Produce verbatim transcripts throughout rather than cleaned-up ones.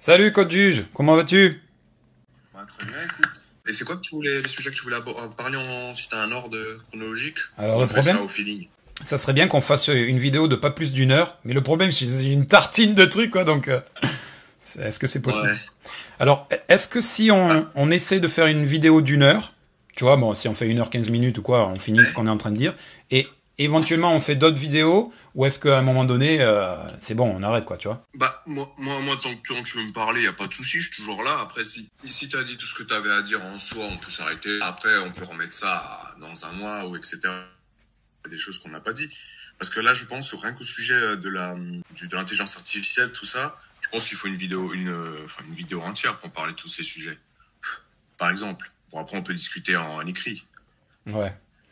Salut Code Juge, comment vas-tu? Bah, très bien, écoute. Et c'est quoi que tu voulais, les sujets que tu voulais abo- parler en, si t'as un ordre chronologique? Alors Ou le on fait problème, ça au feeling? ça serait bien qu'on fasse une vidéo de pas plus d'une heure, mais le problème c'est que j'ai une tartine de trucs quoi, donc euh, c'est- est-ce que c'est possible? Ouais. Alors est-ce que si on, Ah, on essaie de faire une vidéo d'une heure, tu vois, bon si on fait une heure quinze minutes ou quoi, on finit ce ouais. qu'on est en train de dire, et éventuellement on fait d'autres vidéos, ou est-ce qu'à un moment donné, euh, c'est bon, on arrête quoi, tu vois? Bah, moi, moi, moi, tant que tu, tant que tu veux me parler, y a pas de souci, je suis toujours là. Après, si, si t'as dit tout ce que t'avais à dire en soi, on peut s'arrêter. Après, on peut remettre ça dans un mois ou et cetera. Des choses qu'on n'a pas dit. Parce que là, je pense, rien qu'au sujet de la, du- de l'intelligence artificielle, tout ça, je pense qu'il faut une vidéo, une, euh, enfin, une vidéo entière pour parler de tous ces sujets. Par exemple. Bon, après, on peut discuter en, en écrit. Ouais.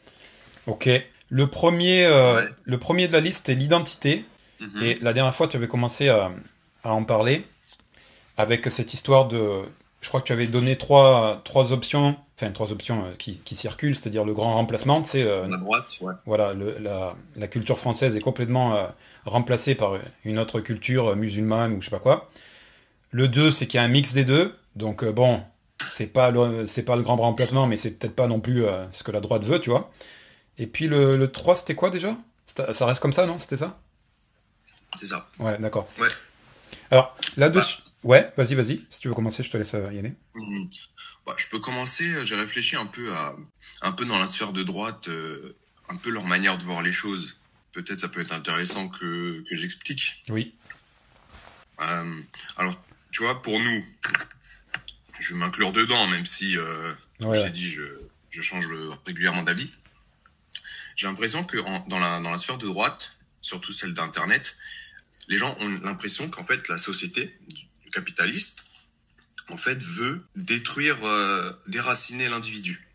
Ok. Le premier, euh, Ouais. le premier de la liste est l'identité, et Mhm. la dernière fois tu avais commencé à, à en parler. Avec cette histoire de... Je crois que tu avais donné trois, trois options, enfin trois options euh, qui, qui circulent, c'est-à-dire le grand remplacement, c'est euh, La droite, ouais. voilà, le- la, la culture française est complètement euh, remplacée par une autre culture euh, musulmane ou je sais pas quoi. Le deux, c'est qu'il y a un mix des deux, donc euh, bon, c'est pas le, c'est pas le grand remplacement, mais c'est peut-être pas non plus euh, ce que la droite veut, tu vois. Et puis le, le trois, c'était quoi déjà? C'était- Ça reste comme ça, non? C'était ça? C'est ça. Ouais, d'accord. Ouais. Alors, Bah, là-dessus... Ouais, vas-y, vas-y. Si tu veux commencer, je te laisse euh, y aller. mhm. Bah, je peux commencer. euh, J'ai réfléchi un peu à, un peu dans la sphère de droite, euh, un peu leur manière de voir les choses. Peut-être ça peut être intéressant que, que j'explique. Oui. Euh, alors, tu vois, pour nous, je vais m'inclure dedans, même si, euh, comme Ouais, je ouais. t'ai dit, je, je change régulièrement d'avis. J'ai l'impression que en- dans la, dans la sphère de droite, surtout celle d'Internet, les gens ont l'impression qu'en fait, la société du capitaliste, en fait, veut détruire, euh, déraciner l'individu.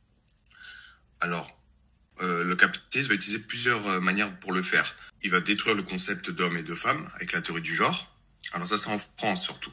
Alors, euh, le capitaliste va utiliser plusieurs euh, manières pour le faire. Il va détruire le concept d'homme et de femme avec la théorie du genre. Alors ça, c'est en France surtout.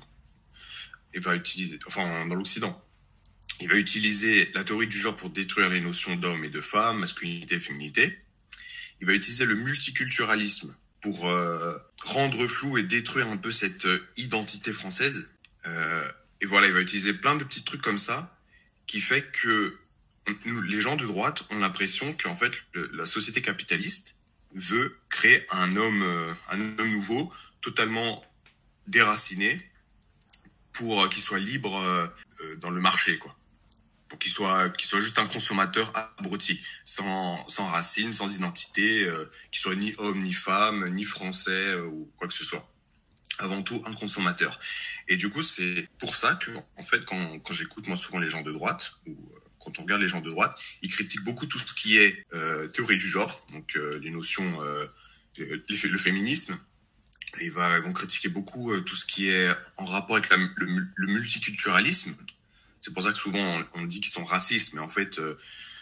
Il va utiliser, enfin, dans l'Occident. Il va utiliser la théorie du genre pour détruire les notions d'homme et de femme, masculinité, féminité. Il va utiliser le multiculturalisme pour euh, rendre flou et détruire un peu cette euh, identité française. Euh, et voilà, il va utiliser plein de petits trucs comme ça qui fait que nous, les gens de droite ont l'impression qu'en fait, le- la société capitaliste veut créer un homme, euh, un homme nouveau, totalement déraciné, pour euh, qu'il soit libre euh, euh, dans le marché, quoi. Pour qu'il soit, qu'il soit juste un consommateur abruti, sans, sans racines, sans identité, euh, qu'il soit ni homme, ni femme, ni français, euh, ou quoi que ce soit. Avant tout, un consommateur. Et du coup, c'est pour ça que, en fait, quand, quand j'écoute moi souvent les gens de droite, ou euh, quand on regarde les gens de droite, ils critiquent beaucoup tout ce qui est euh, théorie du genre, donc euh, les notions, euh, le, le féminisme. Et ils, va, ils vont critiquer beaucoup euh, tout ce qui est en rapport avec la, le, le multiculturalisme. C'est pour ça que souvent on, on dit qu'ils sont racistes, mais en fait, euh,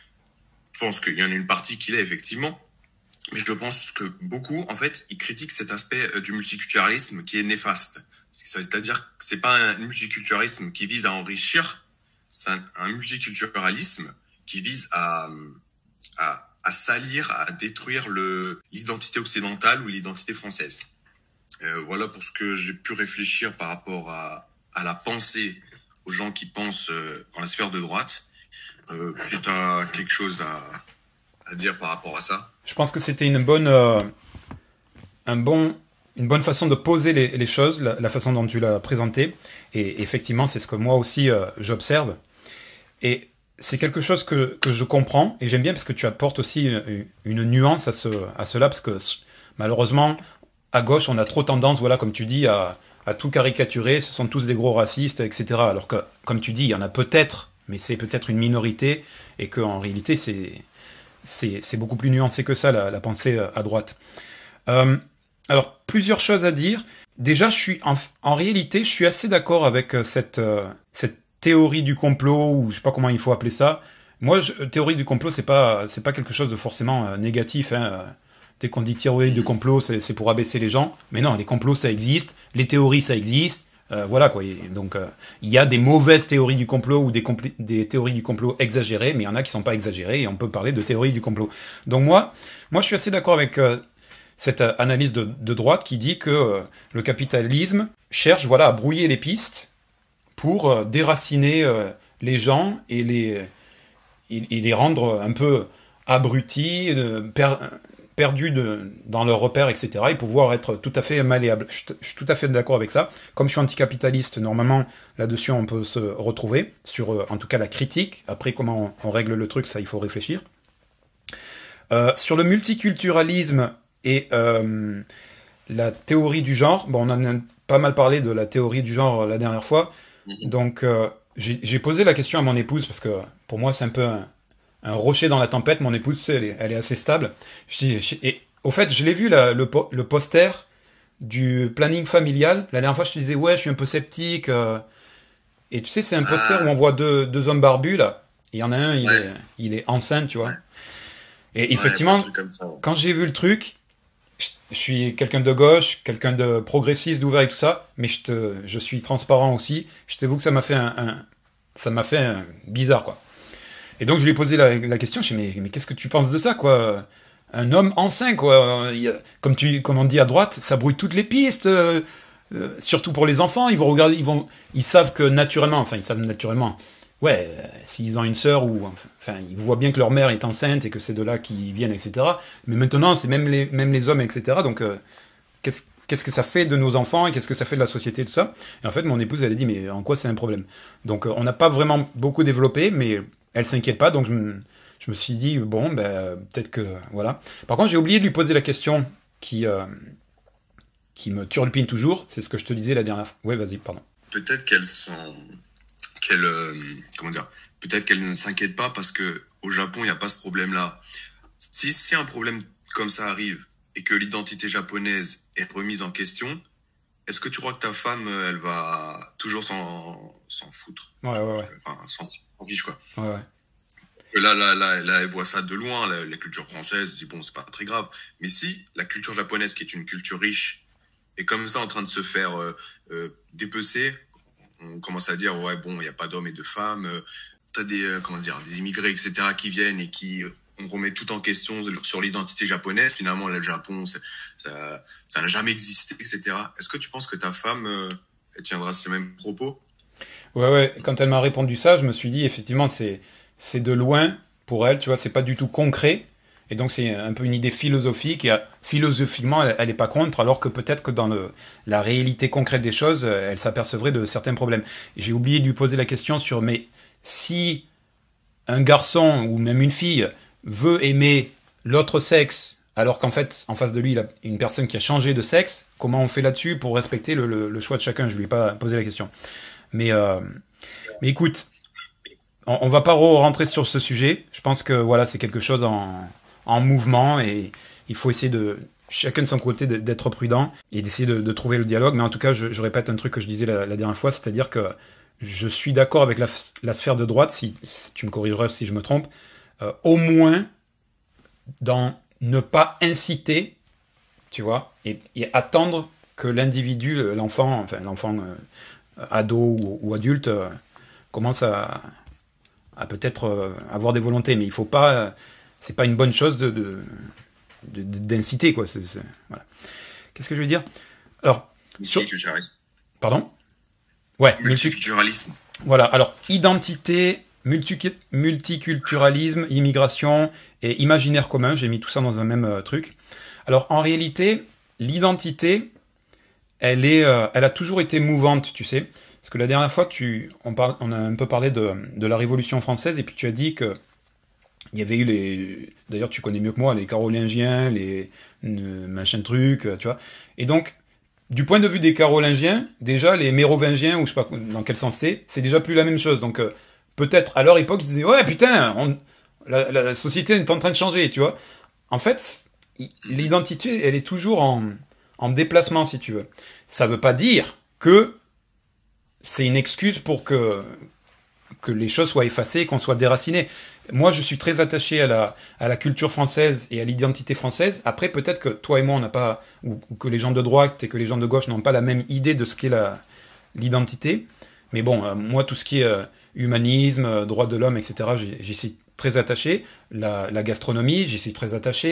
je pense qu'il y en a une partie qui l'est effectivement. Mais je pense que beaucoup, en fait, ils critiquent cet aspect euh, du multiculturalisme qui est néfaste. C'est-à-dire que c'est pas un multiculturalisme qui vise à enrichir, c'est un, un multiculturalisme qui vise à, à, à salir, à détruire le, l'identité occidentale ou l'identité française. Euh, voilà pour ce que j'ai pu réfléchir par rapport à, à la pensée, aux gens qui pensent euh, dans la sphère de droite. Euh, si tu as quelque chose à, à dire par rapport à ça. Je pense que c'était une bonne, euh, un bon, une bonne façon de poser les, les choses, la, la façon dont tu l'as présenté. Et effectivement, c'est ce que moi aussi euh, j'observe. Et c'est quelque chose que, que je comprends. Et j'aime bien parce que tu apportes aussi une, une nuance à, ce, à cela. Parce que malheureusement, à gauche, on a trop tendance, voilà, comme tu dis, à, à tout caricaturer. Ce sont tous des gros racistes, et cetera. Alors que, comme tu dis, il y en a peut-être, mais c'est peut-être une minorité. Et qu'en réalité, c'est c'est c'est beaucoup plus nuancé que ça, la, la pensée à droite. Euh, alors, plusieurs choses à dire. Déjà, je suis en, en réalité, je suis assez d'accord avec euh, cette, euh, cette théorie du complot, ou je sais pas comment il faut appeler ça. Moi, je, théorie du complot, c'est pas, c'est pas quelque chose de forcément euh, négatif. Hein. Euh, Dès qu'on dit théorie du complot, c'est c'est pour abaisser les gens. Mais non, les complots, ça existe. Les théories, ça existe. Euh, voilà quoi. Et donc, euh, il y a des mauvaises théories du complot ou des, compl- des théories du complot exagérées, mais il y en a qui sont pas exagérées et on peut parler de théorie du complot. Donc moi, moi, je suis assez d'accord avec euh, cette analyse de, de droite qui dit que euh, le capitalisme cherche voilà, à brouiller les pistes pour euh, déraciner euh, les gens et les, et, et les rendre un peu abrutis, euh, per, perdus de, dans leurs repères, et cetera, et pouvoir être tout à fait malléables. Je, je suis tout à fait d'accord avec ça. Comme je suis anticapitaliste, normalement, là-dessus, on peut se retrouver sur, euh, en tout cas, la critique. Après, comment on, on règle le truc, ça, il faut réfléchir. Euh, sur le multiculturalisme et euh, la théorie du genre, bon, on en a pas mal parlé de la théorie du genre la dernière fois, mmh. donc euh, j'ai posé la question à mon épouse, parce que pour moi c'est un peu un, un rocher dans la tempête, mon épouse, tu sais, elle, est, elle est assez stable, je, je, et au fait, je l'ai vu, la, le, le poster du planning familial, la dernière fois je te disais, ouais, je suis un peu sceptique, euh, et tu sais, c'est un poster où on voit deux, deux hommes barbus, là, il y en a un, il, ouais. est, il est enceinte, tu vois, ouais. Et effectivement, ouais, ça, ouais. quand j'ai vu le truc, je, je suis quelqu'un de gauche, quelqu'un de progressiste, d'ouvert et tout ça, mais je, te, je suis transparent aussi. Je t'avoue que ça m'a fait un, un ça m'a fait un bizarre, quoi. Et donc je lui ai posé la, la question, je lui ai dit, mais, mais qu'est-ce que tu penses de ça, quoi? Un homme enceint, quoi. Il y a, comme, tu, comme on dit à droite, ça brouille toutes les pistes, euh, euh, surtout pour les enfants. Ils vont regarder, ils, vont, ils savent que naturellement, enfin ils savent naturellement, ouais, euh, s'ils ont une sœur ou enfin ils voient bien que leur mère est enceinte et que c'est de là qu'ils viennent, et cetera. Mais maintenant c'est même les même les hommes, et cetera. Donc euh, qu'est-ce qu'est-ce que ça fait de nos enfants et qu'est-ce que ça fait de la société, tout ça. Et en fait mon épouse elle a dit mais en quoi c'est un problème. Donc euh, on n'a pas vraiment beaucoup développé, mais elle s'inquiète pas. Donc je me je me suis dit bon ben peut-être que voilà. Par contre j'ai oublié de lui poser la question qui euh, qui me turlupine toujours. C'est ce que je te disais la dernière fois. Ouais vas-y pardon. Peut-être qu'elles sont qu'elle euh, comment dire peut-être qu'elle ne s'inquiète pas parce que au Japon il n'y a pas ce problème là. Si si un problème comme ça arrive et que l'identité japonaise est remise en question, est-ce que tu crois que ta femme elle va toujours s'en s'en foutre? Ouais ouais ouais. Enfin s'en fiche quoi. Ouais ouais. Là là là là elle voit ça de loin, la, la culture française, elle dit bon c'est pas très grave. Mais si la culture japonaise qui est une culture riche est comme ça en train de se faire euh, euh, dépecer, on commence à dire ouais bon il y a pas d'hommes et de femmes, euh, t'as des euh, comment dire des immigrés et cetera qui viennent et qui euh, on remet tout en question sur l'identité japonaise. Finalement le Japon ça ça n'a jamais existé, et cetera. Est-ce que tu penses que ta femme euh, elle tiendra ces mêmes propos? Ouais ouais. Quand elle m'a répondu ça, je me suis dit effectivement c'est c'est de loin pour elle, tu vois, c'est pas du tout concret. Et donc c'est un peu une idée philosophique, et philosophiquement elle n'est pas contre, alors que peut-être que dans le, la réalité concrète des choses, elle s'apercevrait de certains problèmes. J'ai oublié de lui poser la question sur, mais si un garçon ou même une fille veut aimer l'autre sexe, alors qu'en fait en face de lui il a une personne qui a changé de sexe, comment on fait là-dessus pour respecter le, le, le choix de chacun? Je lui ai pas posé la question. Mais, euh, mais écoute, on, on va pas rentrer sur ce sujet, je pense que voilà c'est quelque chose en... en mouvement et il faut essayer de chacun de son côté d'être prudent et d'essayer de, de trouver le dialogue. Mais en tout cas je, je répète un truc que je disais la, la dernière fois, c'est-à-dire que je suis d'accord avec la, la sphère de droite, si, si tu me corrigeras si je me trompe, euh, au moins dans ne pas inciter, tu vois, et, et attendre que l'individu, l'enfant, enfin l'enfant euh, ado ou, ou adulte euh, commence à, à peut-être euh, avoir des volontés, mais il faut pas euh, c'est pas une bonne chose de, de, de, d'inciter, quoi. C'est, c'est, voilà. Qu'est-ce que je veux dire? Alors, multiculturalisme. Sur... Pardon? Ouais. Multiculturalisme. Voilà. Alors, identité, multi... multiculturalisme, immigration et imaginaire commun. J'ai mis tout ça dans un même euh, truc. Alors, en réalité, l'identité, elle est, euh, elle a toujours été mouvante, tu sais. Parce que la dernière fois, tu, on, parle, on a un peu parlé de, de la Révolution française et puis tu as dit que il y avait eu les... D'ailleurs, tu connais mieux que moi, les Carolingiens, les euh, machin trucs, tu vois. Et donc, du point de vue des Carolingiens, déjà, les Mérovingiens, ou je sais pas dans quel sens c'est, c'est déjà plus la même chose. Donc, euh, peut-être, à leur époque, ils disaient, ouais, putain, on... la, la société est en train de changer, tu vois. En fait, l'identité, elle est toujours en, en déplacement, si tu veux. Ça veut pas dire que c'est une excuse pour que... que les choses soient effacées et qu'on soit déraciné. Moi, je suis très attaché à la, à la culture française et à l'identité française. Après, peut-être que toi et moi, on n'a pas, ou, ou que les gens de droite et que les gens de gauche n'ont pas la même idée de ce qu'est la, l'identité. Mais bon, euh, moi, tout ce qui est euh, humanisme, euh, droits de l'homme, et cetera, j'y, j'y suis très attaché. La, la gastronomie, j'y suis très attaché.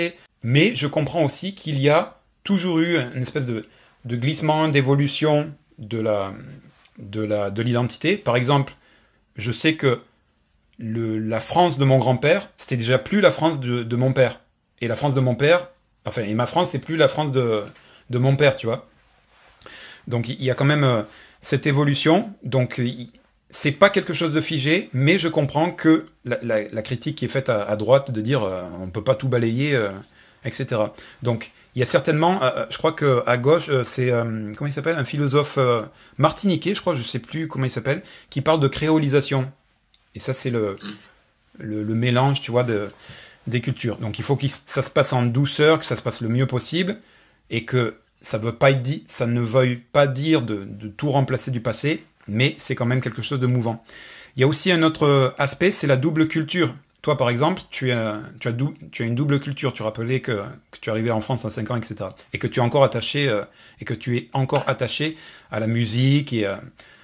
Mais je comprends aussi qu'il y a toujours eu une espèce de, de glissement, d'évolution de la, de la, de l'identité. Par exemple, je sais que le, la France de mon grand-père, c'était déjà plus la France de, de mon père. Et la France de mon père, enfin, et ma France, c'est plus la France de, de mon père, tu vois. Donc il y a quand même euh, cette évolution. Donc il, c'est pas quelque chose de figé, mais je comprends que la, la, la critique qui est faite à, à droite de dire euh, on peut pas tout balayer, euh, et cetera. Donc il y a certainement, euh, je crois que à gauche, euh, c'est euh, comment il s'appelle, un philosophe euh, martiniquais, je crois, je sais plus comment il s'appelle, qui parle de créolisation. Et ça c'est le, le le mélange, tu vois, de des cultures. Donc il faut que ça se passe en douceur, que ça se passe le mieux possible, et que ça veut pas dit, ça ne veuille pas dire de, de tout remplacer du passé, mais c'est quand même quelque chose de mouvant. Il y a aussi un autre aspect, c'est la double culture. Toi, par exemple, tu as, tu as, dou, tu as une double culture. Tu rappelais que, que tu es arrivé en France à cinq ans, et cetera. Et que tu es encore attaché, euh, et que tu es encore attaché à la musique et euh,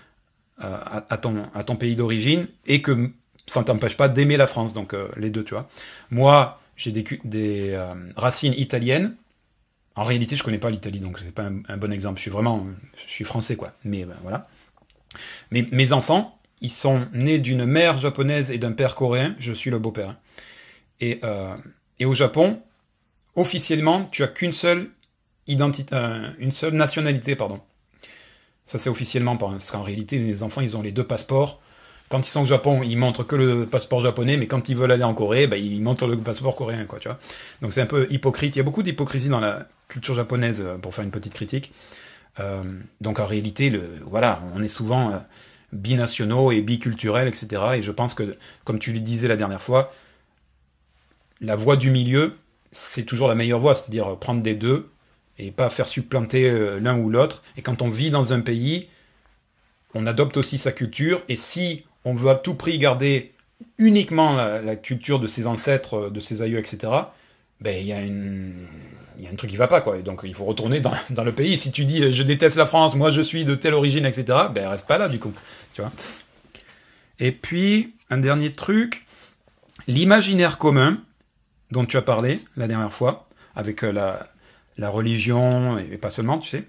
à, à, ton, à ton pays d'origine, et que ça ne t'empêche pas d'aimer la France. Donc euh, les deux, tu vois. Moi, j'ai des, des euh, racines italiennes. En réalité, je connais pas l'Italie, donc c'est pas un, un bon exemple. Je suis vraiment, je suis français, quoi. Mais ben, voilà. Mais mes enfants, ils sont nés d'une mère japonaise et d'un père coréen. Je suis le beau-père. Hein. Et, euh, et au Japon, officiellement, tu as qu'une seule identité, euh, une seule nationalité, pardon. Ça, c'est officiellement, parce qu'en réalité, les enfants, ils ont les deux passeports. Quand ils sont au Japon, ils montrent que le passeport japonais, mais quand ils veulent aller en Corée, ben, ils montrent le passeport coréen, quoi, tu vois. Donc c'est un peu hypocrite. Il y a beaucoup d'hypocrisie dans la culture japonaise, pour faire une petite critique. Euh, donc en réalité, le, voilà, on est souvent euh, binationaux et biculturels, et cetera. Et je pense que, comme tu le disais la dernière fois, la voie du milieu, c'est toujours la meilleure voie, c'est-à-dire prendre des deux et pas faire supplanter euh, l'un ou l'autre. Et quand on vit dans un pays, on adopte aussi sa culture, et si on veut à tout prix garder uniquement la, la culture de ses ancêtres, de ses aïeux, et cetera, ben il y a une, il y a un truc qui va pas, quoi. Et donc il faut retourner dans, dans le pays. Si tu dis je déteste la France, moi je suis de telle origine, et cetera, ben reste pas là du coup, tu vois. Et puis un dernier truc, l'imaginaire commun dont tu as parlé la dernière fois avec la la religion et pas seulement, tu sais.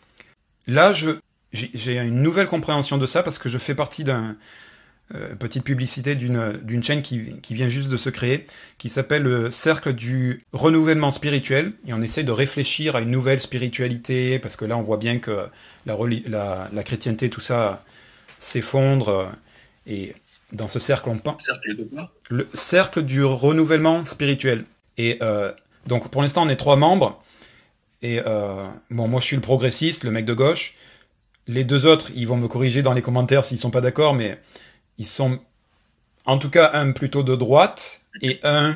Là je j'ai une nouvelle compréhension de ça parce que je fais partie d'un euh, petite publicité d'une d'une chaîne qui, qui vient juste de se créer, qui s'appelle le Cercle du Renouvellement Spirituel, et on essaie de réfléchir à une nouvelle spiritualité, parce que là on voit bien que la, la, la chrétienté, tout ça s'effondre, et dans ce cercle on pense... Cercle de quoi ? Le Cercle du Renouvellement Spirituel. Et euh, donc pour l'instant on est trois membres, et euh, bon, moi je suis le progressiste, le mec de gauche. Les deux autres, ils vont me corriger dans les commentaires s'ils sont pas d'accord, mais ils sont, en tout cas, un plutôt de droite, et un,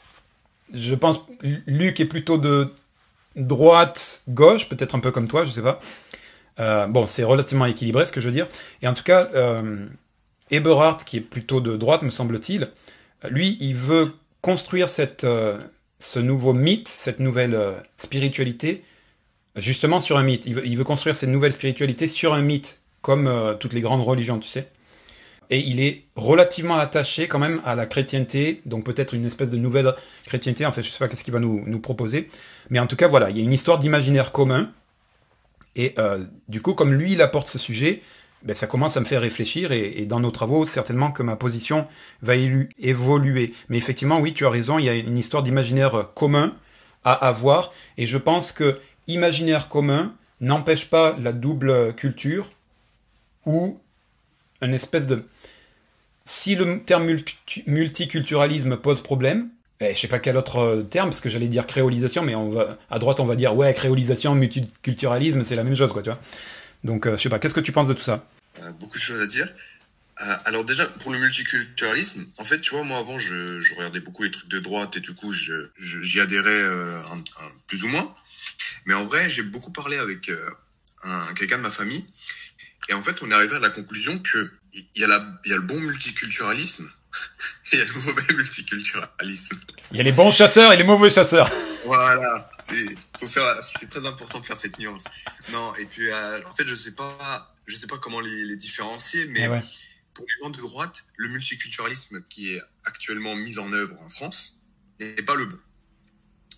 je pense, Luc est plutôt de droite-gauche, peut-être un peu comme toi, je sais pas. Euh, bon, c'est relativement équilibré, ce que je veux dire. Et en tout cas, euh, Eberhard, qui est plutôt de droite, me semble-t-il, lui, il veut construire cette, euh, ce nouveau mythe, cette nouvelle euh, spiritualité, justement sur un mythe. Il veut, il veut construire cette nouvelle spiritualité sur un mythe, comme euh, toutes les grandes religions, tu sais. Et il est relativement attaché quand même à la chrétienté, donc peut-être une espèce de nouvelle chrétienté, en fait je sais pas qu'est-ce qu'il va nous, nous proposer, mais en tout cas voilà, il y a une histoire d'imaginaire commun, et euh, du coup comme lui il apporte ce sujet, ben, ça commence à me faire réfléchir, et, et dans nos travaux certainement que ma position va élu, évoluer. Mais effectivement oui, tu as raison, il y a une histoire d'imaginaire commun à avoir, et je pense que imaginaire commun n'empêche pas la double culture, ou une espèce de... Si le terme multi multiculturalisme pose problème, ben, je sais pas quel autre terme, parce que j'allais dire créolisation, mais on va, à droite on va dire ouais, créolisation, multiculturalisme, c'est la même chose, quoi, tu vois. Donc euh, je sais pas, qu'est-ce que tu penses de tout ça? euh, Beaucoup de choses à dire. Euh, alors déjà, pour le multiculturalisme, en fait, tu vois, moi avant, je, je regardais beaucoup les trucs de droite, et du coup, j'y je, j'y adhérais euh, un, un, plus ou moins. Mais en vrai, j'ai beaucoup parlé avec euh, un, quelqu'un de ma famille, et en fait, on est arrivé à la conclusion que il y a la, il y a le bon multiculturalisme et il y a le mauvais multiculturalisme. Il y a les bons chasseurs et les mauvais chasseurs. Voilà, c'est, faut faire, c'est très important de faire cette nuance. Non, et puis euh, en fait, je sais pas, je sais pas comment les, les différencier, mais ah ouais. Pour les gens de droite, le multiculturalisme qui est actuellement mis en œuvre en France n'est pas le bon. Alors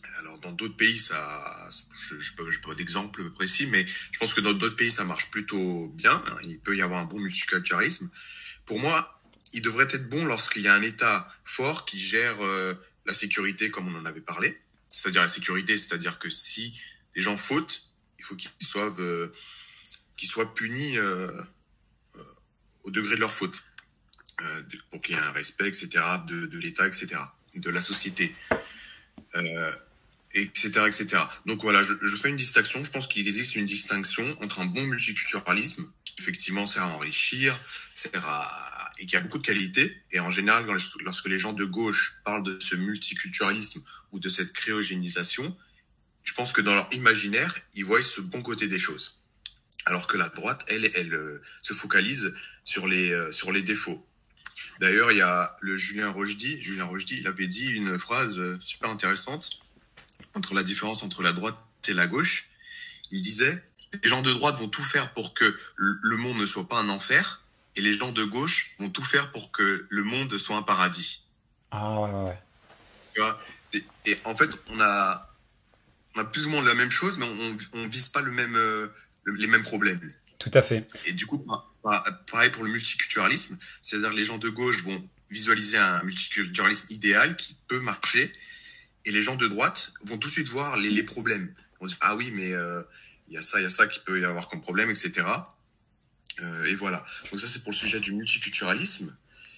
dans d'autres pays, ça, je, je peux, je peux pas d'exemple précis, mais je pense que dans d'autres pays, ça marche plutôt bien. Il peut y avoir un bon multiculturalisme. Pour moi, il devrait être bon lorsqu'il y a un État fort qui gère euh, la sécurité, comme on en avait parlé. C'est-à-dire la sécurité, c'est-à-dire que si les gens fautent, il faut qu'ils soient, euh, qu'ils soient punis euh, euh, au degré de leur faute, euh, pour qu'il y ait un respect, et cetera, de, de l'État, et cetera, de la société. Euh, et cetera, et cetera. Donc voilà, je, je fais une distinction. Je pense qu'il existe une distinction entre un bon multiculturalisme, qui effectivement sert à enrichir, sert à, et qui a beaucoup de qualités. Et en général, lorsque les gens de gauche parlent de ce multiculturalisme ou de cette créogénisation, je pense que dans leur imaginaire, ils voient ce bon côté des choses. Alors que la droite, elle, elle, elle euh, se focalise sur les, euh, sur les défauts. D'ailleurs, il y a le Julien Rochdy, Julien Rochdy, il avait dit une phrase super intéressante entre la différence entre la droite et la gauche. Il disait, les gens de droite vont tout faire pour que le monde ne soit pas un enfer, et les gens de gauche vont tout faire pour que le monde soit un paradis. Ah ouais, ouais. Tu vois, et, et en fait, on a, on a plus ou moins la même chose, mais on, on vise pas le même, euh, les mêmes problèmes. Tout à fait. Et du coup, pareil pour le multiculturalisme, c'est-à-dire que les gens de gauche vont visualiser un multiculturalisme idéal qui peut marcher, et les gens de droite vont tout de suite voir les, les problèmes. Ils vont dire, ah oui, mais il euh, y a ça, il y a ça qui peut y avoir comme problème, et cetera. Euh, et voilà. Donc ça, c'est pour le sujet du multiculturalisme.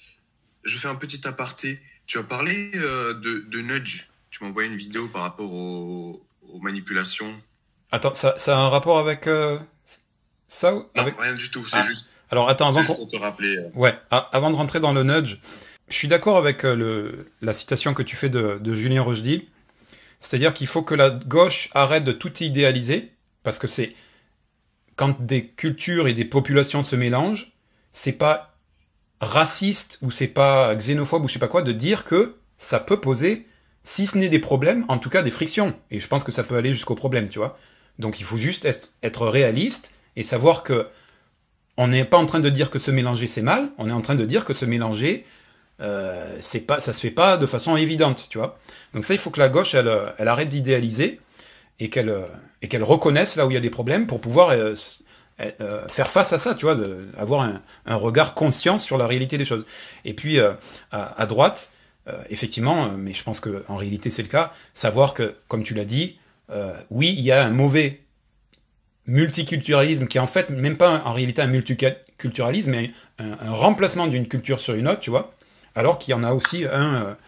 Je fais un petit aparté. Tu as parlé euh, de, de nudge. Tu m'as envoyé une vidéo par rapport aux, aux manipulations. Attends, ça, ça a un rapport avec euh, ça ou Non, avec... rien du tout. C'est ah. juste, Alors attends, avant juste qu'on... pour te rappeler. Euh... Ouais, a- avant de rentrer dans le nudge, je suis d'accord avec euh, le, la citation que tu fais de, de Julien Rochdy. C'est-à-dire qu'il faut que la gauche arrête de tout idéaliser, parce que c'est quand des cultures et des populations se mélangent, c'est pas raciste ou c'est pas xénophobe ou je sais pas quoi de dire que ça peut poser, si ce n'est des problèmes, en tout cas des frictions. Et je pense que ça peut aller jusqu'au problème, tu vois. Donc il faut juste être réaliste et savoir que on n'est pas en train de dire que se mélanger c'est mal, on est en train de dire que se mélanger euh, c'est pas, ça se fait pas de façon évidente, tu vois. Donc ça, il faut que la gauche elle, elle arrête d'idéaliser et qu'elle et qu'elle reconnaisse là où il y a des problèmes pour pouvoir euh, euh, faire face à ça, tu vois, de, avoir un, un regard conscient sur la réalité des choses. Et puis euh, à, à droite, euh, effectivement, mais je pense que en réalité c'est le cas, savoir que, comme tu l'as dit, euh, oui, il y a un mauvais multiculturalisme qui est en fait même pas en réalité un multiculturalisme, mais un, un remplacement d'une culture sur une autre, tu vois, alors qu'il y en a aussi un,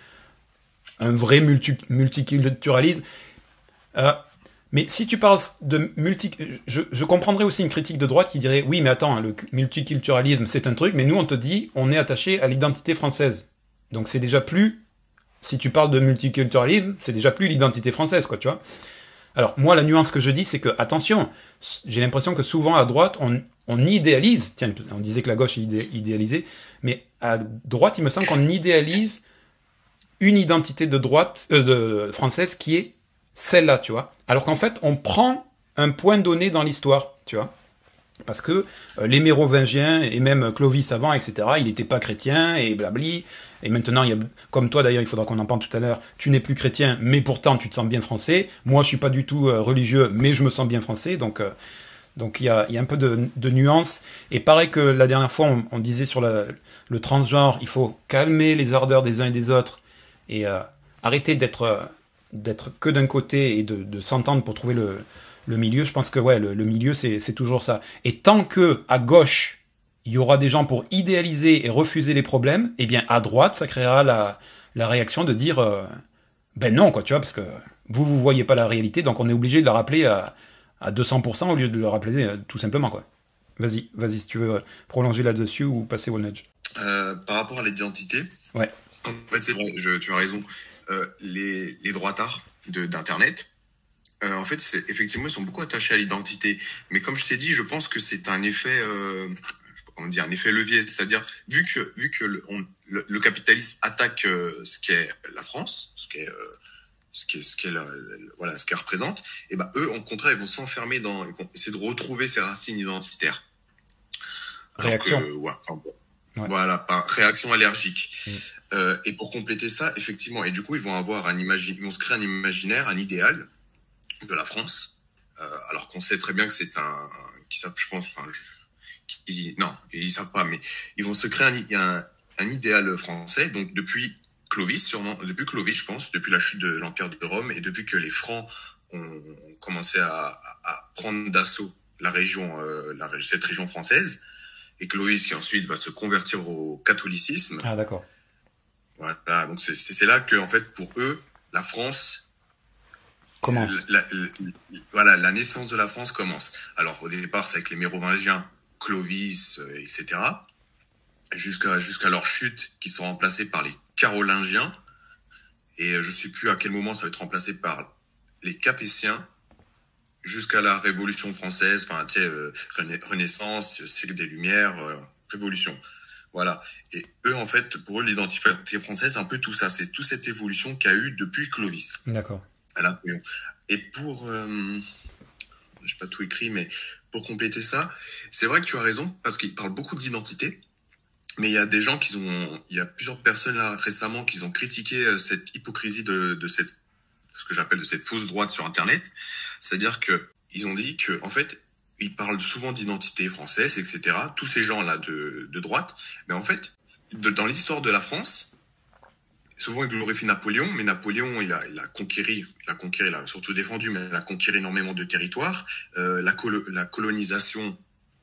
un vrai multi, multiculturalisme. Euh, mais si tu parles de multi... Je, je comprendrais aussi une critique de droite qui dirait « Oui, mais attends, le multiculturalisme, c'est un truc, mais nous, on te dit, on est attaché à l'identité française. Donc c'est déjà plus... Si tu parles de multiculturalisme, c'est déjà plus l'identité française, quoi, tu vois. Alors, moi, la nuance que je dis, c'est que, attention, j'ai l'impression que souvent, à droite, on, on idéalise... Tiens, on disait que la gauche est idé, idéalisée, mais à droite, il me semble qu'on idéalise une identité de droite euh, de, française qui est celle-là, tu vois. Alors qu'en fait, on prend un point donné dans l'histoire, tu vois. Parce que euh, les Mérovingiens, et même Clovis avant, et cetera, il n'était pas chrétien, et blabli. Et maintenant, il y a, comme toi d'ailleurs, il faudra qu'on en parle tout à l'heure, tu n'es plus chrétien, mais pourtant tu te sens bien français. Moi, je suis pas du tout euh, religieux, mais je me sens bien français. Donc, euh, donc il y a, il y a un peu de, de nuance. Et pareil que la dernière fois, on, on disait sur la, le transgenre, il faut calmer les ardeurs des uns et des autres, et euh, arrêter d'être... Euh, d'être que d'un côté et de, de s'entendre pour trouver le, le milieu. Je pense que ouais, le, le milieu, c'est, c'est toujours ça. Et tant que à gauche, il y aura des gens pour idéaliser et refuser les problèmes, eh bien à droite, ça créera la, la réaction de dire euh, ben non, quoi, tu vois, parce que vous, vous voyez pas la réalité, donc on est obligé de la rappeler à, à deux cents pour cent au lieu de le rappeler euh, tout simplement, quoi. Vas-y, vas-y, si tu veux prolonger là-dessus ou passer au nudge. Euh, par rapport à l'identité, ouais. En fait, c'est vrai, je, tu as raison. Euh, les, les droitards de, d'Internet, euh, en fait, c'est, effectivement, ils sont beaucoup attachés à l'identité. Mais comme je t'ai dit, je pense que c'est un effet, euh, je sais pas comment dire, un effet levier. C'est-à-dire, vu que, vu que le, on, le, le capitalisme attaque euh, ce qu'est la France, ce qu'est, euh, ce qu'est, ce qu'est la, la, voilà, ce qu'elle représente, et ben eux, au contraire, ils vont s'enfermer dans, ils vont essayer de retrouver ces racines identitaires. Alors réaction. Que, ouais, enfin, bon, ouais. Voilà, par réaction allergique. Mmh. Euh, et pour compléter ça, effectivement, et du coup, ils vont avoir un imaginaire, ils vont se créer un imaginaire, un idéal, de la France, euh, alors qu'on sait très bien que c'est un, qui savent, je pense, enfin, je, qui, non, ils savent pas, mais ils vont se créer un, un, un idéal français. Donc depuis Clovis, sûrement, depuis Clovis, je pense, depuis la chute de l'Empire de Rome et depuis que les Francs ont commencé à, à, à prendre d'assaut la région, euh, la, cette région française, et Clovis qui ensuite va se convertir au catholicisme. Ah d'accord. Voilà, donc c'est, c'est là que en fait pour eux la France commence. La, la, la, voilà, la naissance de la France commence. Alors au départ c'est avec les Mérovingiens, Clovis, euh, et cetera. Jusqu'à jusqu'à leur chute, qui sont remplacés par les Carolingiens. Et je sais plus à quel moment ça va être remplacé par les Capétiens, jusqu'à la Révolution française, enfin, tu sais, euh, Renaissance, siècle des Lumières, euh, Révolution. Voilà. Et eux, en fait, pour eux, l'identité française, c'est un peu tout ça. C'est toute cette évolution qu'il y a eu depuis Clovis. D'accord. À Napoléon. Et pour... Euh, je n'ai pas tout écrit, mais pour compléter ça, c'est vrai que tu as raison, parce qu'ils parlent beaucoup d'identité. Mais il y a des gens qui ont, il y a plusieurs personnes là récemment qui ont critiqué cette hypocrisie de, de cette, ce que j'appelle de cette fausse droite sur Internet. C'est-à-dire que ils ont dit que, en fait, ils parlent souvent d'identité française, et cetera. Tous ces gens-là de, de droite. Mais en fait, de, dans l'histoire de la France, souvent ils glorifient Napoléon, mais Napoléon, il a, il a conquéri, il a conquéri, il a surtout défendu, mais il a conquéri énormément de territoires. Euh, la, colo, la colonisation,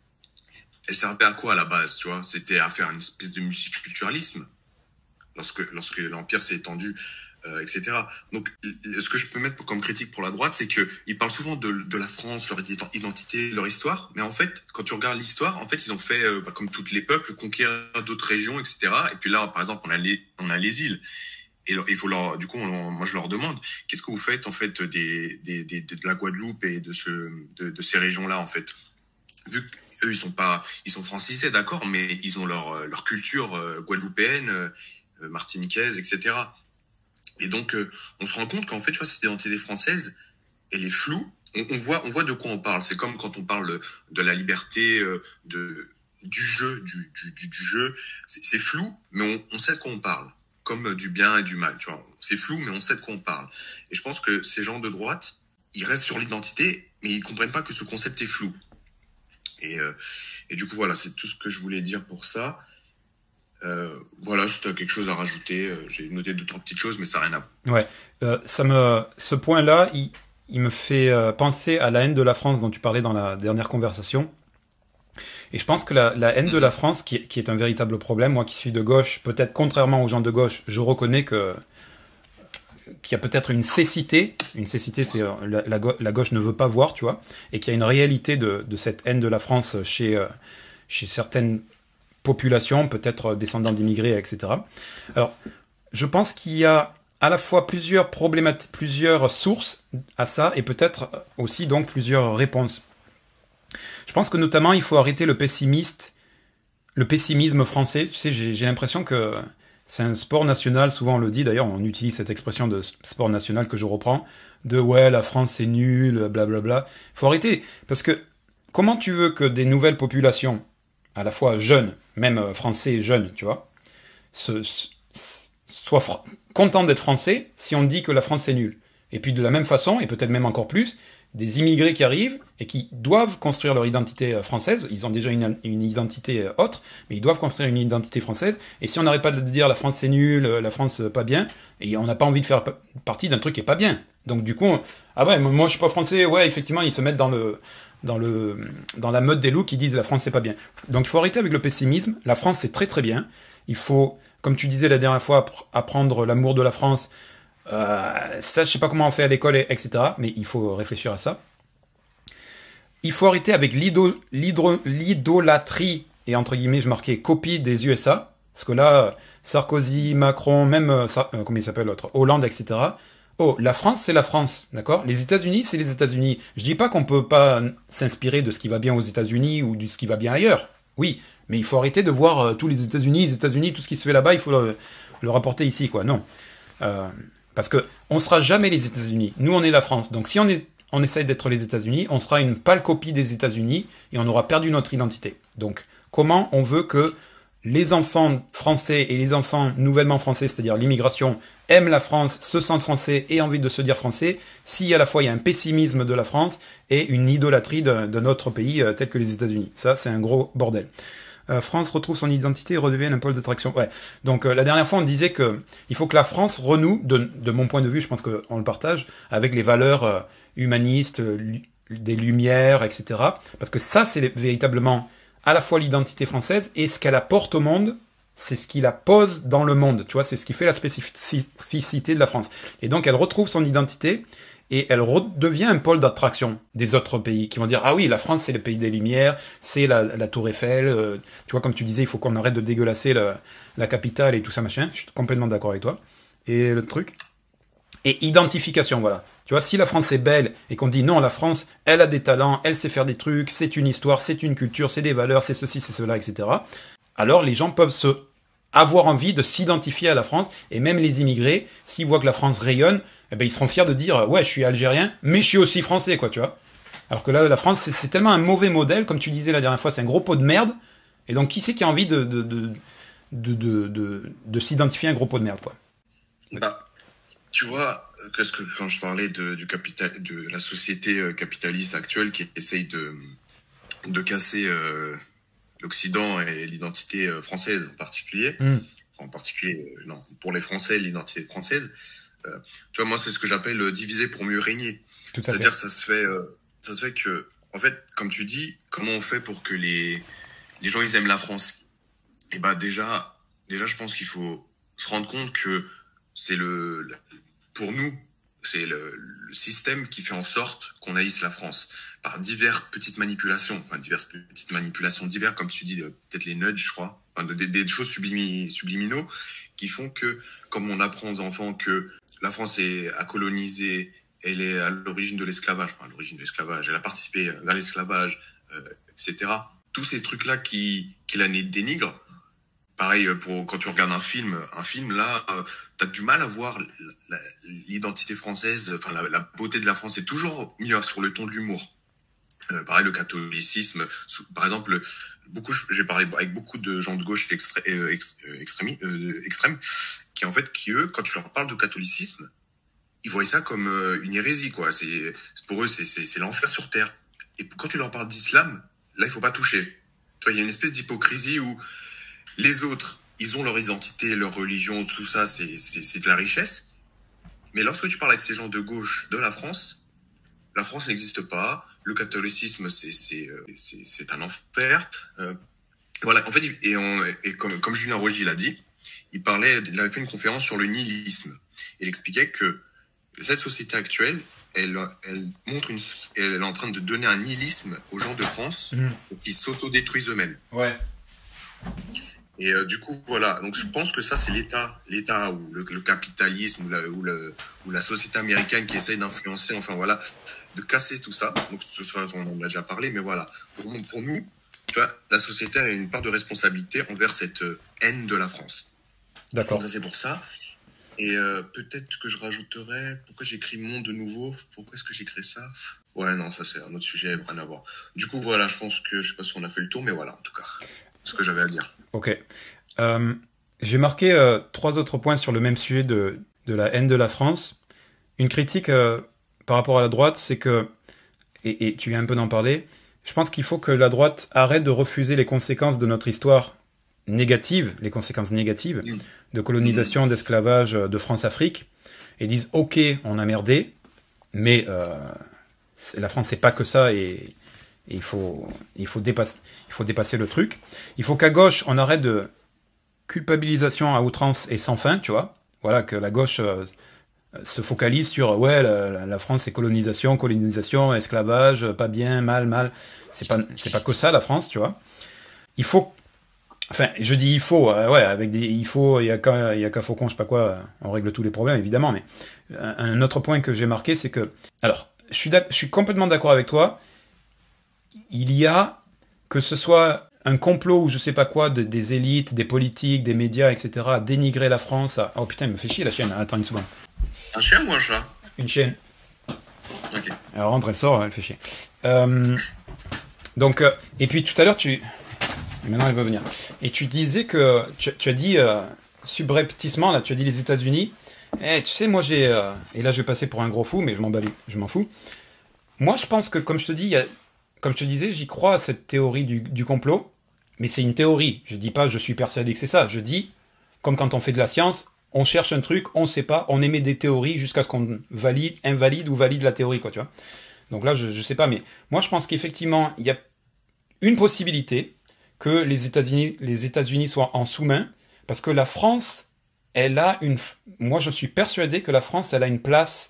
elle servait à quoi à la base, tu vois? C'était à faire une espèce de multiculturalisme lorsque lorsque l'empire s'est étendu, euh, et cetera. Donc, ce que je peux mettre comme critique pour la droite, c'est que ils parlent souvent de, de la France, leur identité, leur histoire, mais en fait, quand tu regardes l'histoire, en fait, ils ont fait euh, bah, comme tous les peuples, conquérir d'autres régions, et cetera. Et puis là, par exemple, on a les on a les îles. Et il faut leur, du coup, on, moi je leur demande, qu'est-ce que vous faites en fait des, des, des de la Guadeloupe et de ce de, de ces régions-là en fait, vu que eux, ils sont pas, ils sont francisés, d'accord, mais ils ont leur leur culture euh, guadeloupéenne, euh, martiniquaise, et cetera. Et donc, euh, on se rend compte qu'en fait, tu vois, cette identité française, elle est floue. On, on voit, on voit de quoi on parle. C'est comme quand on parle de la liberté, euh, de du jeu, du du du, du jeu. C'est, c'est flou, mais on, on sait de quoi on parle. Comme du bien et du mal, tu vois. C'est flou, mais on sait de quoi on parle. Et je pense que ces gens de droite, ils restent sur l'identité, mais ils comprennent pas que ce concept est flou. Et, euh, et du coup, voilà, c'est tout ce que je voulais dire pour ça. Euh, voilà, si tu as quelque chose à rajouter, euh, j'ai noté deux, trois petites choses, mais ça n'a rien à voir. Ouais, euh, ça me, ce point-là, il, il me fait euh, penser à la haine de la France dont tu parlais dans la dernière conversation. Et je pense que la, la haine de la France, qui, qui est un véritable problème, moi qui suis de gauche, peut-être contrairement aux gens de gauche, je reconnais que qu'il y a peut-être une cécité, une cécité c'est la, la, la gauche ne veut pas voir, tu vois, et qu'il y a une réalité de, de cette haine de la France chez, euh, chez certaines populations, peut-être descendants d'immigrés, et cetera. Alors, je pense qu'il y a à la fois plusieurs problématiques, plusieurs sources à ça, et peut-être aussi donc plusieurs réponses. Je pense que notamment il faut arrêter le pessimiste, le pessimisme français. Tu sais, j'ai, j'ai l'impression que c'est un sport national, souvent on le dit, d'ailleurs on utilise cette expression de sport national que je reprends, de ouais la France c'est nul, blablabla. Il faut arrêter, parce que comment tu veux que des nouvelles populations, à la fois jeunes, même français jeunes, tu vois, se, se, soient fr- contents d'être français si on dit que la France c'est nul. Et puis de la même façon, et peut-être même encore plus, des immigrés qui arrivent et qui doivent construire leur identité française. Ils ont déjà une, une identité autre, mais ils doivent construire une identité française. Et si on n'arrête pas de dire la France c'est nul, la France pas bien, et on n'a pas envie de faire partie d'un truc qui est pas bien. Donc du coup, ah ouais, moi je suis pas français, ouais, effectivement, ils se mettent dans le dans le dans la meute des loups qui disent la France c'est pas bien. Donc il faut arrêter avec le pessimisme. La France c'est très très bien. Il faut, comme tu disais la dernière fois, apprendre l'amour de la France. Euh, ça, je sais pas comment on fait à l'école, et cetera. Mais il faut réfléchir à ça. Il faut arrêter avec l'ido, l'idro, l'idolâtrie, et entre guillemets, je marquais copie des U S A. Parce que là, Sarkozy, Macron, même, euh, comment il s'appelle l'autre, Hollande, et cetera. Oh, la France, c'est la France, d'accord? Les États-Unis, c'est les États-Unis. Je dis pas qu'on peut pas s'inspirer de ce qui va bien aux États-Unis ou de ce qui va bien ailleurs. Oui, mais il faut arrêter de voir euh, tous les États-Unis, les États-Unis, tout ce qui se fait là-bas, il faut le, le rapporter ici, quoi. Non. Euh, Parce que on sera jamais les États-Unis. Nous, on est la France. Donc, si on est, on essaye d'être les États-Unis, on sera une pâle copie des États-Unis et on aura perdu notre identité. Donc, comment on veut que les enfants français et les enfants nouvellement français, c'est-à-dire l'immigration, aiment la France, se sentent français et ont envie de se dire français, si à la fois il y a un pessimisme de la France et une idolâtrie de, de notre pays euh, tel que les États-Unis. Ça, c'est un gros bordel. Euh, France retrouve son identité et redevient un pôle d'attraction. Ouais. Donc euh, la dernière fois, on disait que il faut que la France renoue, de, de mon point de vue, je pense qu'on le partage, avec les valeurs euh, humanistes, euh, des Lumières, et cetera. Parce que ça, c'est véritablement à la fois l'identité française et ce qu'elle apporte au monde, c'est ce qui la pose dans le monde. Tu vois, c'est ce qui fait la spécificité de la France. Et donc, elle retrouve son identité et elle redevient un pôle d'attraction des autres pays qui vont dire « Ah oui, la France, c'est le pays des Lumières, c'est la, la Tour Eiffel. Euh, » Tu vois, comme tu disais, il faut qu'on arrête de dégueulasser la, la capitale et tout ça, machin. Je suis complètement d'accord avec toi. Et le truc et identification, voilà. Tu vois, si la France est belle et qu'on dit non, la France, elle a des talents, elle sait faire des trucs, c'est une histoire, c'est une culture, c'est des valeurs, c'est ceci, c'est cela, et cetera. Alors les gens peuvent se avoir envie de s'identifier à la France, et même les immigrés, s'ils voient que la France rayonne, eh ben, ils seront fiers de dire ouais, je suis algérien, mais je suis aussi français, quoi, tu vois. Alors que là, la France, c'est, c'est tellement un mauvais modèle, comme tu disais la dernière fois, c'est un gros pot de merde. Et donc, qui c'est qui a envie de de de de de, de, de s'identifier à un gros pot de merde, quoi. Bah, tu vois, qu'est-ce que quand je parlais de du capital, de la société capitaliste actuelle qui essaye de de casser euh, l'Occident et l'identité française en particulier, mm. en particulier euh, non pour les Français l'identité française. Euh, tu vois, moi c'est ce que j'appelle euh, diviser pour mieux régner. Tout C'est-à-dire que ça se fait, euh, ça se fait que, en fait, comme tu dis, comment on fait pour que les les gens ils aiment la France? Et bah déjà, déjà je pense qu'il faut se rendre compte que c'est le, le pour nous c'est le, le système qui fait en sorte qu'on haïsse la France par diverses petites manipulations, enfin diverses petites manipulations diverses, comme tu dis, peut-être les nudges, je crois, enfin, des, des choses sublimi, subliminaux qui font que, comme on apprend aux enfants que la France est à coloniser, elle est à l'origine de l'esclavage, enfin, à l'origine de l'esclavage, elle a participé à l'esclavage, euh, et cetera. Tous ces trucs-là qui, qui la dénigrent. Pareil, pour quand tu regardes un film, un film là, euh, t'as du mal à voir la, la, l'identité française, enfin la, la beauté de la France est toujours mise sur le ton de l'humour. Euh, pareil, le catholicisme, par exemple, beaucoup, j'ai parlé avec beaucoup de gens de gauche extré, euh, ex, euh, extrémi, euh, extrêmes, qui en fait, qui eux, quand tu leur parles de catholicisme, ils voient ça comme euh, une hérésie, quoi. C'est, pour eux, c'est, c'est, c'est l'enfer sur terre. Et quand tu leur parles d'islam, là, il faut pas toucher. Tu vois, il y a une espèce d'hypocrisie où les autres, ils ont leur identité, leur religion, tout ça, c'est, c'est, c'est de la richesse. Mais lorsque tu parles avec ces gens de gauche de la France, la France n'existe pas. Le catholicisme, c'est, c'est, c'est, c'est un enfer. Euh, voilà, en fait, et, on, et comme, comme Julien Rogy l'a dit, il parlait, il avait fait une conférence sur le nihilisme. Il expliquait que cette société actuelle, elle, elle montre une, elle est en train de donner un nihilisme aux gens de France mmh. pour qu'ils s'autodétruisent eux-mêmes. Ouais. Et euh, du coup, voilà. Donc, je pense que ça, c'est l'État, l'État ou le, le capitalisme ou la, ou, le, ou la société américaine qui essaye d'influencer, enfin voilà, de casser tout ça. Donc, on en a déjà parlé, mais voilà. Pour, pour nous, tu vois, la société a une part de responsabilité envers cette haine de la France. D'accord. Donc, ça, c'est pour ça. Et euh, peut-être que je rajouterais, pourquoi j'écris Monde de nouveau? Pourquoi est-ce que j'écris ça? Ouais, non, ça, c'est un autre sujet, rien à voir. Du coup, voilà, je pense que, je sais pas si on a fait le tour, mais voilà, en tout cas, ce que j'avais à dire. Ok. Euh, j'ai marqué euh, trois autres points sur le même sujet de, de la haine de la France. Une critique euh, par rapport à la droite, c'est que, et, et tu viens un peu d'en parler, je pense qu'il faut que la droite arrête de refuser les conséquences de notre histoire négative, les conséquences négatives de colonisation, d'esclavage de France-Afrique, et disent ok, on a merdé, mais euh, la France c'est pas que ça, et Et il faut, il faut dépasser, il faut dépasser le truc. Il faut qu'à gauche, on arrête de culpabilisation à outrance et sans fin, tu vois. Voilà, que la gauche euh, se focalise sur, ouais, la, la France c'est colonisation, colonisation, esclavage, pas bien, mal, mal. C'est pas, c'est pas que ça, la France, tu vois. Il faut, enfin, je dis il faut, euh, ouais, avec des, il faut, il y a qu'à, il y a qu'à Faucon, je sais pas quoi, on règle tous les problèmes, évidemment, mais un, un autre point que j'ai marqué, c'est que, alors, je suis, je suis complètement d'accord avec toi. Il y a, que ce soit un complot ou je sais pas quoi, de, des élites, des politiques, des médias, et cetera, à dénigrer la France. À... Oh putain, il me fait chier la chienne. Attends une seconde. Un chien ou un chat? Une chienne. Ok. Elle rentre, elle sort, elle fait chier. Euh, donc, euh, et puis tout à l'heure, tu... Et maintenant, elle veut venir. Et tu disais que, tu, tu as dit, euh, subrepticement, là, tu as dit les États-Unis. Eh, tu sais, moi, j'ai... euh, et là, je vais passer pour un gros fou, mais je m'en bats les- je m'en fous. Moi, je pense que, comme je te dis, il y a- comme je te disais, j'y crois à cette théorie du, du complot, mais c'est une théorie. Je dis pas, je suis persuadé que c'est ça. Je dis, comme quand on fait de la science, on cherche un truc, on sait pas, on émet des théories jusqu'à ce qu'on valide, invalide ou valide la théorie, quoi, tu vois. Donc là, je, je sais pas, mais moi, je pense qu'effectivement, il y a une possibilité que les États-Unis, les États-Unis soient en sous-main, parce que la France, elle a une, f- moi, je suis persuadé que la France, elle a une place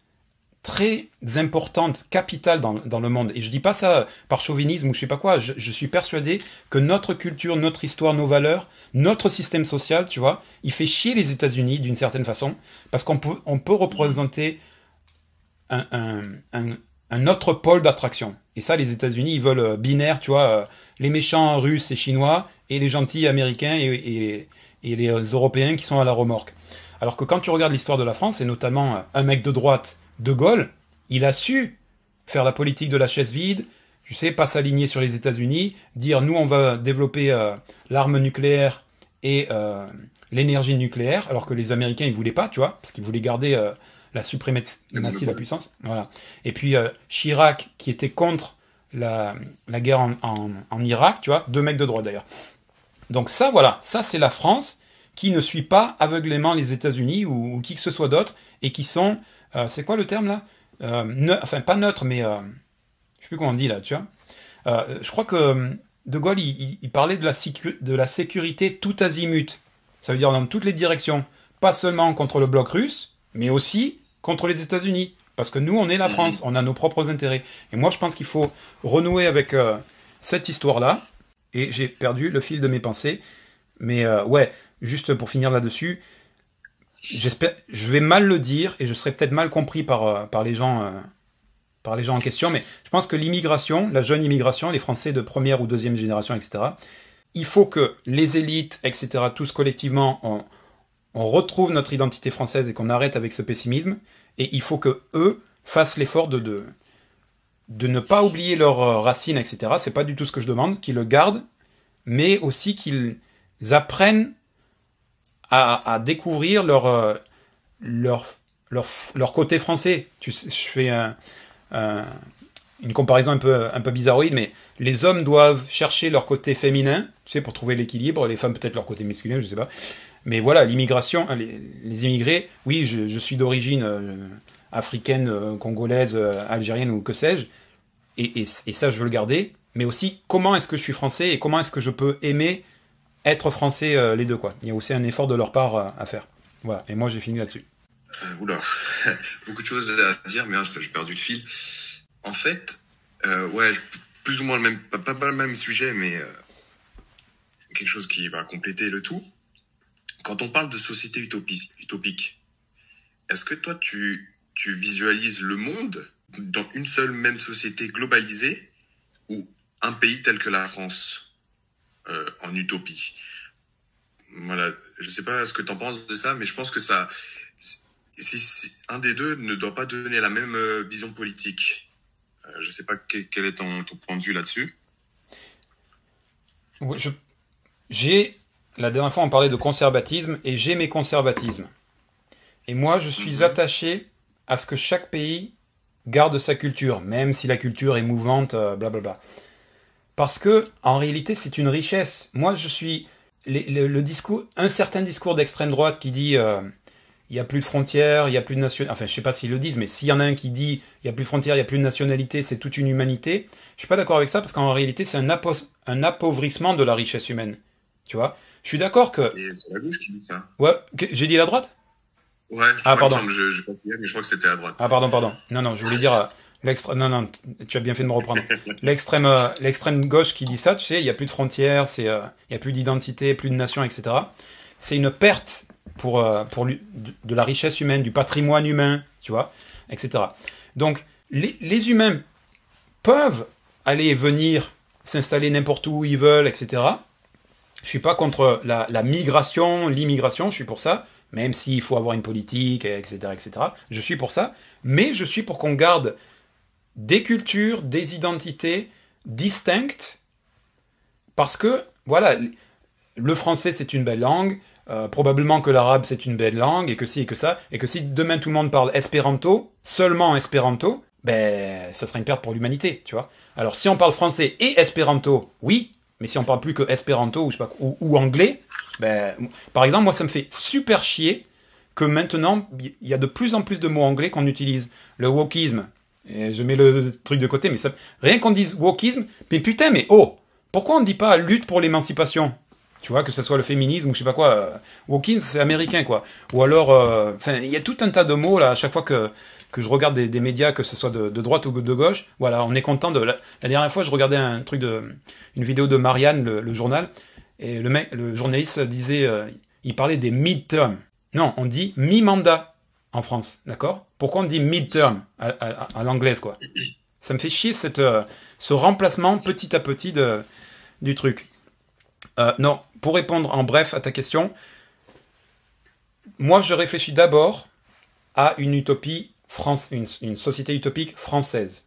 très importante, capitale dans, dans le monde. Et je dis pas ça par chauvinisme ou je sais pas quoi. Je, je suis persuadé que notre culture, notre histoire, nos valeurs, notre système social, tu vois, il fait chier les États-Unis d'une certaine façon, parce qu'on peut, on peut représenter un, un, un, un autre pôle d'attraction. Et ça, les États-Unis, ils veulent euh, binaire, tu vois, euh, les méchants russes et chinois et les gentils américains et, et, et les euh, Européens qui sont à la remorque. Alors que quand tu regardes l'histoire de la France, et notamment euh, un mec de droite, De Gaulle, il a su faire la politique de la chaise vide, tu sais, pas s'aligner sur les États-Unis, dire nous on va développer euh, l'arme nucléaire et euh, l'énergie nucléaire, alors que les Américains ils voulaient pas, tu vois, parce qu'ils voulaient garder euh, la suprématie de la puissance. Voilà. Et puis euh, Chirac qui était contre la, la guerre en, en, en Irak, tu vois, deux mecs de droite d'ailleurs. Donc ça, voilà, ça c'est la France qui ne suit pas aveuglément les États-Unis ou, ou qui que ce soit d'autre et qui sont, euh, c'est quoi le terme là euh, ne, Enfin pas neutre, mais euh, je sais plus comment on dit là, tu vois. Euh, je crois que euh, De Gaulle il, il- il parlait de la, sécu- de la sécurité tout azimut. Ça veut dire dans toutes les directions, pas seulement contre le bloc russe, mais aussi contre les États-Unis. Parce que nous, on est la France, on a nos propres intérêts. Et moi, je pense qu'il faut renouer avec euh, cette histoire-là. Et j'ai perdu le fil de mes pensées. Mais euh, ouais, juste pour finir là-dessus, j'espère, je vais mal le dire et je serai peut-être mal compris par, euh, par les gens, euh, par les gens en question. Mais je pense que l'immigration, la jeune immigration, les Français de première ou deuxième génération, et cetera. Il faut que les élites, et cetera. Tous collectivement, on, on retrouve notre identité française et qu'on arrête avec ce pessimisme. Et il faut que eux fassent l'effort de, de de ne pas oublier leurs euh, racines, et cetera. C'est pas du tout ce que je demande, qu'ils le gardent, mais aussi qu'ils apprennent à, à découvrir leur, euh, leur, leur, leur côté français. Tu sais, je fais un, un- une comparaison un peu, un peu bizarroïde, mais les hommes doivent chercher leur côté féminin, tu sais, pour trouver l'équilibre, les femmes peut-être leur côté masculin, je sais pas. Mais voilà, l'immigration, les, les immigrés, oui, je, je suis d'origine euh, africaine, euh, congolaise, euh, algérienne ou que sais-je, et, et, et ça, je veux le garder. Mais aussi, comment est-ce que je suis français et comment est-ce que je peux aimer être français, euh, les deux, quoi. Il y a aussi un effort de leur part euh, à faire. Voilà. Et moi, j'ai fini là-dessus. Euh, oula, beaucoup de choses à dire, mais hein, j'ai perdu le fil. En fait, euh, ouais, je- plus ou moins le même, pas, pas, pas le même sujet, mais euh, quelque chose qui va compléter le tout. Quand on parle de société utopi- utopique, est-ce que toi, tu, tu visualises le monde dans une seule même société globalisée ou un pays tel que la France euh, en utopie? Voilà, je sais pas ce que tu en penses de ça, mais je pense que ça, si, si un des deux ne doit pas donner la même euh, vision politique. Euh, je sais pas que- quel est ton, ton point de vue là-dessus. Ouais, je- J'ai, la dernière fois, on parlait de conservatisme et j'ai mes conservatismes. Et moi, je suis Mhm. attaché à ce que chaque pays garde sa culture, même si la culture est mouvante, euh, blablabla. Parce que, en réalité, c'est une richesse. Moi, je suis les- le, le discours, un certain discours d'extrême droite qui dit euh, il n'y a plus de frontières, il n'y a plus de nationalité. Enfin, je sais pas s'ils le disent, mais s'il y en a un qui dit il n'y a plus de frontières, il n'y a plus de nationalité, c'est toute une humanité. Je suis pas d'accord avec ça parce qu'en réalité, c'est un, apos- un appauvrissement de la richesse humaine. Tu vois? Je suis d'accord que. Et c'est la gauche qui dit ça. Ouais, que- j'ai dit la droite? Ouais, je Ah, crois, il me pardon. semble, je, je pense bien, mais je crois que c'était à droite. Ah, pardon, pardon. Non, non, je voulais dire euh, l'extrême. Non, non, tu as bien fait de me reprendre. L'extrême, euh, l'extrême gauche qui dit ça, tu sais, il n'y a plus de frontières, c'est, euh, il n'y a plus d'identité, plus de nation, et cetera. C'est une perte pour, euh, pour l'hu- de de la richesse humaine, du patrimoine humain, tu vois, et cetera. Donc, les, les humains peuvent aller et venir, s'installer n'importe où ils veulent, et cetera. Je suis pas contre la, la migration, l'immigration, je suis pour ça, même s'il faut avoir une politique, et cetera, et cetera. Je suis pour ça, mais je suis pour qu'on garde des cultures, des identités distinctes, parce que, voilà, le français c'est une belle langue, euh, probablement que l'arabe c'est une belle langue, et que si et que ça, et que si demain tout le monde parle espéranto, seulement espéranto, ben ça sera une perte pour l'humanité, tu vois. Alors si on parle français et espéranto, oui, mais si on parle plus que espéranto ou, je sais pas, ou, ou anglais, ben, par exemple, moi ça me fait super chier que maintenant, il y a de plus en plus de mots anglais qu'on utilise. Le wokisme, et je mets le truc de côté, mais ça, rien qu'on dise wokisme, mais putain, mais oh, pourquoi on ne dit pas lutte pour l'émancipation? Tu vois, que ce soit le féminisme ou je sais pas quoi. Euh, wokisme, c'est américain, quoi. Ou alors, enfin, euh, il y a tout un tas de mots, là, à chaque fois que, que je regarde des, des médias, que ce soit de, de droite ou de gauche, voilà, on est content de... La, la dernière fois, je regardais un truc de... une vidéo de Marianne, le, le journal, et le mec, le journaliste disait... Euh, il parlait des mid-term. Non, on dit mi-mandat en France, d'accord? Pourquoi on dit mid-term à, à, à l'anglaise, quoi? Ça me fait chier cette, euh, ce remplacement petit à petit de, du truc. Euh, non, pour répondre en bref à ta question, moi je réfléchis d'abord à une utopie, France, une, une société utopique française.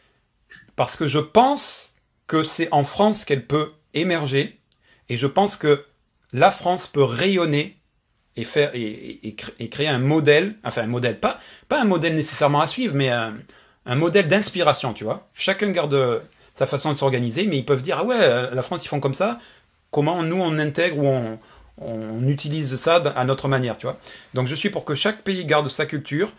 Parce que je pense que c'est en France qu'elle peut émerger, et je pense que la France peut rayonner et faire et, et, et créer un modèle, enfin un modèle, pas, pas un modèle nécessairement à suivre, mais un, un modèle d'inspiration, tu vois. Chacun garde sa façon de s'organiser, mais ils peuvent dire, ah ouais, la France ils font comme ça, comment nous on intègre ou on, on utilise ça à notre manière, tu vois. Donc je suis pour que chaque pays garde sa culture,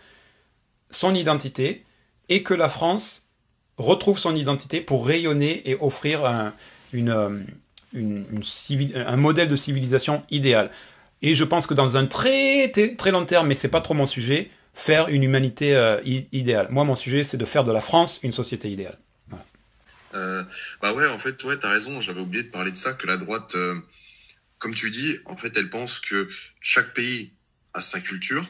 son identité, et que la France retrouve son identité pour rayonner et offrir un, une, une, une civil, un modèle de civilisation idéal. Et je pense que dans un très, très, très long terme, mais c'est pas trop mon sujet, faire une humanité euh, idéale. Moi, mon sujet, c'est de faire de la France une société idéale. Voilà. Euh, bah ouais, en fait, ouais, t'as raison. J'avais oublié de parler de ça, que la droite, euh, comme tu dis, en fait, elle pense que chaque pays a sa culture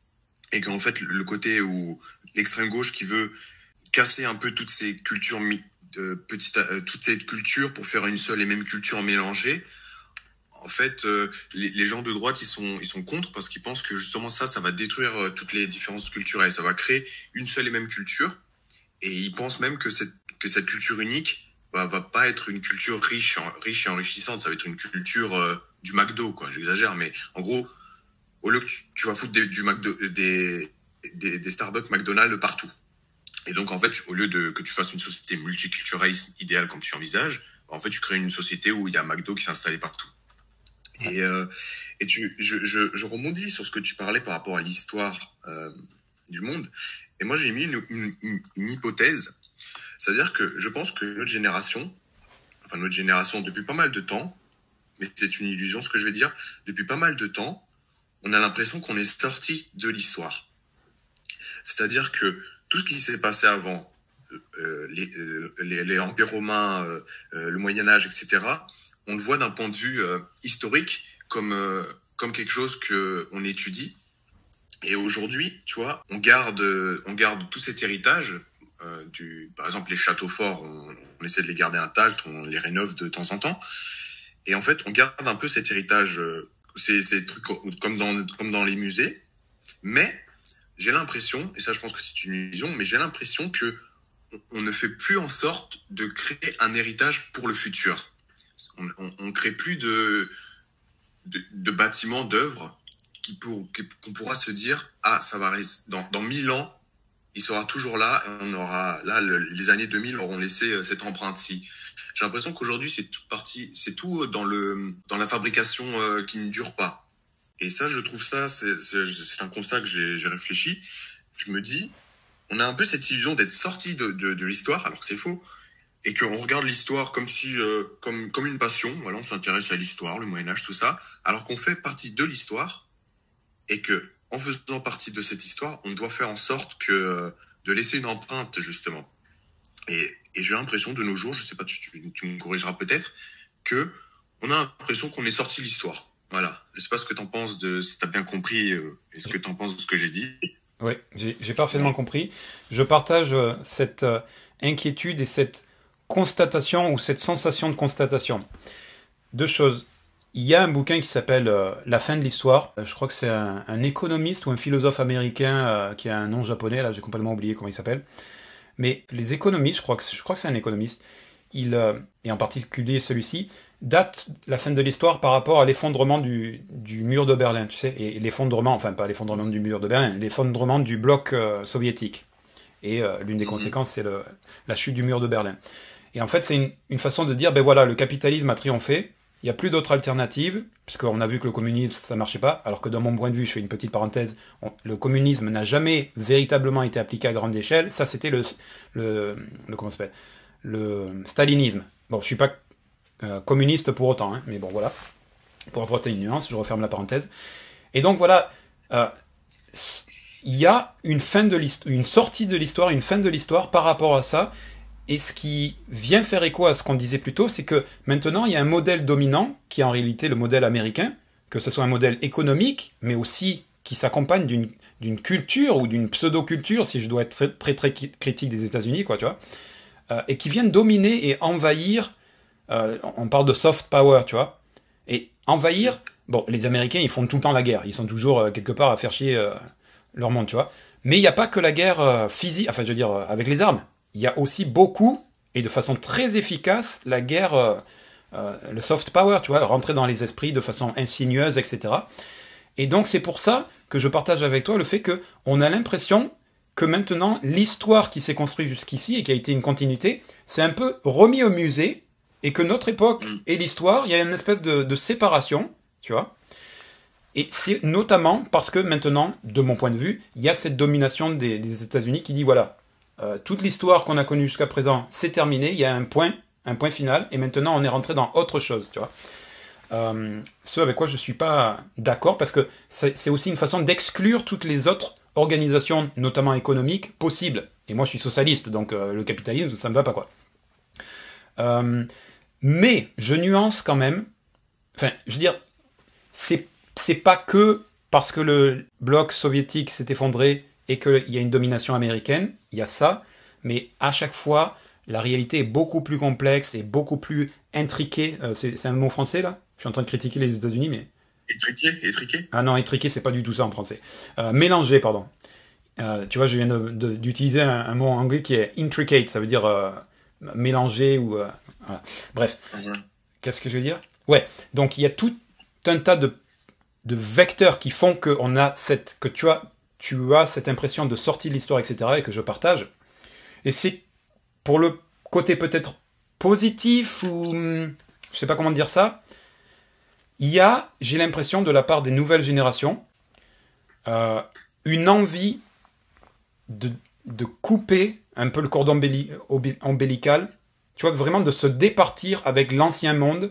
et qu'en fait, le côté où l'extrême gauche qui veut casser un peu toutes ces cultures, euh, petites, euh, toutes ces cultures pour faire une seule et même culture mélangée. En fait, euh, les, les gens de droite, ils sont, ils sont contre parce qu'ils pensent que justement ça, ça va détruire euh, toutes les différences culturelles. Ça va créer une seule et même culture. Et ils pensent même que cette, que cette culture unique bah, va pas être une culture riche, en, riche et enrichissante. Ça va être une culture euh, du McDo, quoi. J'exagère, mais en gros, au lieu que tu, tu vas foutre des, du McDo, des, des, des Starbucks, McDonald's partout. Et donc, en fait, au lieu de que tu fasses une société multiculturelle idéale comme tu envisages, en fait, tu crées une société où il y a McDo qui s'est installé partout. Et, euh, et tu, je, je, je rebondis sur ce que tu parlais par rapport à l'histoire euh, du monde. Et moi, j'ai mis une, une, une, une hypothèse. C'est-à-dire que je pense que notre génération, enfin notre génération depuis pas mal de temps, mais c'est une illusion ce que je vais dire, depuis pas mal de temps, on a l'impression qu'on est sorti de l'histoire. C'est-à-dire que tout ce qui s'est passé avant, euh, les, les, les empires romains, euh, euh, le Moyen-Âge, et cetera, on le voit d'un point de vue euh, historique comme, euh, comme quelque chose qu'on étudie. Et aujourd'hui, tu vois, on garde, on garde tout cet héritage. Euh, du, par exemple, les châteaux forts, on, on essaie de les garder intacts, on les rénove de temps en temps. Et en fait, on garde un peu cet héritage, euh, ces, ces trucs comme dans, comme dans les musées. Mais j'ai l'impression, et ça je pense que c'est une illusion, mais j'ai l'impression que on, on ne fait plus en sorte de créer un héritage pour le futur. On, on, on crée plus de, de, de bâtiments, d'œuvres qui pour, qui, qu'on pourra se dire, ah, ça va rester, dans, dans mille ans, il sera toujours là, et on aura, là, le, les années deux mille auront laissé cette empreinte-ci. J'ai l'impression qu'aujourd'hui, c'est tout parti, c'est tout dans le, dans la fabrication euh, qui ne dure pas. Et ça, je trouve ça, c'est, c'est, c'est un constat que j'ai, j'ai réfléchi. Je me dis, on a un peu cette illusion d'être sorti de, de, de l'histoire, alors que c'est faux. Et qu'on regarde l'histoire comme si, euh, comme, comme une passion. Voilà, on s'intéresse à l'histoire, le Moyen-Âge, tout ça. Alors qu'on fait partie de l'histoire. Et que, en faisant partie de cette histoire, on doit faire en sorte que, euh, de laisser une empreinte, justement. Et, et j'ai l'impression de nos jours, je sais pas, tu, tu, tu me corrigeras peut-être, que on a l'impression qu'on est sorti de l'histoire. Voilà. Je sais pas ce que t'en penses de, si t'as bien compris, euh, et ce que t'en penses de ce que j'ai dit. Oui, j'ai, j'ai parfaitement compris. Je partage euh, cette euh, inquiétude et cette constatation ou cette sensation de constatation. Deux choses. Il y a un bouquin qui s'appelle euh, La fin de l'histoire. Je crois que c'est un, un économiste ou un philosophe américain euh, qui a un nom japonais, là j'ai complètement oublié comment il s'appelle. Mais les économistes, je crois que, je crois que c'est un économiste, il, euh, et en particulier celui-ci, date la fin de l'histoire par rapport à l'effondrement du, du mur de Berlin, tu sais, et l'effondrement, enfin pas l'effondrement du mur de Berlin, l'effondrement du bloc euh, soviétique. Et euh, l'une des conséquences, c'est le, la chute du mur de Berlin. Et en fait, c'est une, une façon de dire, ben voilà, le capitalisme a triomphé, il n'y a plus d'autres alternatives, puisqu'on a vu que le communisme, ça ne marchait pas, alors que dans mon point de vue, je fais une petite parenthèse, on, le communisme n'a jamais véritablement été appliqué à grande échelle, ça c'était le, le, le, comment ça s'appelle, le stalinisme. Bon, je suis pas euh, communiste pour autant, hein, mais bon, voilà, pour apporter une nuance, je referme la parenthèse. Et donc voilà, euh, il y a une fin de l'histoire, une sortie de l'histoire, une fin de l'histoire par rapport à ça. Et ce qui vient faire écho à ce qu'on disait plus tôt, c'est que maintenant, il y a un modèle dominant, qui est en réalité le modèle américain, que ce soit un modèle économique, mais aussi qui s'accompagne d'une, d'une culture ou d'une pseudo-culture, si je dois être très très, très critique des États-Unis, quoi, tu vois, euh, et qui vient dominer et envahir, euh, on parle de soft power, tu vois, et envahir, bon, les Américains, ils font tout le temps la guerre, ils sont toujours euh, quelque part à faire chier euh, leur monde, tu vois, mais il n'y a pas que la guerre euh, physique, enfin, je veux dire, euh, avec les armes. Il y a aussi beaucoup, et de façon très efficace, la guerre, euh, euh, le soft power, tu vois, rentrer dans les esprits de façon insinueuse, et cetera. Et donc c'est pour ça que je partage avec toi le fait qu'on a l'impression que maintenant, l'histoire qui s'est construite jusqu'ici, et qui a été une continuité, c'est un peu remis au musée, et que notre époque et l'histoire, il y a une espèce de, de séparation, tu vois. Et c'est notamment parce que maintenant, de mon point de vue, il y a cette domination des, des États-Unis qui dit, voilà, Euh, toute l'histoire qu'on a connue jusqu'à présent, c'est terminé, il y a un point, un point final, et maintenant on est rentré dans autre chose, tu vois. Euh, ce avec quoi je suis pas d'accord, parce que c'est, c'est aussi une façon d'exclure toutes les autres organisations, notamment économiques, possibles. Et moi je suis socialiste, donc euh, le capitalisme, ça me va pas, quoi. Euh, mais je nuance quand même, enfin, je veux dire, c'est, c'est pas que parce que le bloc soviétique s'est effondré et qu'il y a une domination américaine, il y a ça, mais à chaque fois, la réalité est beaucoup plus complexe et beaucoup plus intriquée. Euh, c'est, c'est un mot français, là? Je suis en train de critiquer les États-Unis, mais... Étriqué, étriqué. Ah non, intriqué, c'est pas du tout ça en français. Euh, mélangé, pardon. Euh, tu vois, je viens de, de, d'utiliser un, un mot en anglais qui est intricate, ça veut dire euh, mélangé ou... Euh, voilà. Bref, mm-hmm. Qu'est-ce que je veux dire? Ouais, donc il y a tout un tas de, de vecteurs qui font que, on a cette, que tu as... tu as cette impression de sortie de l'histoire, et cetera, et que je partage. Et c'est pour le côté peut-être positif, ou je sais pas comment dire ça, il y a, j'ai l'impression, de la part des nouvelles générations, euh, une envie de, de couper un peu le cordon ombilic, ombilical, tu vois, vraiment de se départir avec l'ancien monde,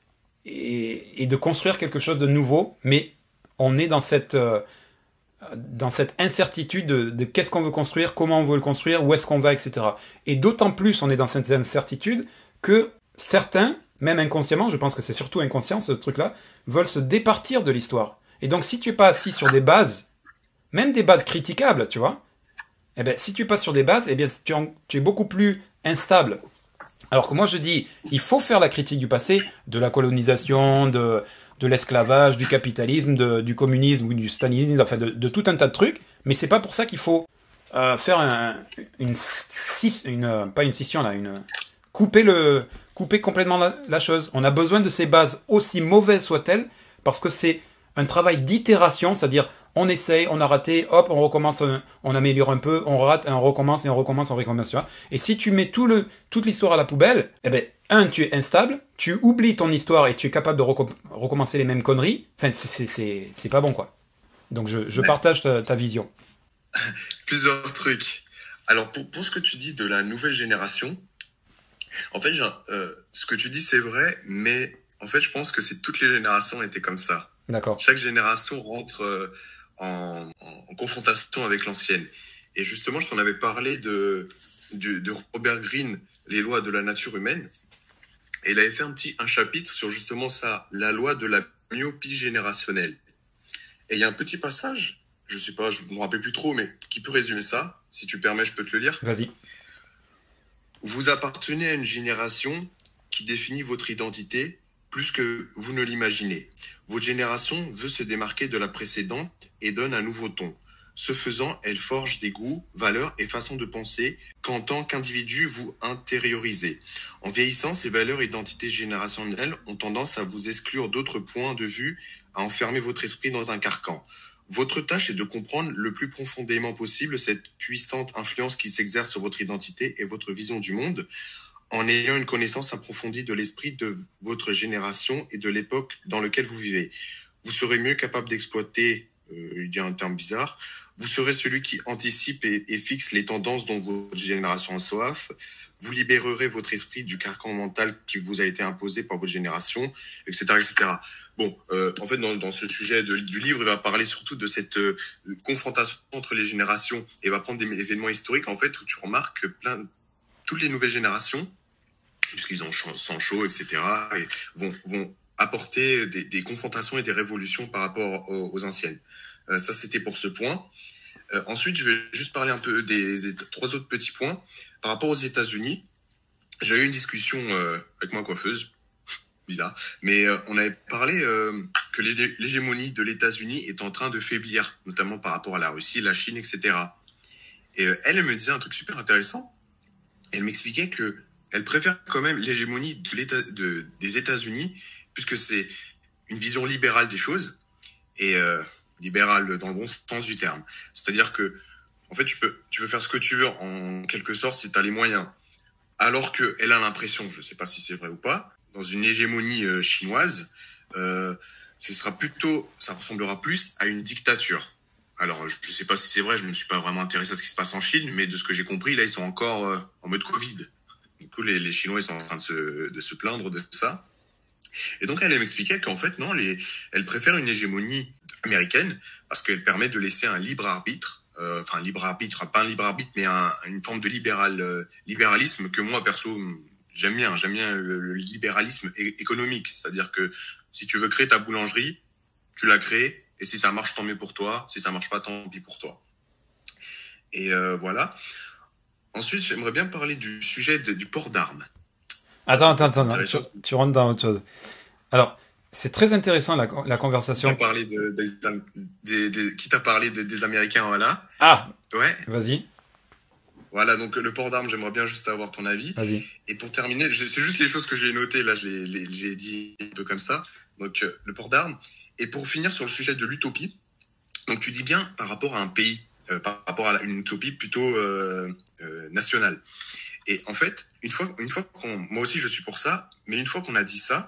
et, et de construire quelque chose de nouveau, mais on est dans cette... Euh, dans cette incertitude de, de qu'est-ce qu'on veut construire, comment on veut le construire, où est-ce qu'on va, et cetera. Et d'autant plus on est dans cette incertitude que certains, même inconsciemment, je pense que c'est surtout inconscient ce truc-là, veulent se départir de l'histoire. Et donc si tu n'es pas assis sur des bases, même des bases critiquables, tu vois, eh ben, si tu passes sur des bases, eh bien, tu, en, tu es beaucoup plus instable. Alors que moi je dis, il faut faire la critique du passé, de la colonisation, de... de l'esclavage, du capitalisme, de, du communisme ou du stalinisme, enfin de, de tout un tas de trucs, mais c'est pas pour ça qu'il faut euh, faire un, une, une, pas une scission là, une couper le, couper complètement la, la chose. On a besoin de ces bases, aussi mauvaises soient-elles, parce que c'est un travail d'itération, c'est-à-dire on essaye, on a raté, hop, on recommence, on, on améliore un peu, on rate, on recommence et on recommence, on recommence. Tu vois. Et si tu mets tout le, toute l'histoire à la poubelle, eh ben un, tu es instable, tu oublies ton histoire et tu es capable de recom- recommencer les mêmes conneries. Enfin, c'est, c'est, c'est, c'est pas bon, quoi. Donc, je, je partage ta, ta vision. Plusieurs trucs. Alors, pour, pour ce que tu dis de la nouvelle génération, en fait, genre, euh, ce que tu dis, c'est vrai, mais en fait, je pense que c'est toutes les générations étaient comme ça. D'accord. Chaque génération rentre euh, en, en, en confrontation avec l'ancienne. Et justement, je t'en avais parlé de, de, de Robert Greene, Les lois de la nature humaine. Et il avait fait un petit un chapitre sur justement ça, la loi de la myopie générationnelle. Et il y a un petit passage, je sais pas, je ne me rappelle plus trop, mais qui peut résumer ça. Si tu permets, je peux te le lire. Vas-y. Vous appartenez à une génération qui définit votre identité plus que vous ne l'imaginez. Votre génération veut se démarquer de la précédente et donne un nouveau ton. Ce faisant, elle forge des goûts, valeurs et façons de penser qu'en tant qu'individu, vous intériorisez. En vieillissant, ces valeurs et identités générationnelles ont tendance à vous exclure d'autres points de vue, à enfermer votre esprit dans un carcan. Votre tâche est de comprendre le plus profondément possible cette puissante influence qui s'exerce sur votre identité et votre vision du monde, en ayant une connaissance approfondie de l'esprit de votre génération et de l'époque dans laquelle vous vivez. Vous serez mieux capable d'exploiter, euh, il y a un terme bizarre, vous serez celui qui anticipe et, et fixe les tendances dont votre génération a soif. Vous libérerez votre esprit du carcan mental qui vous a été imposé par votre génération, et cetera, et cetera. Bon, euh, en fait, dans, dans ce sujet de, du livre, il va parler surtout de cette euh, confrontation entre les générations et va prendre des événements historiques, en fait, où tu remarques que plein, toutes les nouvelles générations, puisqu'ils ont sang chaud, et cetera, et vont, vont apporter des, des confrontations et des révolutions par rapport aux, aux anciennes. Euh, ça, c'était pour ce point. Euh, ensuite, je vais juste parler un peu des, des trois autres petits points. Par rapport aux États-Unis, j'ai eu une discussion euh, avec ma coiffeuse, bizarre, mais euh, on avait parlé euh, que l'hégémonie de l'États-Unis est en train de faiblir, notamment par rapport à la Russie, la Chine, et cetera. Et euh, elle, elle me disait un truc super intéressant. Elle m'expliquait que elle préfère quand même l'hégémonie de l'État, de, des États-Unis, puisque c'est une vision libérale des choses, et euh, libérale dans le bon sens du terme. C'est-à-dire que, en fait, tu peux, tu peux faire ce que tu veux, en quelque sorte, si tu as les moyens. Alors qu'elle a l'impression, je ne sais pas si c'est vrai ou pas, dans une hégémonie euh, chinoise, euh, ce sera plutôt, ça ressemblera plus à une dictature. Alors, je ne sais pas si c'est vrai, je ne me suis pas vraiment intéressé à ce qui se passe en Chine, mais de ce que j'ai compris, là, ils sont encore euh, en mode Covid. Du coup, les, les Chinois, ils sont en train de se, de se plaindre de ça. Et donc, elle, elle m'expliquait qu'en fait, non, les, elle préfère une hégémonie américaine parce qu'elle permet de laisser un libre arbitre, euh, enfin, libre arbitre, pas un libre arbitre, mais un, une forme de libéral, euh, libéralisme que moi, perso, j'aime bien. J'aime bien le, le libéralisme é- économique. C'est-à-dire que si tu veux créer ta boulangerie, tu la crées. Et si ça marche, tant mieux pour toi. Si ça marche pas, tant pis pour toi. Et euh, voilà. Ensuite, j'aimerais bien parler du sujet de, du port d'armes. Attends, attends, attends, attends. Tu, tu rentres dans autre chose. Alors, c'est très intéressant la, la conversation. Qui t'a parlé, de, des, des, des, qui t'a parlé de, des Américains, voilà. Ah, ouais. Vas-y. Voilà, donc le port d'armes, j'aimerais bien juste avoir ton avis. Vas-y. Et pour terminer, c'est juste les choses que j'ai notées, là, j'ai dit un peu comme ça. Donc, euh, le port d'armes. Et pour finir sur le sujet de l'utopie, donc tu dis bien par rapport à un pays, euh, par rapport à une utopie plutôt euh, euh, nationale. Et en fait, une fois, une fois qu'on, moi aussi je suis pour ça, mais une fois qu'on a dit ça,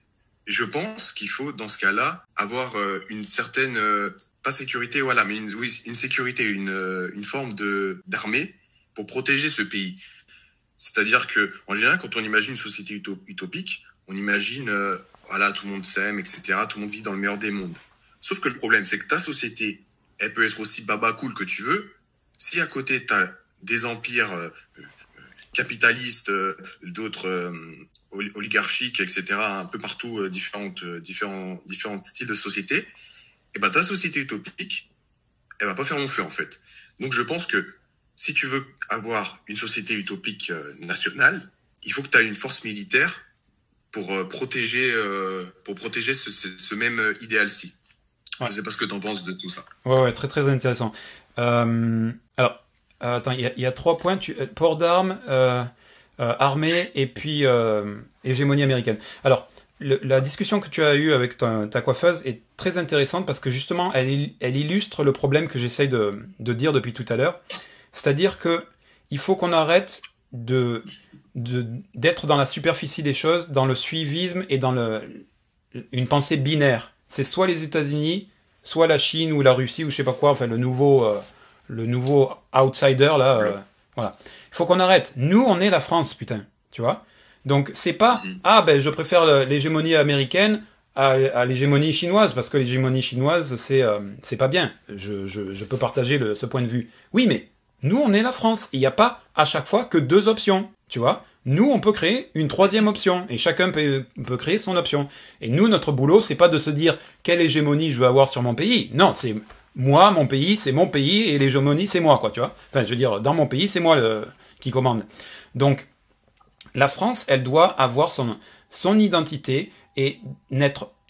je pense qu'il faut dans ce cas-là avoir euh, une certaine, euh, pas sécurité, voilà, mais une, oui, une sécurité, une, euh, une forme de d'armée pour protéger ce pays. C'est-à-dire que en général, quand on imagine une société utopique, on imagine euh, voilà, tout le monde s'aime, et cetera. Tout le monde vit dans le meilleur des mondes. Sauf que le problème, c'est que ta société, elle peut être aussi baba cool que tu veux. Si à côté, tu as des empires euh, capitalistes, euh, d'autres euh, oligarchiques, et cetera, un peu partout, euh, différentes, euh, différents, différents styles de société, et ben ta société utopique, elle va pas faire long feu, en fait. Donc, je pense que si tu veux avoir une société utopique euh, nationale, il faut que tu aies une force militaire pour euh, protéger, euh, pour protéger ce, ce, ce même euh, idéal-ci. Ouais. Je ne sais pas ce que tu en penses de tout ça. Ouais, ouais, très très intéressant. Euh, alors, euh, attends, il y, y a trois points. Tu, euh, port d'armes, euh, euh, armée et puis euh, hégémonie américaine. Alors, le, la discussion que tu as eue avec ta, ta coiffeuse est très intéressante parce que justement, elle, elle illustre le problème que j'essaye de, de dire depuis tout à l'heure. C'est-à-dire que il faut qu'on arrête de... De, d'être dans la superficie des choses, dans le suivisme et dans le, une pensée binaire. C'est soit les États-Unis, soit la Chine ou la Russie ou je sais pas quoi, enfin le nouveau, euh, le nouveau outsider là. Euh, voilà. Il faut qu'on arrête. Nous, on est la France, putain, tu vois. Donc c'est pas ah ben je préfère l'hégémonie américaine à, à l'hégémonie chinoise parce que l'hégémonie chinoise c'est euh, c'est pas bien. Je, je, je peux partager le, ce point de vue. Oui, mais nous, on est la France. Il n'y a pas à chaque fois que deux options. Tu vois, nous, on peut créer une troisième option et chacun peut, peut créer son option. Et nous, notre boulot, c'est pas de se dire quelle hégémonie je veux avoir sur mon pays. Non, c'est moi, mon pays, c'est mon pays et l'hégémonie, c'est moi, quoi, tu vois. Enfin, je veux dire, dans mon pays, c'est moi le, qui commande. Donc, la France, elle doit avoir son, son identité et n'être,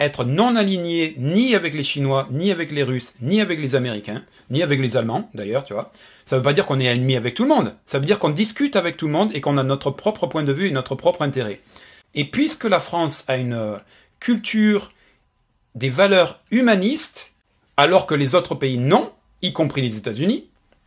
être non aligné ni avec les Chinois, ni avec les Russes, ni avec les Américains, ni avec les Allemands, d'ailleurs, tu vois. Ça veut pas dire qu'on est ennemi avec tout le monde. Ça veut dire qu'on discute avec tout le monde et qu'on a notre propre point de vue et notre propre intérêt. Et puisque la France a une culture des valeurs humanistes, alors que les autres pays non, y compris les États-Unis,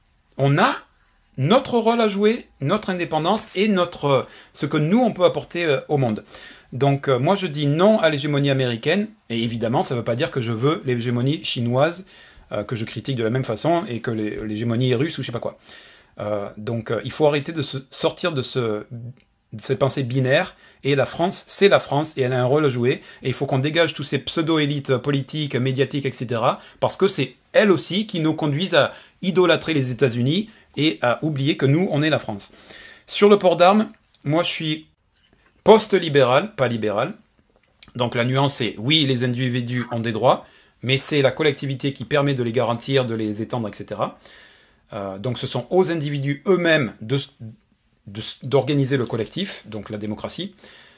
on a notre rôle à jouer, notre indépendance et notre ce que nous on peut apporter au monde. Donc euh, moi je dis non à l'hégémonie américaine, et évidemment ça ne veut pas dire que je veux l'hégémonie chinoise, euh, que je critique de la même façon, et que l'hégémonie russe ou je sais pas quoi. Euh, donc euh, il faut arrêter de se sortir de, ce, de cette pensée binaire, et la France, c'est la France, et elle a un rôle à jouer, et il faut qu'on dégage tous ces pseudo-élites politiques, médiatiques, et cetera, parce que c'est elles aussi qui nous conduisent à idolâtrer les États-Unis, et à oublier que nous, on est la France. Sur le port d'armes, moi je suis post-libéral, pas libéral. Donc la nuance est, oui, les individus ont des droits, mais c'est la collectivité qui permet de les garantir, de les étendre, et cetera. Euh, donc ce sont aux individus eux-mêmes de, de, d'organiser le collectif, donc la démocratie.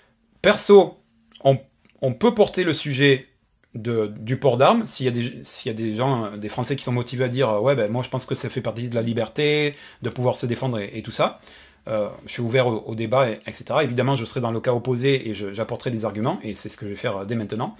Perso, on, on peut porter le sujet De, du port d'armes, s'il y a des s'il y a des gens, des Français qui sont motivés à dire ouais ben moi je pense que ça fait partie de la liberté, de pouvoir se défendre et, et tout ça, euh, je suis ouvert au, au débat et, etc. Évidemment je serai dans le cas opposé et je, j'apporterai des arguments et c'est ce que je vais faire dès maintenant.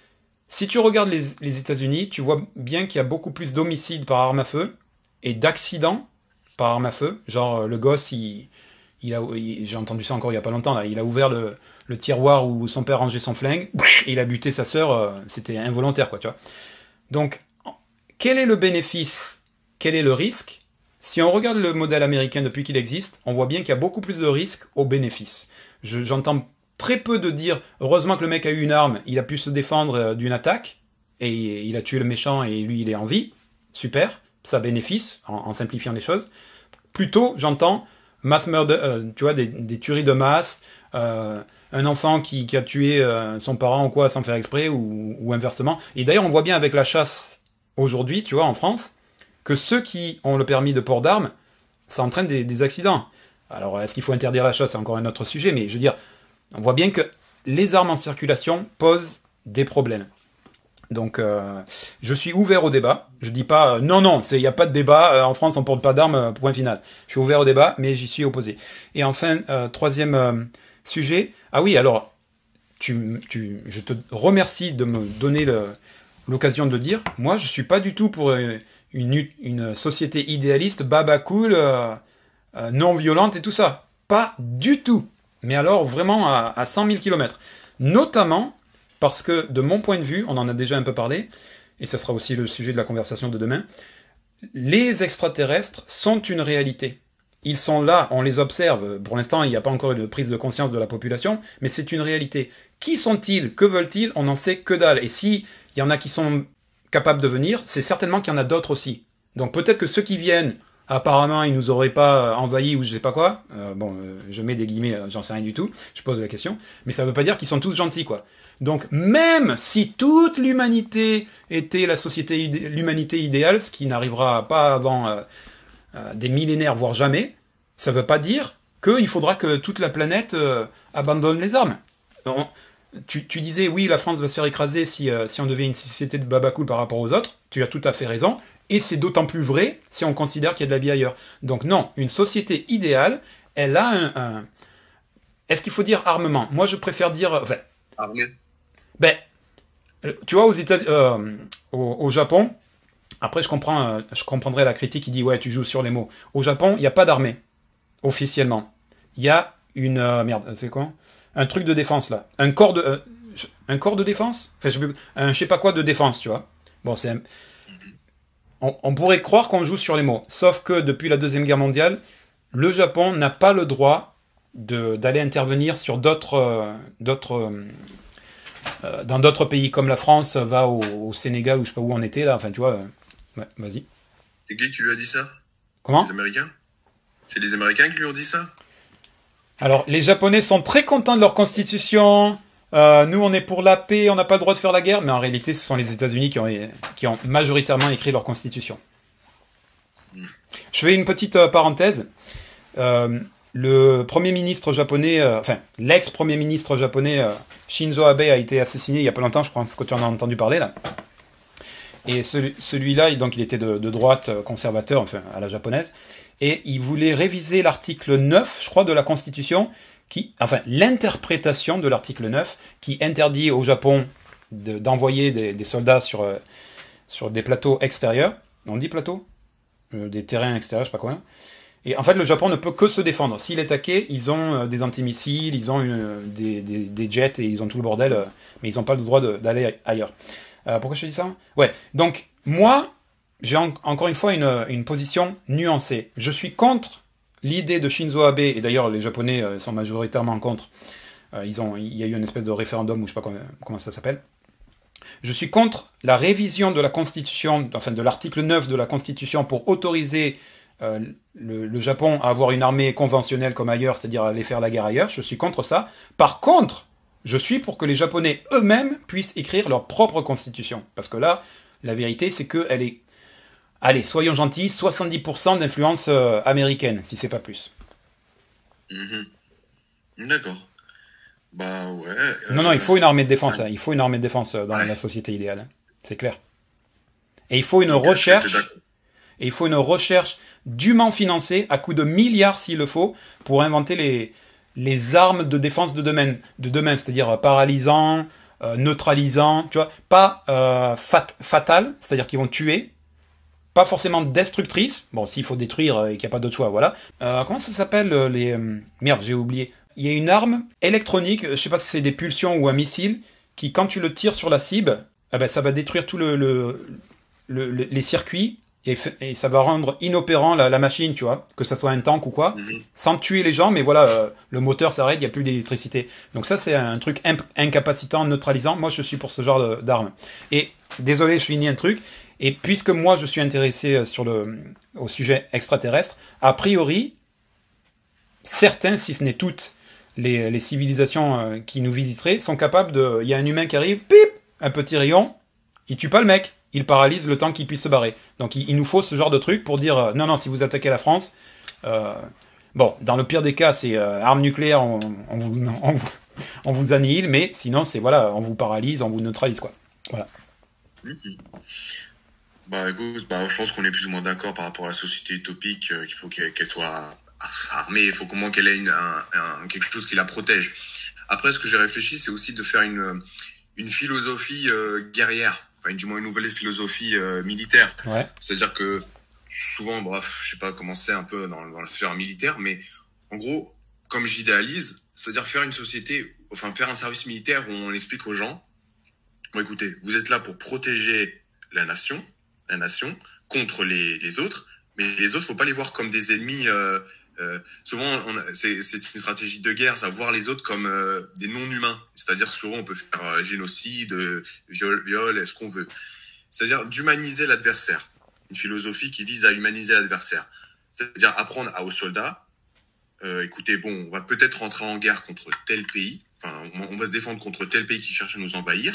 Si tu regardes les, les États-Unis, tu vois bien qu'il y a beaucoup plus d'homicides par arme à feu et d'accidents par arme à feu, genre le gosse il Il a, il, j'ai entendu ça encore il y a pas longtemps là. Il a ouvert le, le tiroir où son père rangeait son flingue et il a buté sa sœur. Euh, c'était involontaire quoi, tu vois. Donc, quel est le bénéfice? Quel est le risque? Si on regarde le modèle américain depuis qu'il existe, on voit bien qu'il y a beaucoup plus de risques au bénéfice. Je, j'entends très peu de dire heureusement que le mec a eu une arme, il a pu se défendre d'une attaque et il a tué le méchant et lui il est en vie. Super, ça bénéfice en, en simplifiant les choses. Plutôt, j'entends mass murder, euh, tu vois, des, des tueries de masse, euh, un enfant qui, qui a tué euh, son parent ou quoi sans faire exprès, ou, ou inversement. Et d'ailleurs, on voit bien avec la chasse aujourd'hui, tu vois, en France, que ceux qui ont le permis de port d'armes, ça entraîne des, des accidents. Alors, est-ce qu'il faut interdire la chasse? C'est encore un autre sujet, mais je veux dire, on voit bien que les armes en circulation posent des problèmes. Donc, euh, je suis ouvert au débat. Je dis pas euh, non, non, il n'y a pas de débat. Euh, en France, on porte pas d'armes. Euh, point final. Je suis ouvert au débat, mais j'y suis opposé. Et enfin, euh, troisième euh, sujet. Ah oui, alors, tu, tu, je te remercie de me donner le, l'occasion de le dire. Moi, je suis pas du tout pour une, une société idéaliste, baba cool, euh, euh, non violente et tout ça. Pas du tout. Mais alors, vraiment à, à cent mille kilomètres. Notamment parce que, de mon point de vue, on en a déjà un peu parlé, et ce sera aussi le sujet de la conversation de demain, les extraterrestres sont une réalité. Ils sont là, on les observe. Pour l'instant, il n'y a pas encore eu de prise de conscience de la population, mais c'est une réalité. Qui sont-ils? Que veulent-ils? On n'en sait que dalle. Et s'il y en a qui sont capables de venir, c'est certainement qu'il y en a d'autres aussi. Donc peut-être que ceux qui viennent, apparemment, ils nous auraient pas envahis ou je sais pas quoi. Euh, bon, euh, je mets des guillemets, j'en sais rien du tout. Je pose la question. Mais ça veut pas dire qu'ils sont tous gentils, quoi. Donc même si toute l'humanité était la société, idé- l'humanité idéale, ce qui n'arrivera pas avant euh, euh, des millénaires, voire jamais, ça veut pas dire qu'il faudra que toute la planète euh, abandonne les armes. On, tu, tu disais, oui, la France va se faire écraser si, euh, si on devient une société de babacool par rapport aux autres. Tu as tout à fait raison. Et c'est d'autant plus vrai si on considère qu'il y a de la vie ailleurs. Donc non, une société idéale, elle a un... un... Est-ce qu'il faut dire armement? Moi, je préfère dire... Enfin, Armée. Ben, tu vois, aux États, euh, au, au Japon, après je comprends, euh, je comprendrais la critique qui dit ouais, tu joues sur les mots. Au Japon, il n'y a pas d'armée officiellement. Il y a une euh, merde, c'est quoi? Un truc de défense là, un corps de, euh, un corps de défense. Enfin, je, un je sais pas quoi de défense, tu vois. Bon, c'est, un... on, on pourrait croire qu'on joue sur les mots, sauf que depuis la deuxième guerre mondiale, le Japon n'a pas le droit de d'aller intervenir sur d'autres, euh, d'autres euh, Euh, dans d'autres pays comme la France, va au, au Sénégal ou je sais pas où on était là, enfin tu vois, euh, ouais, vas-y. C'est qui qui lui a dit ça? Comment? Les Américains? C'est les Américains qui lui ont dit ça? Alors les Japonais sont très contents de leur constitution, euh, nous on est pour la paix, on n'a pas le droit de faire la guerre, mais en réalité ce sont les États-Unis qui ont, qui ont majoritairement écrit leur constitution. Mm. Je fais une petite euh, parenthèse. Euh, le premier ministre japonais, euh, enfin l'ex-premier ministre japonais, euh, Shinzo Abe a été assassiné il y a pas longtemps, je pense que tu en as entendu parler là. Et celui, celui-là, donc il était de, de droite conservateur, enfin à la japonaise, et il voulait réviser l'article neuf, je crois, de la Constitution, qui, enfin l'interprétation de l'article neuf, qui interdit au Japon de, d'envoyer des, des soldats sur, euh, sur des plateaux extérieurs. On dit plateau euh, Des terrains extérieurs, je sais pas quoi. Et en fait, le Japon ne peut que se défendre. S'il est attaqué, ils ont euh, des antimissiles, ils ont une, des, des, des jets et ils ont tout le bordel, euh, mais ils n'ont pas le droit de, d'aller ailleurs. Euh, pourquoi je te dis ça? Ouais, donc moi, j'ai en, encore une fois une, une position nuancée. Je suis contre l'idée de Shinzo Abe, et d'ailleurs les Japonais euh, sont majoritairement contre. Euh, ils ont, il y a eu une espèce de référendum, ou je sais pas comment, comment ça s'appelle. Je suis contre la révision de la Constitution, enfin de l'article neuf de la Constitution pour autoriser euh, le, le Japon à avoir une armée conventionnelle comme ailleurs, c'est-à-dire aller faire la guerre ailleurs. Je suis contre ça. Par contre, je suis pour que les Japonais eux-mêmes puissent écrire leur propre constitution. Parce que là, la vérité, c'est qu'elle est, allez, soyons gentils, soixante-dix pour cent d'influence euh, américaine, si c'est pas plus. Mmh. D'accord. Bah ouais. Euh... Non, non, il faut une armée de défense. Ouais. Hein. Il faut une armée de défense dans ouais. la société idéale. Hein. C'est clair. Et il faut une Donc, recherche. Et il faut une recherche dûment financée, à coût de milliards s'il le faut, pour inventer les... les armes de défense de demain, de demain c'est-à-dire paralysant, euh, neutralisant, tu vois, pas euh, fat, fatal, c'est-à-dire qu'ils vont tuer, pas forcément destructrices, bon, s'il faut détruire et qu'il n'y a pas d'autre choix, voilà. Euh, comment ça s'appelle, les... Euh, merde, j'ai oublié. Il y a une arme électronique, je sais pas si c'est des pulsions ou un missile, qui, quand tu le tires sur la cible, eh ben, ça va détruire tout le, le, le, le les circuits, Et, et ça va rendre inopérant la, la machine, tu vois, que ça soit un tank ou quoi, mmh. sans tuer les gens, mais voilà, euh, le moteur s'arrête, il n'y a plus d'électricité. Donc ça, c'est un truc imp- incapacitant, neutralisant. Moi, je suis pour ce genre de, d'armes. Et, désolé, je finis un truc, et puisque moi, je suis intéressé sur le, au sujet extraterrestre, a priori, certains, si ce n'est toutes, les, les civilisations euh, qui nous visiteraient, sont capables de... Il y a un humain qui arrive, pip, un petit rayon, il tue pas le mec. Il paralyse le temps qu'il puisse se barrer. Donc il, il nous faut ce genre de truc pour dire euh, non, non, si vous attaquez la France, euh, bon, dans le pire des cas, c'est euh, armes nucléaires, on, on, vous, on, vous, on vous annihile, mais sinon, c'est voilà, on vous paralyse, on vous neutralise, quoi. Voilà. Mmh. Bah écoute, bah, je pense qu'on est plus ou moins d'accord par rapport à la société utopique, euh, qu'il faut qu'elle, qu'elle soit armée, il faut comment qu'elle ait une, un, un, quelque chose qui la protège. Après, ce que j'ai réfléchi, c'est aussi de faire une, une philosophie euh, guerrière. Enfin, du moins une nouvelle philosophie euh, militaire. Ouais. C'est-à-dire que souvent, bref, je sais pas comment c'est un peu dans, dans la sphère militaire, mais en gros, comme j'idéalise, c'est-à-dire faire une société, enfin faire un service militaire où on explique aux gens, bon, écoutez, vous êtes là pour protéger la nation, la nation contre les, les autres, mais les autres, faut pas les voir comme des ennemis. Euh, euh, souvent, on a, c'est, c'est une stratégie de guerre, ça voir les autres comme euh, des non-humains. C'est-à-dire souvent, on peut faire euh, génocide, viol, viol, ce qu'on veut. C'est-à-dire d'humaniser l'adversaire. Une philosophie qui vise à humaniser l'adversaire. C'est-à-dire apprendre à, aux soldats, euh, écoutez, bon, on va peut-être rentrer en guerre contre tel pays, enfin, on, on va se défendre contre tel pays qui cherche à nous envahir.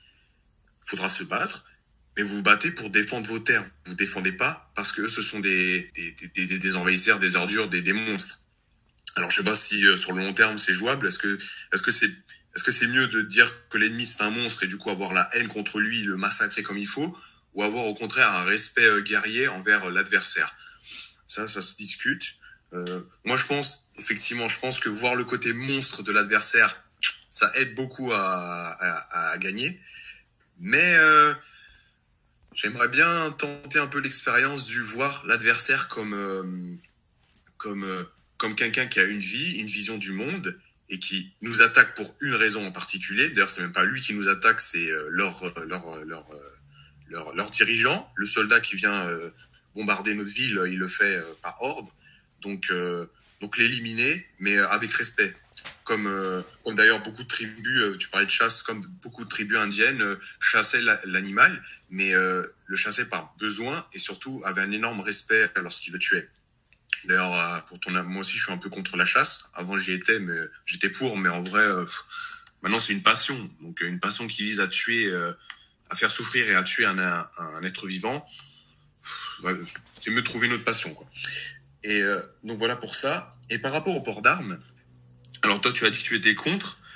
Il faudra se battre. Mais vous vous battez pour défendre vos terres. Vous ne défendez pas parce que ce sont des, des, des, des, des envahisseurs, des ordures, des, des monstres. Alors, je ne sais pas si euh, sur le long terme, c'est jouable. Est-ce que, est-ce que c'est, est-ce que c'est mieux de dire que l'ennemi, c'est un monstre et du coup avoir la haine contre lui, le massacrer comme il faut, ou avoir au contraire un respect euh, guerrier envers euh, l'adversaire? Ça, ça se discute. Euh, moi, je pense, effectivement, je pense que voir le côté monstre de l'adversaire, ça aide beaucoup à, à, à gagner. Mais... Euh, J'aimerais bien tenter un peu l'expérience du voir l'adversaire comme euh, comme euh, comme quelqu'un qui a une vie, une vision du monde et qui nous attaque pour une raison en particulier. D'ailleurs, c'est même pas lui qui nous attaque, c'est euh, leur leur leur leur leur dirigeant, le soldat qui vient euh, bombarder notre ville. Il le fait euh, par ordre. Donc euh, donc l'éliminer, mais avec respect. Comme, euh, comme d'ailleurs beaucoup de tribus, euh, tu parlais de chasse, comme beaucoup de tribus indiennes euh, chassaient la, l'animal, mais euh, le chassaient par besoin et surtout avaient un énorme respect lorsqu'ils le tuaient. D'ailleurs, euh, pour ton, moi aussi, je suis un peu contre la chasse. Avant, j'y étais, mais j'étais pour, mais en vrai, euh, maintenant, c'est une passion. Donc, une passion qui vise à tuer, euh, à faire souffrir et à tuer un, un, un être vivant. Ouais, c'est mieux de trouver une autre passion, quoi. Et euh, donc voilà pour ça. Et par rapport au port d'armes. Alors toi, tu as dit que tu étais contre.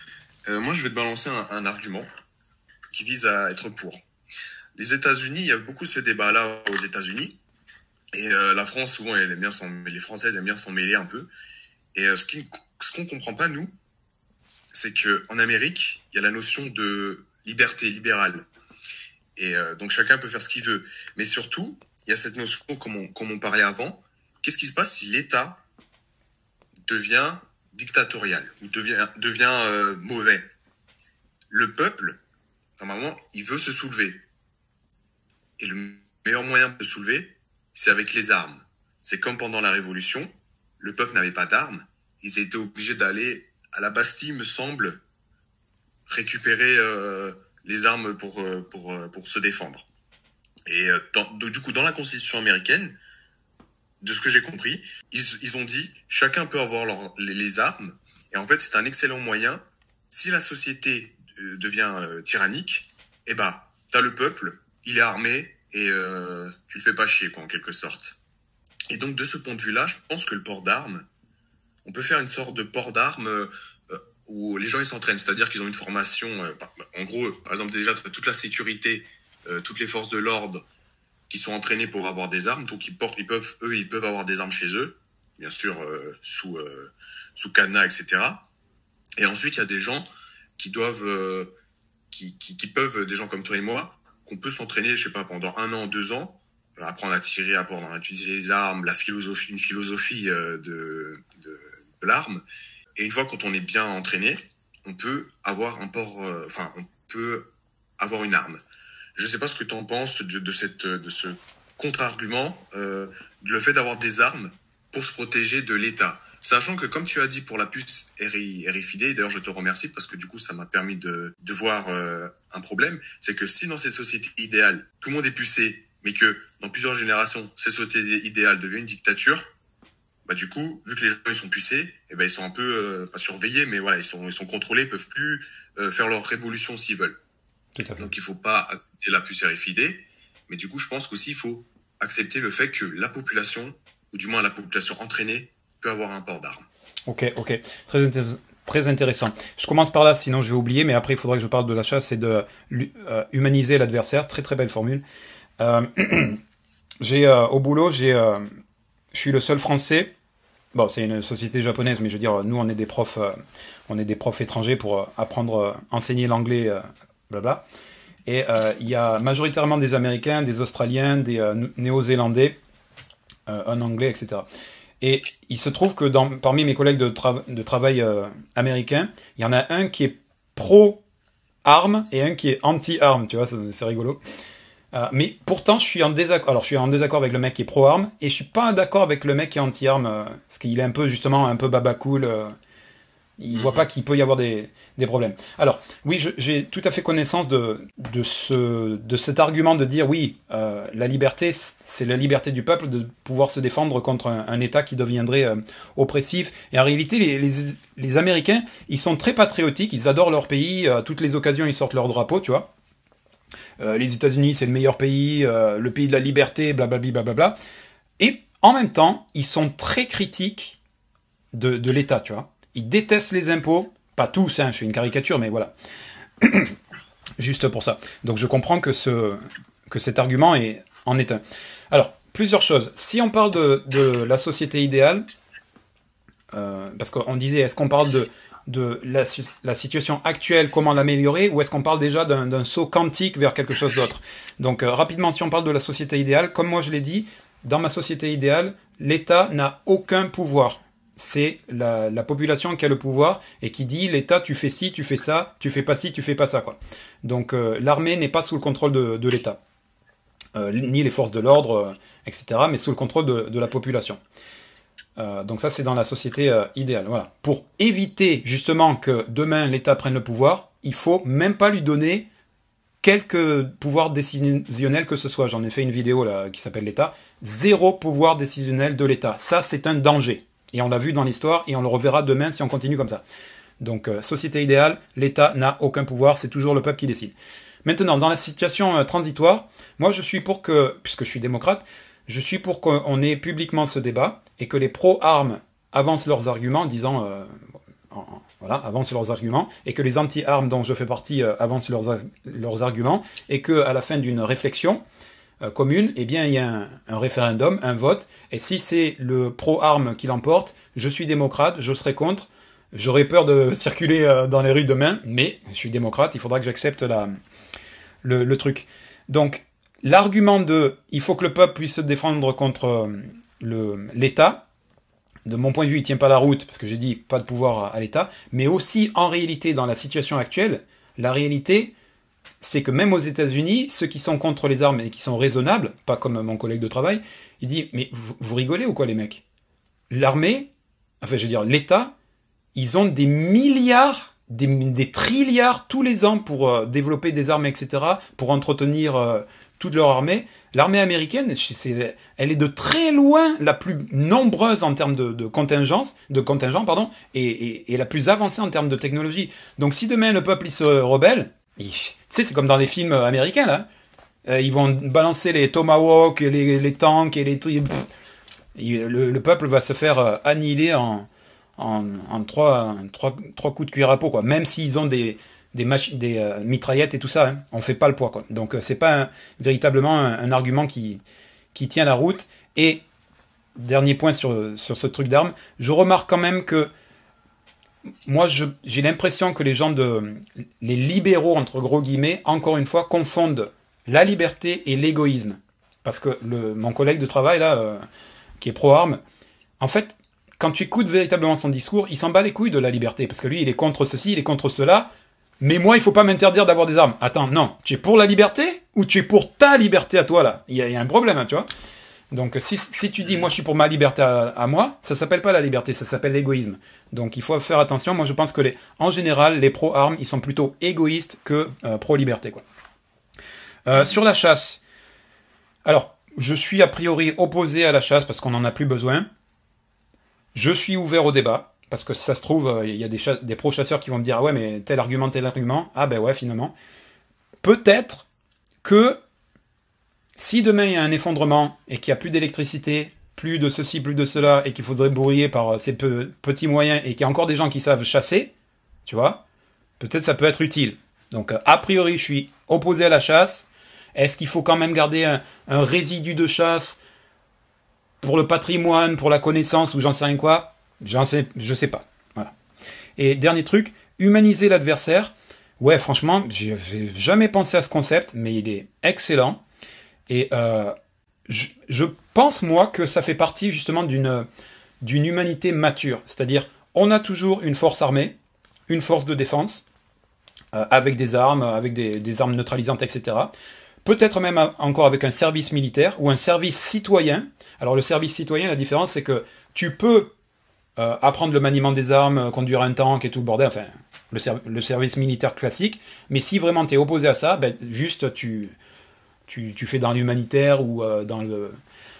Euh, moi, je vais te balancer un, un argument qui vise à être pour. Les États-Unis, il y a beaucoup ce débat-là aux États-Unis. Et euh, la France, souvent, elle aime bien s'en, les Françaises aiment bien s'en mêler un peu. Et euh, ce, qui, ce qu'on comprend pas, nous, c'est qu'en Amérique, il y a la notion de liberté libérale. Et euh, donc, chacun peut faire ce qu'il veut. Mais surtout, il y a cette notion, comme on, comme on parlait avant, qu'est-ce qui se passe si l'État devient dictatorial ou devient, devient euh, mauvais? Le peuple, normalement, il veut se soulever. Et le meilleur moyen de se soulever, c'est avec les armes. C'est comme pendant la Révolution, le peuple n'avait pas d'armes. Ils étaient obligés d'aller à la Bastille, me semble, récupérer euh, les armes pour, euh, pour, euh, pour se défendre. Et euh, dans, du coup, dans la Constitution américaine, de ce que j'ai compris, ils, ils ont dit chacun peut avoir leur, les, les armes. Et en fait, c'est un excellent moyen. Si la société euh, devient euh, tyrannique, eh ben, t'as le peuple, il est armé et euh, tu le fais pas chier, quoi, en quelque sorte. Et donc, de ce point de vue-là, je pense que le port d'armes, on peut faire une sorte de port d'armes euh, où les gens ils s'entraînent, c'est-à-dire qu'ils ont une formation. Euh, en gros, par exemple, déjà toute la sécurité, euh, toutes les forces de l'ordre qui sont entraînés pour avoir des armes, donc ils portent, ils peuvent, eux, ils peuvent avoir des armes chez eux, bien sûr euh, sous euh, sous cadenas, et cetera. Et ensuite, il y a des gens qui doivent, euh, qui, qui qui peuvent, des gens comme toi et moi, qu'on peut s'entraîner, je sais pas, pendant un an, deux ans, apprendre à tirer, apprendre à utiliser les armes, la philosophie, une philosophie euh, de, de de l'arme. Et une fois quand on est bien entraîné, on peut avoir un port, euh, enfin, on peut avoir une arme. Je ne sais pas ce que tu en penses de, de, cette, de ce contre-argument, euh, le fait d'avoir des armes pour se protéger de l'État. Sachant que, comme tu as dit pour la puce R F I D, d'ailleurs je te remercie parce que du coup ça m'a permis de, de voir euh, un problème, c'est que si dans cette société idéale, tout le monde est pucé, mais que dans plusieurs générations, cette société idéale devient une dictature, bah du coup, vu que les gens ils sont pucés, eh ben ils sont un peu euh, pas surveillés, mais voilà, ils sont ils sont contrôlés, ils peuvent plus euh, faire leur révolution s'ils veulent. Donc il faut pas accepter la puce R F I D, mais du coup je pense qu'aussi il faut accepter le fait que la population, ou du moins la population entraînée, peut avoir un port d'armes. Ok, ok, très intéressant. Très intéressant. Je commence par là, sinon je vais oublier, mais après il faudrait que je parle de la chasse et de euh, humaniser l'adversaire. Très très belle formule. Euh, j'ai euh, au boulot, j'ai, euh, je suis le seul Français. Bon, c'est une société japonaise, mais je veux dire, nous on est des profs, euh, on est des profs étrangers pour euh, apprendre, euh, enseigner l'anglais, euh, blabla. Et euh, il y a majoritairement des Américains, des Australiens, des euh, Néo-Zélandais, euh, un Anglais, et cetera. Et il se trouve que dans, parmi mes collègues de, tra de travail euh, américains, il y en a un qui est pro-armes et un qui est anti-armes, tu vois, c'est rigolo. Euh, mais pourtant, je suis en désaccord. Alors, je suis en désaccord avec le mec qui est pro-armes et je suis pas d'accord avec le mec qui est anti-armes, euh, parce qu'il est un peu, justement, un peu baba cool. Euh, il voit pas qu'il peut y avoir des, des problèmes. Alors, oui, j'ai tout à fait connaissance de, de, ce, de cet argument de dire, oui, euh, la liberté, c'est la liberté du peuple de pouvoir se défendre contre un, un État qui deviendrait euh, oppressif. Et en réalité, les, les, les Américains, ils sont très patriotiques, ils adorent leur pays, à toutes les occasions, ils sortent leur drapeau, tu vois. Euh, les États-Unis, c'est le meilleur pays, euh, le pays de la liberté, blablabla, blablabla. Et en même temps, ils sont très critiques de, de l'État, tu vois. Ils détestent les impôts, pas tous, hein, je fais une caricature, mais voilà. Juste pour ça. Donc je comprends que, ce, que cet argument est, en est un. Alors, plusieurs choses. Si on parle de, de la société idéale, euh, parce qu'on disait, est-ce qu'on parle de, de la, la situation actuelle, comment l'améliorer, ou est-ce qu'on parle déjà d'un saut quantique vers quelque chose d'autre? Donc euh, rapidement, si on parle de la société idéale, comme moi je l'ai dit, dans ma société idéale, l'État n'a aucun pouvoir. C'est la, la population qui a le pouvoir et qui dit l'État, tu fais ci, tu fais ça, tu fais pas ci, tu fais pas ça, quoi. Donc euh, l'armée n'est pas sous le contrôle de, de l'État, euh, ni les forces de l'ordre, euh, et cetera, mais sous le contrôle de, de la population. Euh, donc ça, c'est dans la société euh, idéale. Voilà. Pour éviter justement que demain l'État prenne le pouvoir, il faut même pas lui donner quelque pouvoir décisionnel que ce soit. J'en ai fait une vidéo là qui s'appelle l'État. Zéro pouvoir décisionnel de l'État. Ça, c'est un danger. Et on l'a vu dans l'histoire, et on le reverra demain si on continue comme ça. Donc, euh, société idéale, l'État n'a aucun pouvoir, c'est toujours le peuple qui décide. Maintenant, dans la situation euh, transitoire, moi je suis pour que, puisque je suis démocrate, je suis pour qu'on ait publiquement ce débat, et que les pro-armes avancent leurs arguments en disant, euh, en, voilà, avancent leurs arguments, et que les anti-armes dont je fais partie euh, avancent leurs, leurs arguments, et qu'à la fin d'une réflexion euh, commune, eh bien, il y a un, un référendum, un vote, et si c'est le pro-armes qui l'emporte, je suis démocrate, je serai contre, j'aurais peur de circuler euh, dans les rues demain, mais je suis démocrate, il faudra que j'accepte la, le, le truc. Donc, l'argument de « il faut que le peuple puisse se défendre contre le, l'État », de mon point de vue, il tient pas la route, parce que j'ai dit pas de pouvoir à l'État, mais aussi, en réalité, dans la situation actuelle, la réalité, c'est que même aux États-Unis, ceux qui sont contre les armes et qui sont raisonnables, pas comme mon collègue de travail, il dit « mais vous, vous rigolez ou quoi, les mecs ? L'armée, enfin, je veux dire, l'État, ils ont des milliards, des, des trilliards tous les ans pour euh, développer des armes, et cetera, pour entretenir euh, toute leur armée. L'armée américaine, c'est, elle est de très loin la plus nombreuse en termes de, de contingence, de contingent, pardon, et, et, et la plus avancée en termes de technologie. Donc si demain le peuple il se rebelle, tu sais, c'est comme dans les films américains, là, euh, ils vont balancer les tomahawks, les, les tanks et les trucs. Le, le peuple va se faire euh, annihiler en, en, en trois, trois, trois coups de cuir à peau, quoi. Même s'ils ont des des, mach- des euh, mitraillettes et tout ça, hein. On fait pas le poids, quoi. Donc euh, c'est pas un, véritablement un, un argument qui, qui tient la route. Et dernier point sur, sur ce truc d'armes, je remarque quand même que moi je, j'ai l'impression que les gens de les libéraux entre gros guillemets, encore une fois, confondent la liberté et l'égoïsme. Parce que le, mon collègue de travail là, euh, qui est pro-armes, en fait, quand tu écoutes véritablement son discours, il s'en bat les couilles de la liberté, parce que lui il est contre ceci, il est contre cela. Mais moi, il faut pas m'interdire d'avoir des armes. Attends, non. Tu es pour la liberté ou tu es pour ta liberté à toi, là ? Il y, y a un problème, hein, tu vois. Donc, si, si tu dis, moi, je suis pour ma liberté à, à moi, ça s'appelle pas la liberté, ça s'appelle l'égoïsme. Donc, il faut faire attention. Moi, je pense que, les, en général, les pro-armes, ils sont plutôt égoïstes que euh, pro-liberté, quoi. Euh, sur la chasse. Alors, je suis a priori opposé à la chasse parce qu'on n'en a plus besoin. Je suis ouvert au débat. Parce que ça se trouve, il y a des, cha- des pro-chasseurs qui vont me dire « Ah ouais, mais tel argument, tel argument. » Ah ben ouais, finalement. Peut-être que si demain il y a un effondrement et qu'il n'y a plus d'électricité, plus de ceci, plus de cela, et qu'il faudrait brouiller par ces pe- petits moyens, et qu'il y a encore des gens qui savent chasser, tu vois, peut-être ça peut être utile. Donc a priori, je suis opposé à la chasse. Est-ce qu'il faut quand même garder un, un résidu de chasse pour le patrimoine, pour la connaissance, ou j'en sais rien quoi ? J'en sais, je sais pas. Voilà. Et dernier truc, humaniser l'adversaire. Ouais, franchement, j'ai jamais pensé à ce concept, mais il est excellent. Et euh, je, je pense, moi, que ça fait partie justement d'une d'une humanité mature. C'est-à-dire, on a toujours une force armée, une force de défense, euh, avec des armes, avec des, des armes neutralisantes, et cetera. Peut-être même encore avec un service militaire ou un service citoyen. Alors, le service citoyen, la différence, c'est que tu peux Euh, apprendre le maniement des armes, conduire un tank et tout le bordel, enfin, le, ser- le service militaire classique, mais si vraiment tu es opposé à ça, ben, juste tu, tu, tu fais dans l'humanitaire ou euh, dans le...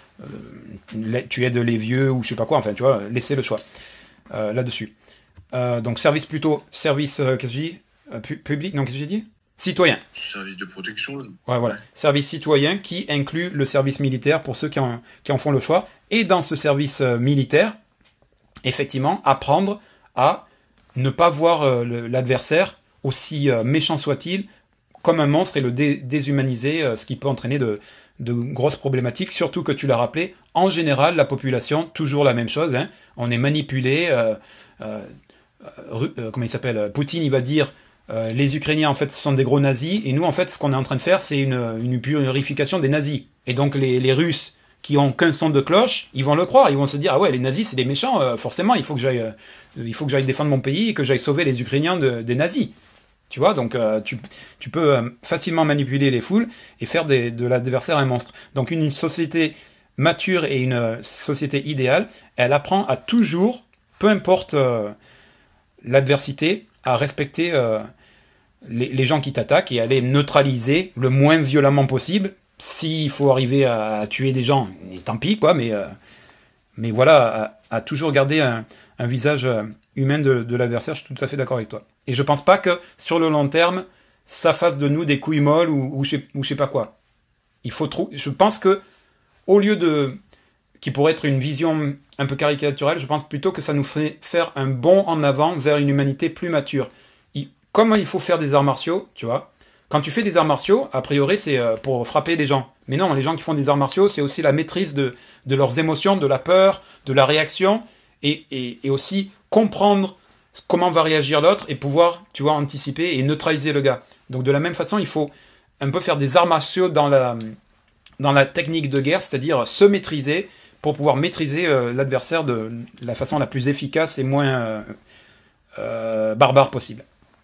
Euh, tu aides les vieux ou je sais pas quoi, enfin, tu vois, laissez le choix euh, là-dessus. Euh, donc, service plutôt, service, euh, qu'est-ce que j'ai dit euh, pu- Public, non, qu'est-ce que j'ai dit Citoyen. Service de protection. Je... Ouais, voilà. Service citoyen qui inclut le service militaire pour ceux qui en, qui en font le choix. Et dans ce service euh, militaire, effectivement, apprendre à ne pas voir euh, le, l'adversaire, aussi euh, méchant soit-il, comme un monstre et le dé- déshumaniser, euh, ce qui peut entraîner de, de grosses problématiques, surtout que tu l'as rappelé, en général, la population, toujours la même chose, hein, on est manipulé, euh, euh, euh, comment il s'appelle, Poutine, il va dire, euh, les Ukrainiens, en fait, ce sont des gros nazis, et nous, en fait, ce qu'on est en train de faire, c'est une, une purification des nazis. Et donc, les, les Russes, qui ont qu'un son de cloche, ils vont le croire, ils vont se dire ah ouais les nazis c'est des méchants, euh, forcément il faut que j'aille, euh, il faut que j'aille défendre mon pays et que j'aille sauver les Ukrainiens de, des nazis, tu vois, donc euh, tu, tu peux euh, facilement manipuler les foules et faire des, de l'adversaire un monstre. Donc une, une société mature et une euh, société idéale, elle apprend à toujours, peu importe euh, l'adversité, à respecter euh, les, les gens qui t'attaquent et à les neutraliser le moins violemment possible. S'il faut arriver à, à tuer des gens, et tant pis, quoi, mais, euh, mais voilà, à, à toujours garder un, un visage humain de, de l'adversaire, je suis tout à fait d'accord avec toi. Et je pense pas que, sur le long terme, ça fasse de nous des couilles molles ou, ou, je, sais, ou je sais pas quoi. Il faut trop, je pense que, au lieu de... qui pourrait être une vision un peu caricaturelle, je pense plutôt que ça nous fait faire un bond en avant vers une humanité plus mature. Il, comme il faut faire des arts martiaux, tu vois, quand tu fais des arts martiaux, a priori c'est pour frapper les gens. Mais non, les gens qui font des arts martiaux, c'est aussi la maîtrise de, de leurs émotions, de la peur, de la réaction, et, et, et aussi comprendre comment va réagir l'autre et pouvoir, tu vois, anticiper et neutraliser le gars. Donc de la même façon, il faut un peu faire des arts martiaux dans la, dans la technique de guerre, c'est-à-dire se maîtriser pour pouvoir maîtriser euh, l'adversaire de la façon la plus efficace et moins euh, euh, barbare possible.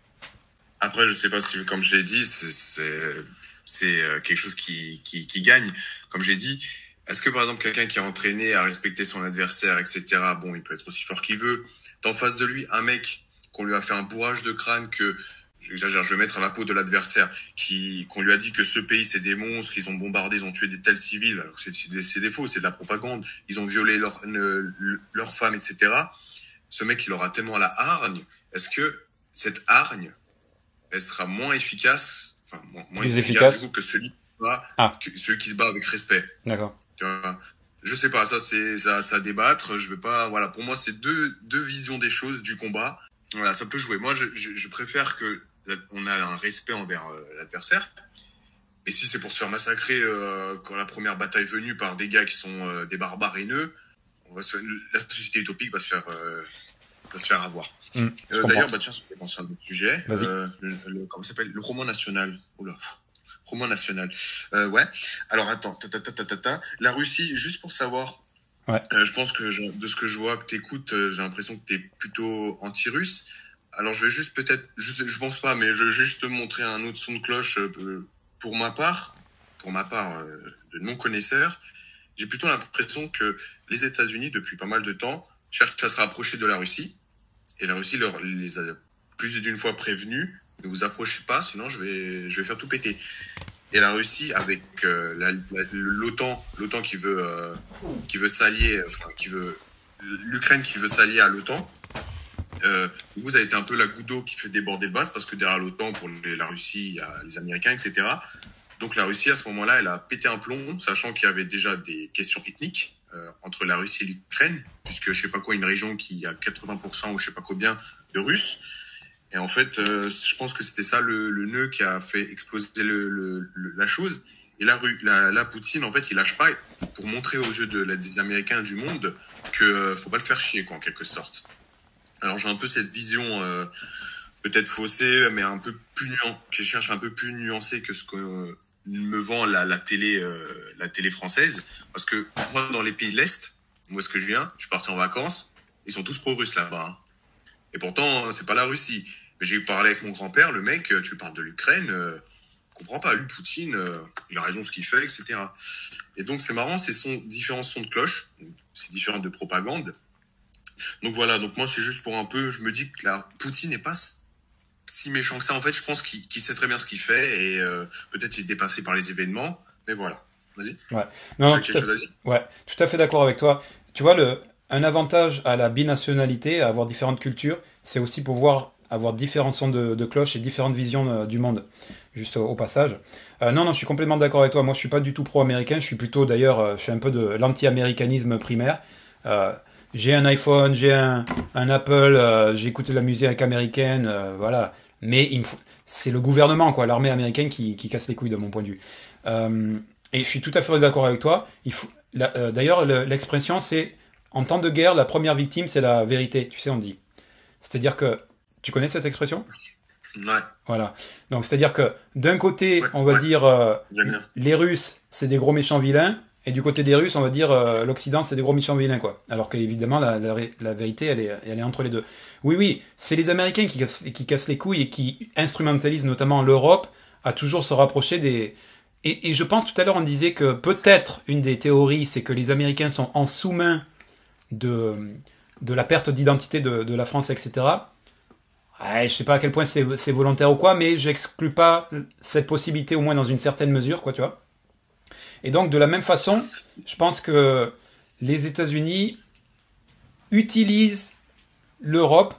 Après, je sais pas si, comme je l'ai dit, c'est c'est quelque chose qui, qui, qui gagne. Comme j'ai dit, est-ce que par exemple quelqu'un qui est entraîné à respecter son adversaire, et cetera, bon, il peut être aussi fort qu'il veut. T'en face de lui, un mec qu'on lui a fait un bourrage de crâne, que, j'exagère, je vais mettre à la peau de l'adversaire, qui qu'on lui a dit que ce pays c'est des monstres, ils ont bombardé, ils ont tué des tels civils, alors c'est c'est des faux, c'est de la propagande, ils ont violé leurs leurs femmes, et cetera. Ce mec, il aura tellement la hargne. Est-ce que cette hargne, elle sera moins efficace, enfin moins, moins efficace, efficace du coup, que celui qui se bat, ah. que celui qui se bat avec respect. D'accord. Tu vois, je sais pas, ça c'est ça, ça à débattre. Je vais pas, voilà, pour moi c'est deux deux visions des choses du combat. Voilà, ça peut jouer. Moi, je, je, je préfère que on a un respect envers euh, l'adversaire. Et si c'est pour se faire massacrer euh, quand la première bataille est venue par des gars qui sont euh, des barbares haineux, on va se, la société utopique va se faire euh, va se faire avoir. Mmh, euh, D'ailleurs, bah tiens, ça fait penser à un autre sujet. Euh, le, le, comment ça s'appelle? Le roman national. Oula. Roman national. Euh, ouais. Alors attends, ta, ta, ta, ta, ta, ta. La Russie, juste pour savoir. Ouais. Euh, je pense que je, de ce que je vois, que t'écoutes, euh, j'ai l'impression que t'es plutôt anti-russe. Alors je vais juste peut-être, je, je pense pas, mais je vais juste te montrer un autre son de cloche. Euh, pour ma part, pour ma part euh, de non-connaisseur, j'ai plutôt l'impression que les États-Unis, depuis pas mal de temps, cherchent à se rapprocher de la Russie. Et la Russie leur, les a plus d'une fois prévenus, ne vous approchez pas, sinon je vais, je vais faire tout péter. Et la Russie, avec euh, la, la, l'OTAN, l'OTAN qui veut, euh, qui veut s'allier, enfin, qui veut, l'Ukraine qui veut s'allier à l'OTAN, euh, vous avez été un peu la goutte d'eau qui fait déborder le vase, parce que derrière l'OTAN, pour les, la Russie, il y a les Américains, et cetera. Donc la Russie, à ce moment-là, elle a pété un plomb, sachant qu'il y avait déjà des questions ethniques euh, entre la Russie et l'Ukraine, puisque je sais pas quoi, une région qui a quatre-vingts pour cent ou je sais pas combien de Russes. Et en fait, euh, je pense que c'était ça le, le nœud qui a fait exploser le, le, le, la chose. Et là, la, la Poutine, en fait, il lâche pas pour montrer aux yeux de, la, des Américains et du monde que euh, faut pas le faire chier, quoi, en quelque sorte. Alors j'ai un peu cette vision euh, peut-être faussée, mais un peu plus nuancée, qui cherche un peu plus nuancée que ce que euh, me vend la, la télé, euh, la télé française. Parce que moi, dans les pays de l'Est, où est-ce que je viens, je suis parti en vacances, ils sont tous pro-russes là-bas. Hein. Et pourtant, c'est pas la Russie. Mais j'ai parlé avec mon grand-père, le mec, tu parles de l'Ukraine, euh, comprends pas, lui, Poutine, euh, il a raison de ce qu'il fait, et cetera. Et donc, c'est marrant, c'est son, différents sons de cloche, c'est différent de propagande. Donc voilà, donc moi, c'est juste pour un peu, je me dis que la Poutine n'est pas si méchant que ça. En fait, je pense qu'il, qu'il sait très bien ce qu'il fait, et euh, peut-être il est dépassé par les événements, mais voilà. Vas-y. Ouais, non, non, tout, à, ouais, tout à fait d'accord avec toi. Tu vois, le, un avantage à la binationalité, à avoir différentes cultures, c'est aussi pouvoir avoir différents sons de, de cloche et différentes visions euh, du monde, juste au, au passage. Euh, non, non, je suis complètement d'accord avec toi. Moi, je suis pas du tout pro-américain. Je suis plutôt, d'ailleurs, euh, je suis un peu de l'anti-américanisme primaire. Euh, j'ai un iPhone, j'ai un, un Apple, euh, j'ai écouté la musique américaine, euh, voilà. Mais il me faut, c'est le gouvernement, quoi, l'armée américaine qui, qui casse les couilles de mon point de vue. Euh, et je suis tout à fait d'accord avec toi. Il faut, la, euh, d'ailleurs, le, l'expression, c'est en temps de guerre, la première victime, c'est la vérité. Tu sais, on dit. C'est-à-dire que tu connais cette expression ? Ouais. Voilà. Donc, c'est-à-dire que d'un côté, ouais, on va ouais. dire euh, les Russes, c'est des gros méchants vilains, et du côté des Russes, on va dire euh, l'Occident, c'est des gros méchants vilains, quoi. Alors qu'évidemment, la, la, la vérité, elle est, elle est entre les deux. Oui, oui, c'est les Américains qui cassent, qui cassent les couilles et qui instrumentalisent notamment l'Europe à toujours se rapprocher des... Et, et je pense, tout à l'heure, on disait que peut-être une des théories, c'est que les Américains sont en sous-main de, de la perte d'identité de, de la France, et cetera. Ouais, je sais pas à quel point c'est, c'est volontaire ou quoi, mais j'exclus pas cette possibilité, au moins dans une certaine mesure, quoi, tu vois. Et donc, de la même façon, je pense que les États-Unis utilisent l'Europe,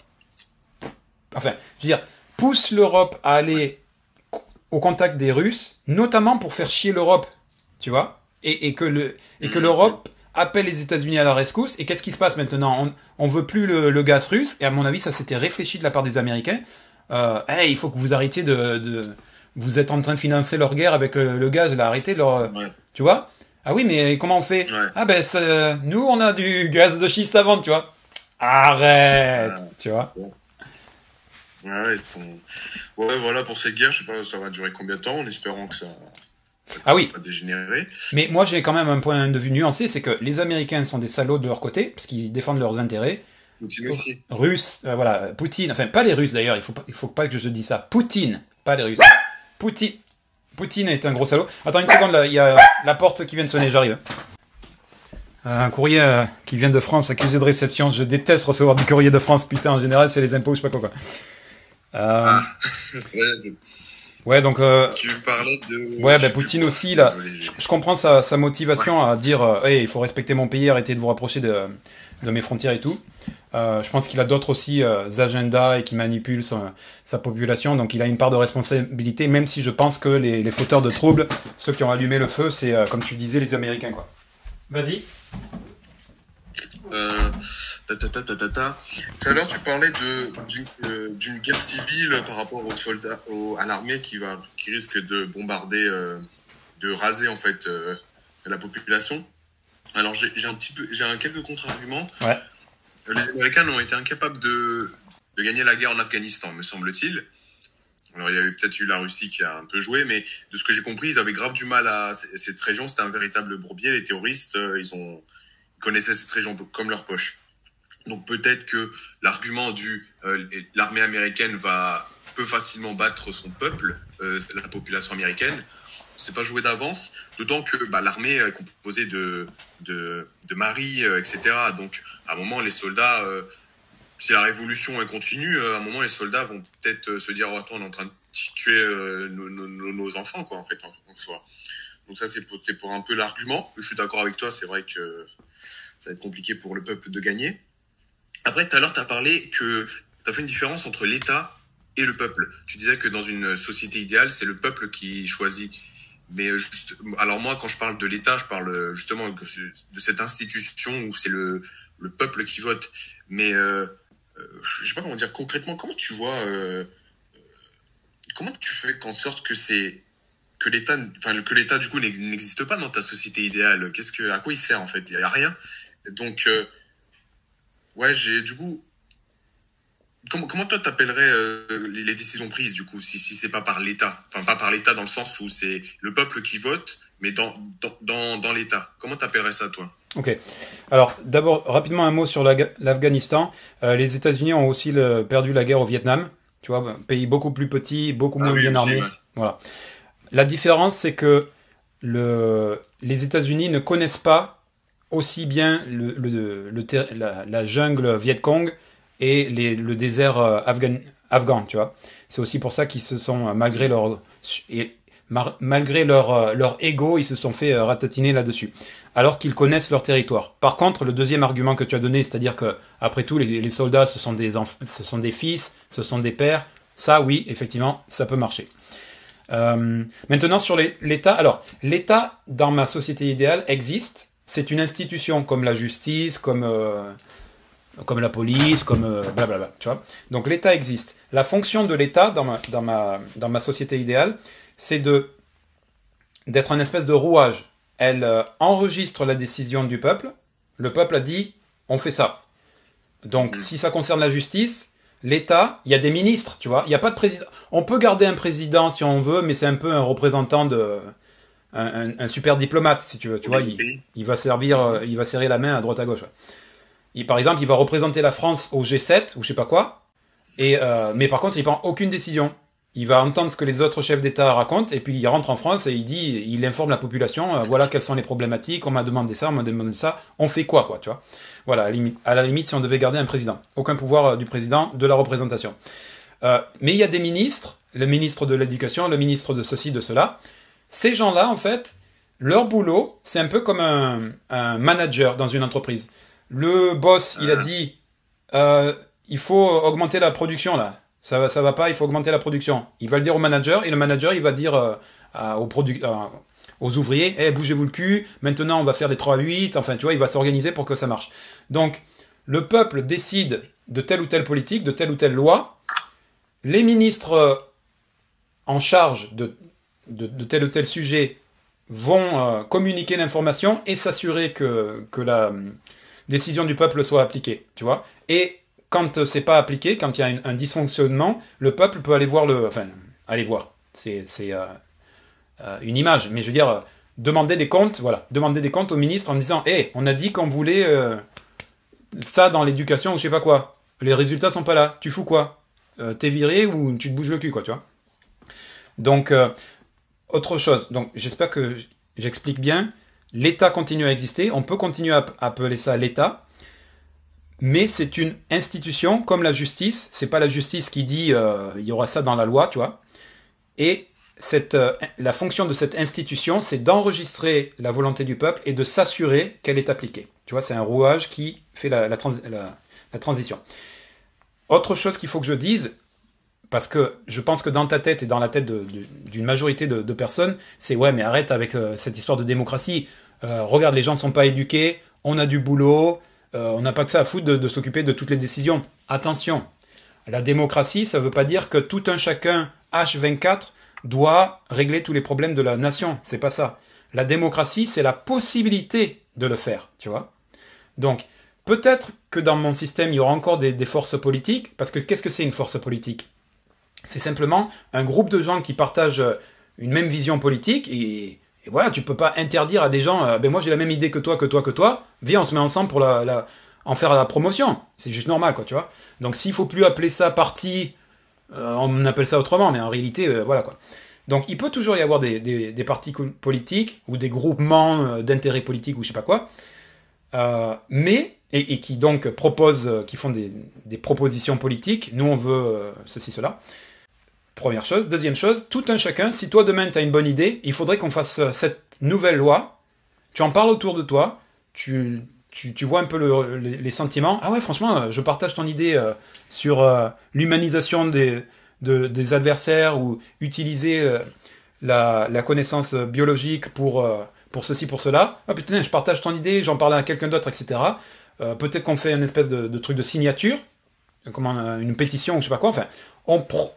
enfin, je veux dire, poussent l'Europe à aller au contact des Russes, notamment pour faire chier l'Europe, tu vois, et, et que le, et que l'Europe appelle les États-Unis à la rescousse. Et qu'est-ce qui se passe maintenant? On, on veut plus le, le gaz russe. Et à mon avis, ça s'était réfléchi de la part des Américains. Euh, hey, il faut que vous arrêtiez de, de... Vous êtes en train de financer leur guerre avec le, le gaz. Là, arrêtez leur... Ouais. Tu vois? Ah oui, mais comment on fait? Ouais. Ah ben, ça, nous, on a du gaz de schiste à vendre, tu vois. Arrête, Ah, tu vois. bon. Ouais, ton... ouais, voilà, pour cette guerre, je sais pas, ça va durer combien de temps, en espérant que ça ça Ah oui. va pas dégénérer. Mais moi, j'ai quand même un point de vue nuancé, c'est que les Américains sont des salauds de leur côté, parce qu'ils défendent leurs intérêts. Poutine aussi. Russes, euh, voilà, Poutine, enfin, pas les Russes d'ailleurs, il faut pas, il faut pas que je dise ça. Poutine, pas les Russes. Poutine, Poutine est un gros salaud. Attends une seconde, là, il y a la porte qui vient de sonner, j'arrive. Un courrier euh, qui vient de France, accusé de réception. Je déteste recevoir du courrier de France, putain, en général, c'est les impôts, je sais pas quoi. quoi. Euh, Ah, ouais, ouais, donc... Euh, tu parlais de... ouais, je ben sais plus Poutine quoi. aussi, là, Désolé, je, j'ai- je comprends sa, sa motivation à dire euh, hey, il faut respecter mon pays, arrêtez de vous rapprocher de, de mes frontières et tout. Euh, je pense qu'il a d'autres aussi euh, agendas et qui manipule son- sa population, donc il a une part de responsabilité, même si je pense que les, les fauteurs de troubles, ceux qui ont allumé le feu, c'est, euh, comme tu disais, les Américains, quoi. Vas-y. Euh, ta, ta, ta, ta, ta, ta. Tout à l'heure, tu parlais de d'une euh, d'une guerre civile par rapport aux soldats, aux- à l'armée qui va, qui risque de bombarder, euh, de raser en fait euh, la population. Alors j'ai j'ai un petit peu, j'ai un quelques contre-arguments. Ouais. Les Américains ont été incapables de de gagner la guerre en Afghanistan, me semble-t-il. Alors il y a eu peut-être eu la Russie qui a un peu joué, mais de ce que j'ai compris, ils avaient grave du mal à c- cette région. C'était un véritable bourbier. Les terroristes, euh, ils ont ils connaissaient cette région comme leur poche. Donc peut-être que l'argument du euh, l'armée américaine va peut facilement battre son peuple, euh, la population américaine, c'est pas joué d'avance. D'autant que bah, l'armée est composée de de, de maris, euh, et cetera. Donc à un moment les soldats, euh, si la révolution elle continue, euh, à un moment les soldats vont peut-être euh, se dire oh, attends on est en train de tuer euh, nos, nos, nos enfants quoi en fait en, en soi. Donc ça c'est pour, c'est pour un peu l'argument. Je suis d'accord avec toi, c'est vrai que ça va être compliqué pour le peuple de gagner. Après, tout à l'heure, tu as parlé que tu as fait une différence entre l'État et le peuple. Tu disais que dans une société idéale, c'est le peuple qui choisit. Mais euh, juste, alors moi, quand je parle de l'État, je parle euh, justement de de cette institution où c'est le, le peuple qui vote. Mais euh, euh, je sais pas comment dire concrètement, comment tu vois, euh, comment tu fais en sorte que c'est que l'État, enfin que l'État du coup n'ex- n'existe pas dans ta société idéale. Qu'est-ce que, à quoi il sert en fait? Il y a rien. Donc euh, ouais, j'ai du coup. Comment, comment toi t'appellerais euh, les, les décisions prises du coup si, si c'est pas par l'État, enfin pas par l'État dans le sens où c'est le peuple qui vote, mais dans dans dans, dans l'État. Comment t'appellerais ça toi? Ok. Alors, d'abord, rapidement un mot sur l'Aga- l'Afghanistan. Euh, les États-Unis ont aussi le- perdu la guerre au Vietnam. Tu vois, un pays beaucoup plus petit, beaucoup Ah moins oui bien aussi. armé. Ouais. Voilà. La différence, c'est que le, les États-Unis ne connaissent pas aussi bien le, le- le ter- la, la jungle Viet Cong et les- le désert euh, afghan, afghan, tu vois. C'est aussi pour ça qu'ils se sont, euh, malgré leur, et mar- malgré leur, euh, leur ego, ils se sont fait euh, ratatiner là-dessus, alors qu'ils connaissent leur territoire. Par contre, le deuxième argument que tu as donné, c'est-à-dire que après tout, les, les soldats, ce sont des enf- ce sont des fils, ce sont des pères. Ça, oui, effectivement, ça peut marcher. Euh, maintenant sur les- l'État, alors l'État dans ma société idéale existe. C'est une institution comme la justice, comme euh, comme la police, comme euh, blablabla. Tu vois. Donc l'État existe. La fonction de l'État dans ma dans ma dans ma société idéale, c'est de d'être un espèce de rouage. Elle euh, enregistre la décision du peuple. Le peuple a dit on fait ça. Donc, Mhm. si ça concerne la justice, l'État, il y a des ministres, tu vois. Il n'y a pas de président. On peut garder un président si on veut, mais c'est un peu un représentant de, un, un- un super diplomate, si tu veux. Tu Pour vois, les il, pays. il va servir, euh, il va serrer la main à droite à gauche. Il, par exemple, il va représenter la France au G sept ou je sais pas quoi. Et euh, mais par contre, il prend aucune décision. Il va entendre ce que les autres chefs d'État racontent et puis il rentre en France et il dit, il informe la population. euh, voilà quelles sont les problématiques. On m'a demandé ça, on m'a demandé ça. On fait quoi, quoi, tu vois. Voilà, à la limite, à la limite, si on devait garder un président. Aucun pouvoir euh, du président, de la représentation. Euh, mais il y a des ministres, le ministre de l'Éducation, le ministre de ceci, de cela. Ces gens-là, en fait, leur boulot, c'est un peu comme un, un manager dans une entreprise. Le boss, il a dit, euh, il faut augmenter la production, là. Ça va, ça va pas, il faut augmenter la production. Il va le dire au manager, et le manager, il va dire euh, à- au, produ- à- aux ouvriers, eh, bougez-vous le cul, maintenant on va faire des trois à huit, enfin, tu vois, il va s'organiser pour que ça marche. Donc, le peuple décide de telle ou telle politique, de telle ou telle loi, les ministres en charge de, de, de tel ou tel sujet vont euh, communiquer l'information et s'assurer que, que la euh, décision du peuple soit appliquée, tu vois. Et quand euh, c'est pas appliqué, quand il y a une, un dysfonctionnement, le peuple peut aller voir le... Enfin, aller voir, c'est euh, euh, une image, mais je veux dire, euh, demander des comptes, voilà, demander des comptes au ministre en disant, hé, hey, on a dit qu'on voulait euh, ça dans l'éducation ou je sais pas quoi, les résultats sont pas là, tu fous quoi euh, T'es viré ou tu te bouges le cul, quoi, tu vois. Donc... Euh, Autre chose, donc j'espère que j'explique bien, l'État continue à exister, on peut continuer à appeler ça l'État, mais c'est une institution comme la justice, c'est pas la justice qui dit euh, il y aura ça dans la loi, tu vois, et cette, euh, la fonction de cette institution, c'est d'enregistrer la volonté du peuple et de s'assurer qu'elle est appliquée. Tu vois, c'est un rouage qui fait la, la, trans la, la transition. Autre chose qu'il faut que je dise, parce que je pense que dans ta tête et dans la tête d'une majorité de, de personnes, c'est ouais, mais arrête avec euh, cette histoire de démocratie. Euh, regarde, les gens ne sont pas éduqués, on a du boulot, euh, on n'a pas que ça à foutre de, de s'occuper de toutes les décisions. Attention, la démocratie, ça ne veut pas dire que tout un chacun, H vingt-quatre, doit régler tous les problèmes de la nation. C'est pas ça. La démocratie, c'est la possibilité de le faire, tu vois. Donc, peut-être que dans mon système, il y aura encore des, des forces politiques, parce que qu'est-ce que c'est une force politique ? C'est simplement un groupe de gens qui partagent une même vision politique et, et voilà, tu peux pas interdire à des gens, euh, ben moi j'ai la même idée que toi, que toi, que toi, viens on se met ensemble pour la, la, en faire la promotion. C'est juste normal, quoi, tu vois. Donc s'il faut plus appeler ça parti, euh, on appelle ça autrement, mais en réalité, euh, voilà, quoi. Donc il peut toujours y avoir des, des, des partis politiques ou des groupements d'intérêts politiques ou je sais pas quoi, euh, mais, et, et qui donc proposent, qui font des, des propositions politiques, nous on veut euh, ceci, cela. Première chose. Deuxième chose, tout un chacun, si toi demain tu as une bonne idée, il faudrait qu'on fasse cette nouvelle loi, tu en parles autour de toi, tu, tu, tu vois un peu le, les, les sentiments, ah ouais franchement je partage ton idée euh, sur euh, l'humanisation des, de, des adversaires ou utiliser euh, la, la connaissance biologique pour, euh, pour ceci, pour cela, ah putain je partage ton idée, j'en parle à quelqu'un d'autre, et cetera. Euh, peut-être qu'on fait une espèce de, de truc de signature, comme une pétition ou je sais pas quoi, enfin, on pro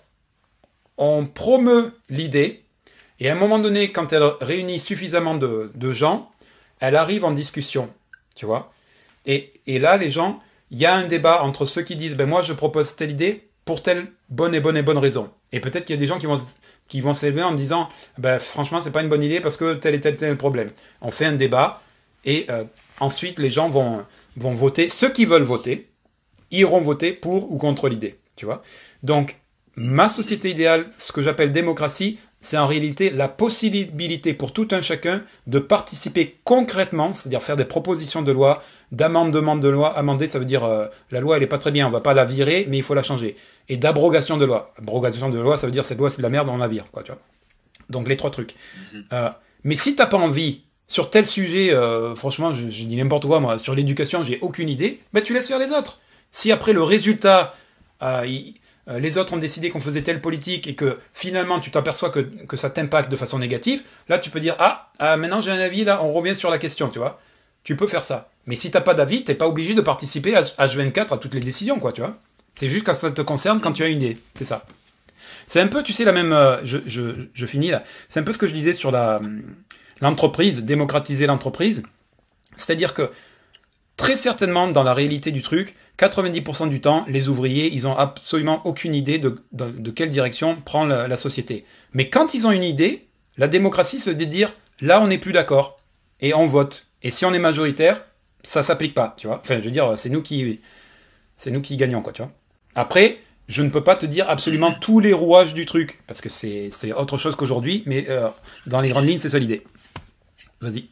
on promeut l'idée, et à un moment donné, quand elle réunit suffisamment de, de gens, elle arrive en discussion, tu vois. Et, et là, les gens, il y a un débat entre ceux qui disent, ben moi je propose telle idée pour telle bonne et bonne et bonne raison. Et peut-être qu'il y a des gens qui vont, qui vont s'élever en disant, ben franchement c'est pas une bonne idée parce que tel et tel tel problème. On fait un débat, et euh, ensuite les gens vont, vont voter, ceux qui veulent voter, iront voter pour ou contre l'idée, tu vois. Donc, ma société idéale, ce que j'appelle démocratie, c'est en réalité la possibilité pour tout un chacun de participer concrètement, c'est-à-dire faire des propositions de loi, d'amendement de loi. Amender, ça veut dire euh, la loi elle est pas très bien, on va pas la virer, mais il faut la changer. Et d'abrogation de loi. Abrogation de loi, ça veut dire cette loi c'est de la merde, on la vire, quoi, tu vois. Donc les trois trucs. Mm-hmm. euh, mais si t'as pas envie, sur tel sujet, euh, franchement, je, je dis n'importe quoi, moi, sur l'éducation, j'ai aucune idée, ben tu laisses faire les autres. Si après le résultat, euh, il, les autres ont décidé qu'on faisait telle politique et que finalement tu t'aperçois que, que ça t'impacte de façon négative, là tu peux dire ah, ah maintenant j'ai un avis, là on revient sur la question, tu vois. Tu peux faire ça. Mais si t'as pas d'avis, t'es pas obligé de participer à H vingt-quatre à toutes les décisions, quoi, tu vois. C'est juste quand ça te concerne, quand tu as une idée, c'est ça. C'est un peu, tu sais, la même... Euh, je, je, je finis là. C'est un peu ce que je disais sur la l'entreprise, démocratiser l'entreprise. C'est-à-dire que très certainement, dans la réalité du truc, quatre-vingt-dix pour cent du temps, les ouvriers, ils ont absolument aucune idée de, de, de quelle direction prend la, la société. Mais quand ils ont une idée, la démocratie se dit de dire, là on n'est plus d'accord, et on vote. Et si on est majoritaire, ça s'applique pas, tu vois. Enfin, je veux dire, c'est nous qui, c'est nous qui gagnons, quoi, tu vois. Après, je ne peux pas te dire absolument tous les rouages du truc, parce que c'est, c'est autre chose qu'aujourd'hui, mais euh, dans les grandes lignes, c'est ça l'idée. Vas-y.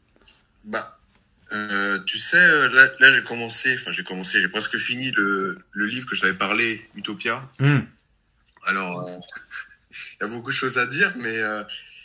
Bah. Euh, tu sais, là, là j'ai commencé, enfin j'ai commencé, j'ai presque fini le, le livre que je t'avais parlé, Utopia. Mm. Alors, il euh, y a beaucoup de choses à dire, mais euh,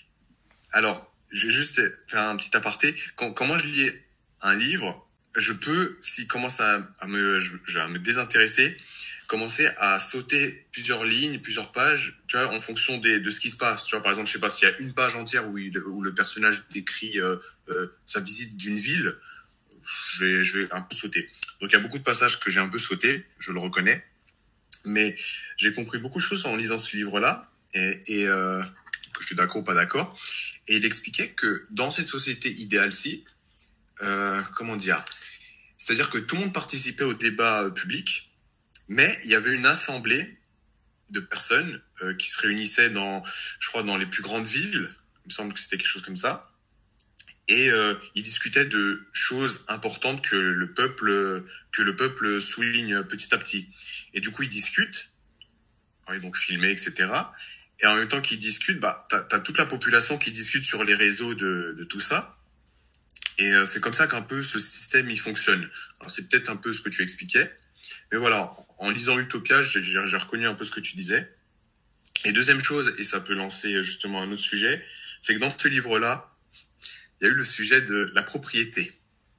alors, je vais juste faire un petit aparté. Quand, quand moi je lis un livre, je peux, s'il commence à, à, me, à me désintéresser, commencer à sauter plusieurs lignes, plusieurs pages, tu vois, en fonction des, de ce qui se passe. Tu vois, par exemple, je sais pas, s'il y a une page entière où, il, où le personnage décrit euh, euh, sa visite d'une ville, je vais, je vais un peu sauter. Donc, il y a beaucoup de passages que j'ai un peu sauté, je le reconnais. Mais j'ai compris beaucoup de choses en lisant ce livre-là, et, et euh, que je suis d'accord ou pas d'accord. Et il expliquait que dans cette société idéale-ci, euh, comment dire, c'est-à-dire que tout le monde participait au débat public, mais il y avait une assemblée de personnes euh, qui se réunissaient dans, je crois, dans les plus grandes villes. Il me semble que c'était quelque chose comme ça. Et euh, ils discutaient de choses importantes que le peuple, que le peuple souligne petit à petit. Et du coup, ils discutent, ils donc filmés, et cetera. Et en même temps qu'ils discutent, bah, t'as, t'as toute la population qui discute sur les réseaux de, de tout ça. Et euh, c'est comme ça qu'un peu ce système il fonctionne. Alors c'est peut-être un peu ce que tu expliquais, mais voilà, en lisant Utopia, j'ai, j'ai reconnu un peu ce que tu disais. Et deuxième chose, et ça peut lancer justement un autre sujet, c'est que dans ce livre-là, il y a eu le sujet de la propriété.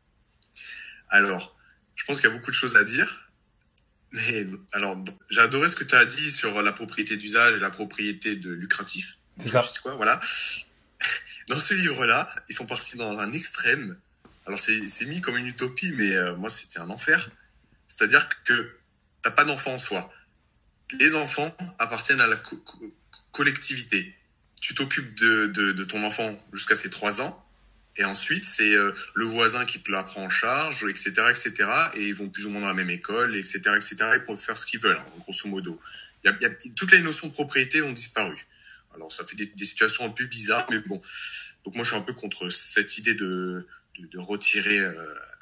Alors, je pense qu'il y a beaucoup de choses à dire, mais alors j'ai adoré ce que tu as dit sur la propriété d'usage et la propriété de lucratif. C'est ça. Je sais quoi, voilà. Dans ce livre-là, ils sont partis dans un extrême. Alors, c'est, c'est mis comme une utopie, mais euh, moi, c'était un enfer. C'est-à-dire que t'as pas d'enfant en soi. Les enfants appartiennent à la co- co- collectivité. Tu t'occupes de, de, de ton enfant jusqu'à ses trois ans, et ensuite, c'est euh, le voisin qui te la prend en charge, et cetera, et cetera. Et ils vont plus ou moins dans la même école, et cetera, et cetera. Ils peuvent faire ce qu'ils veulent, hein, grosso modo. Il y a, il y a, toutes les notions de propriété ont disparu. Alors, ça fait des, des situations un peu bizarres, mais bon. Donc, moi, je suis un peu contre cette idée de, de, de retirer, euh,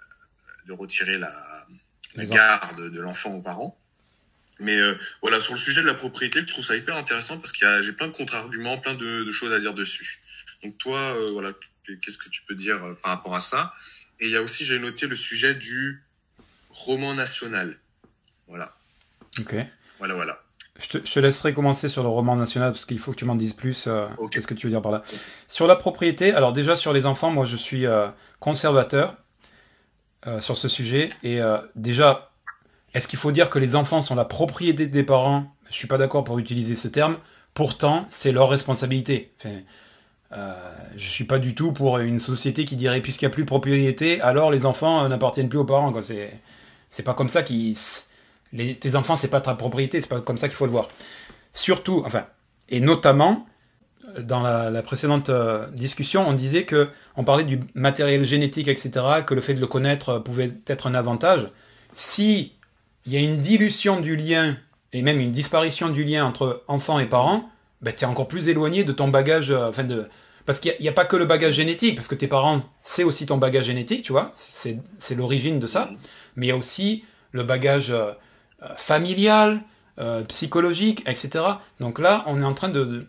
de retirer la, la garde de l'enfant aux parents. Mais euh, voilà, sur le sujet de la propriété, je trouve ça hyper intéressant parce qu'il y a, j'ai plein de contre-arguments, plein de, de choses à dire dessus. Donc, toi, euh, voilà, qu'est-ce que tu peux dire euh, par rapport à ça? Et il y a aussi, j'ai noté le sujet du roman national. Voilà. Ok. Voilà, voilà. Je te, je te laisserai commencer sur le roman national parce qu'il faut que tu m'en dises plus. Euh, okay. Qu'est-ce que tu veux dire par là? Okay. Sur la propriété, alors déjà sur les enfants, moi je suis euh, conservateur euh, sur ce sujet. Et euh, déjà, est-ce qu'il faut dire que les enfants sont la propriété des parents? Je suis pas d'accord pour utiliser ce terme. Pourtant, c'est leur responsabilité. Enfin, euh, je suis pas du tout pour une société qui dirait puisqu'il n'y a plus de propriété, alors les enfants euh, n'appartiennent plus aux parents. Quoi. C'est, c'est pas comme ça qu'ils... Les, tes enfants, c'est pas ta propriété, c'est pas comme ça qu'il faut le voir. Surtout, enfin, et notamment, dans la, la précédente euh, discussion, on disait que, on parlait du matériel génétique, et cetera, que le fait de le connaître euh, pouvait être un avantage. Si il y a une dilution du lien, et même une disparition du lien entre enfants et parents, ben, tu es encore plus éloigné de ton bagage, euh, enfin de... Parce qu'il n'y a, a pas que le bagage génétique, parce que tes parents, c'est aussi ton bagage génétique, tu vois, c'est, c'est l'origine de ça, mais il y a aussi le bagage... Euh, familial, euh, psychologique, et cetera. Donc là, on est en train de,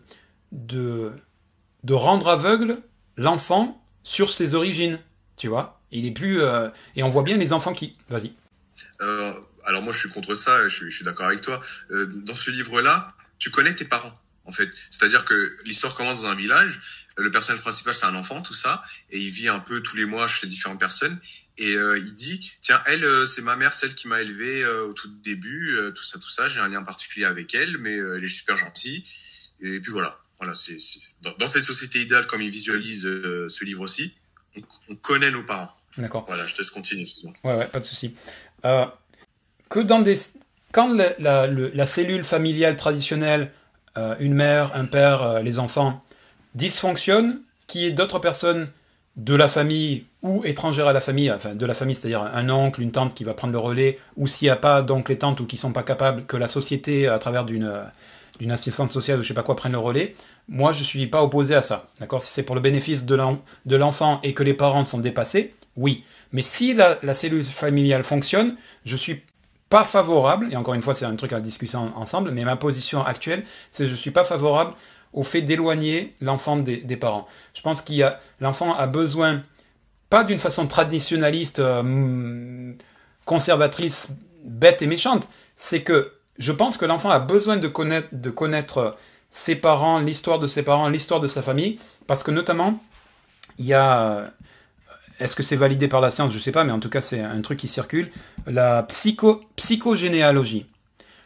de, de rendre aveugle l'enfant sur ses origines, tu vois. Il est plus... Euh, et on voit bien les enfants qui... Vas-y. Euh, alors moi, je suis contre ça, je suis, je suis d'accord avec toi. Euh, dans ce livre-là, tu connais tes parents, en fait. C'est-à-dire que l'histoire commence dans un village, le personnage principal, c'est un enfant, tout ça, et il vit un peu tous les mois chez différentes personnes. Et euh, il dit, tiens, elle, euh, c'est ma mère, celle qui m'a élevé euh, au tout début, euh, tout ça, tout ça. J'ai un lien particulier avec elle, mais euh, elle est super gentille. Et puis voilà, voilà, c'est, c'est... Dans, dans cette société idéale, comme il visualise euh, ce livre aussi, on, on connaît nos parents. D'accord. Voilà, je te laisse continuer, excuse-moi. Ouais, ouais, pas de souci. Euh, que dans des, quand la, la, la, la cellule familiale traditionnelle, euh, une mère, un père, euh, les enfants dysfonctionnent, qu'il y ait d'autres personnes de la famille ou étrangères à la famille, enfin de la famille, c'est-à-dire un oncle, une tante qui va prendre le relais, ou s'il n'y a pas d'oncle et tante ou qui sont pas capables, que la société, à travers d'une, d'une assistance sociale ou je sais pas quoi, prenne le relais, moi je suis pas opposé à ça, d'accord? Si c'est pour le bénéfice de, l'en, de l'enfant et que les parents sont dépassés, oui. Mais si la, la cellule familiale fonctionne, je suis pas favorable, et encore une fois c'est un truc à discuter ensemble, mais ma position actuelle, c'est que je suis pas favorable au fait d'éloigner l'enfant des, des parents. Je pense qu'il y a, l'enfant a besoin, pas d'une façon traditionnaliste, euh, conservatrice, bête et méchante, c'est que je pense que l'enfant a besoin de connaître, de connaître ses parents, l'histoire de ses parents, l'histoire de sa famille, parce que notamment, il y a, est-ce que c'est validé par la science, je sais pas, mais en tout cas c'est un truc qui circule, la psycho, psychogénéalogie.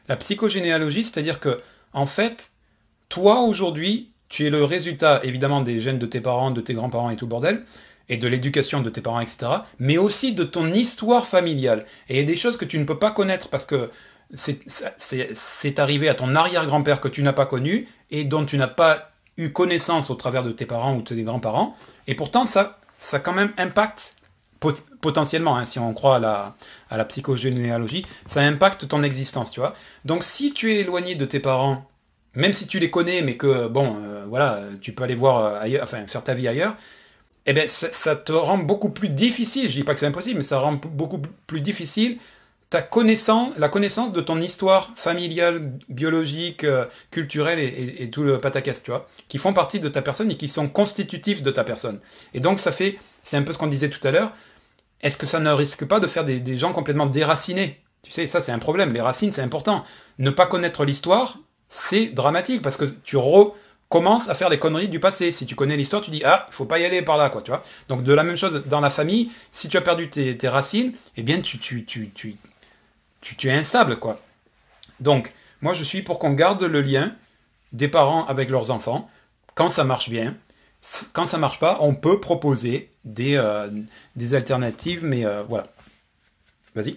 La psychogénéalogie, c'est-à-dire que, en fait, toi, aujourd'hui, tu es le résultat, évidemment, des gènes de tes parents, de tes grands-parents et tout le bordel, et de l'éducation de tes parents, et cetera, mais aussi de ton histoire familiale. Et il y a des choses que tu ne peux pas connaître parce que c'est, c'est, c'est arrivé à ton arrière-grand-père que tu n'as pas connu et dont tu n'as pas eu connaissance au travers de tes parents ou de tes grands-parents. Et pourtant, ça, ça quand même impacte, pot- potentiellement, hein, si on croit à la, à la psychogénéalogie, ça impacte ton existence, tu vois. Donc si tu es éloigné de tes parents, même si tu les connais, mais que, bon, euh, voilà, tu peux aller voir ailleurs, enfin, faire ta vie ailleurs, eh bien, ça, ça te rend beaucoup plus difficile, je dis pas que c'est impossible, mais ça rend beaucoup plus difficile ta connaissance, la connaissance de ton histoire familiale, biologique, euh, culturelle et, et, et tout le pataquès, tu vois, qui font partie de ta personne et qui sont constitutifs de ta personne. Et donc, ça fait, c'est un peu ce qu'on disait tout à l'heure, est-ce que ça ne risque pas de faire des, des gens complètement déracinés? Tu sais, ça c'est un problème, les racines c'est important. Ne pas connaître l'histoire, c'est dramatique, parce que tu recommences à faire les conneries du passé. Si tu connais l'histoire, tu dis, ah, il faut pas y aller par là, quoi, tu vois. Donc de la même chose dans la famille, si tu as perdu tes, tes racines, eh bien tu, tu, tu, tu, tu, tu es instable, quoi. Donc, moi je suis pour qu'on garde le lien des parents avec leurs enfants, quand ça marche bien. Quand ça marche pas, on peut proposer des, euh, des alternatives, mais euh, voilà. Vas-y.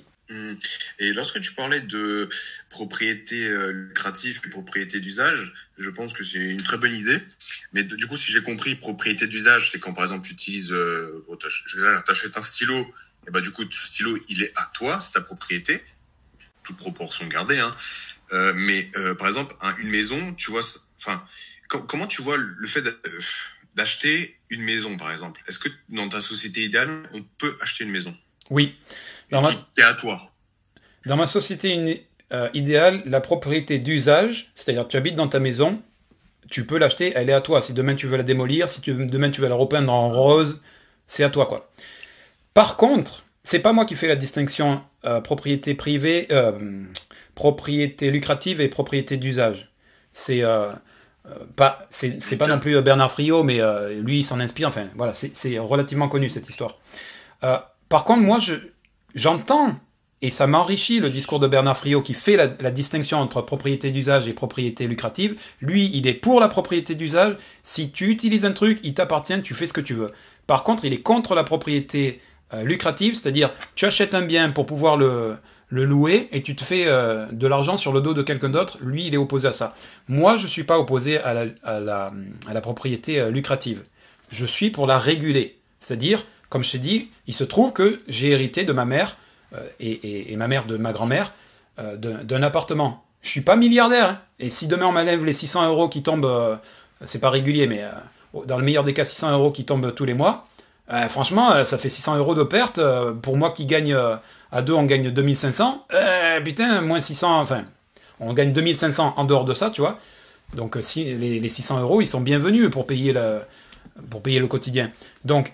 Et lorsque tu parlais de propriété euh, lucrative et propriété d'usage, je pense que c'est une très bonne idée. Mais de, du coup, si j'ai compris, propriété d'usage, c'est quand par exemple tu utilises, euh, bon, t'achètes un stylo, et bah du coup, ce stylo, il est à toi, c'est ta propriété, toute proportion gardée. Hein. Euh, mais euh, par exemple, un, une maison, tu vois, enfin, com- comment tu vois le fait de, euh, d'acheter une maison, par exemple? Est-ce que dans ta société idéale, on peut acheter une maison? Oui. Dans ma... Qui est à toi. Dans ma société une, euh, idéale, la propriété d'usage, c'est-à-dire tu habites dans ta maison, tu peux l'acheter, elle est à toi. Si demain tu veux la démolir, si tu, demain tu veux la repeindre en rose, c'est à toi, quoi. Par contre, c'est pas moi qui fais la distinction euh, propriété privée, euh, propriété lucrative et propriété d'usage. C'est euh, euh, pas, c'est, c'est pas non plus Bernard Friot, mais euh, lui il s'en inspire. Enfin, voilà, c'est, c'est relativement connu cette histoire. Euh, par contre, moi, je J'entends, et ça m'enrichit le discours de Bernard Friot qui fait la, la distinction entre propriété d'usage et propriété lucrative. Lui, il est pour la propriété d'usage. Si tu utilises un truc, il t'appartient, tu fais ce que tu veux. Par contre, il est contre la propriété euh, lucrative, c'est-à-dire tu achètes un bien pour pouvoir le, le louer et tu te fais euh, de l'argent sur le dos de quelqu'un d'autre. Lui, il est opposé à ça. Moi, je suis pas opposé à la, à la, à la propriété euh, lucrative. Je suis pour la réguler, c'est-à-dire... Comme je t'ai dit, il se trouve que j'ai hérité de ma mère euh, et, et, et ma mère de ma grand-mère euh, d'un, d'un appartement. Je suis pas milliardaire, hein, et si demain on m'enlève les six cents euros qui tombent, euh, c'est pas régulier, mais euh, dans le meilleur des cas six cents euros qui tombent tous les mois, euh, franchement, euh, ça fait six cents euros de perte. Euh, pour moi qui gagne euh, à deux, on gagne deux mille cinq cents. Euh, putain, moins six cents, enfin, on gagne deux mille cinq cents en dehors de ça, tu vois. Donc euh, si, les, les six cents euros, ils sont bienvenus pour payer le, pour payer le quotidien. Donc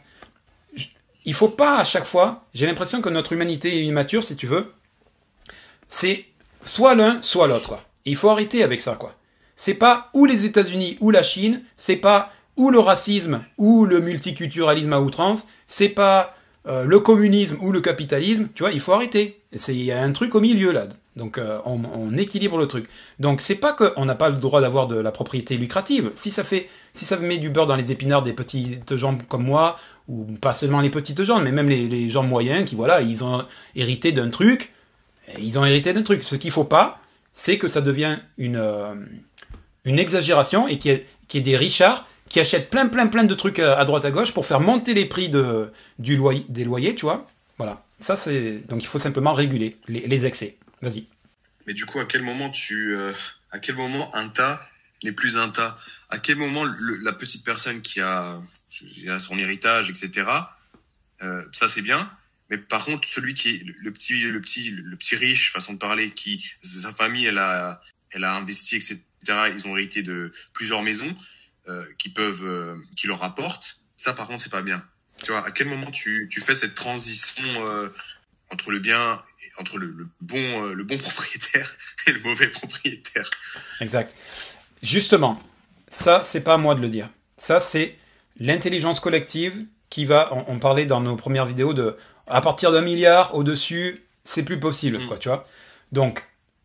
il faut pas à chaque fois, j'ai l'impression que notre humanité est immature, si tu veux, c'est soit l'un, soit l'autre, quoi. Et il faut arrêter avec ça, quoi. C'est pas ou les États-Unis ou la Chine, c'est pas ou le racisme ou le multiculturalisme à outrance, c'est pas euh, le communisme ou le capitalisme, tu vois, il faut arrêter. Il y a un truc au milieu, là. Donc euh, on, on équilibre le truc. Donc c'est pas qu'on n'a pas le droit d'avoir de la propriété lucrative. Si ça fait, si ça met du beurre dans les épinards des petites gens comme moi, ou pas seulement les petites gens, mais même les, les gens moyens qui, voilà, ils ont hérité d'un truc, ils ont hérité d'un truc. Ce qu'il faut pas, c'est que ça devient une, euh, une exagération et qu'il y ait, qu'il y ait des richards qui achètent plein, plein, plein de trucs à, à droite à gauche pour faire monter les prix de, du loyer, des loyers, tu vois. Voilà. Ça, c'est, donc il faut simplement réguler les, les excès. Vas-y. Mais du coup, à quel moment tu, euh, à quel moment un tas n'est plus un tas? À quel moment le, la petite personne qui a, qui a son héritage, et cetera. Euh, ça c'est bien. Mais par contre, celui qui est le petit, le petit, le petit riche, façon de parler, qui sa famille, elle a, elle a investi, et cetera. Ils ont hérité de plusieurs maisons euh, qui peuvent, euh, qui leur rapportent. Ça, par contre, c'est pas bien. Tu vois, à quel moment tu, tu fais cette transition euh, entre le bien, entre le, le bon, euh, le bon propriétaire et le mauvais propriétaire? Exact. Justement, ça, c'est pas à moi de le dire. Ça, c'est l'intelligence collective qui va. On, on parlait dans nos premières vidéos de à partir d'un milliard au-dessus, c'est plus possible, quoi, tu vois. Donc,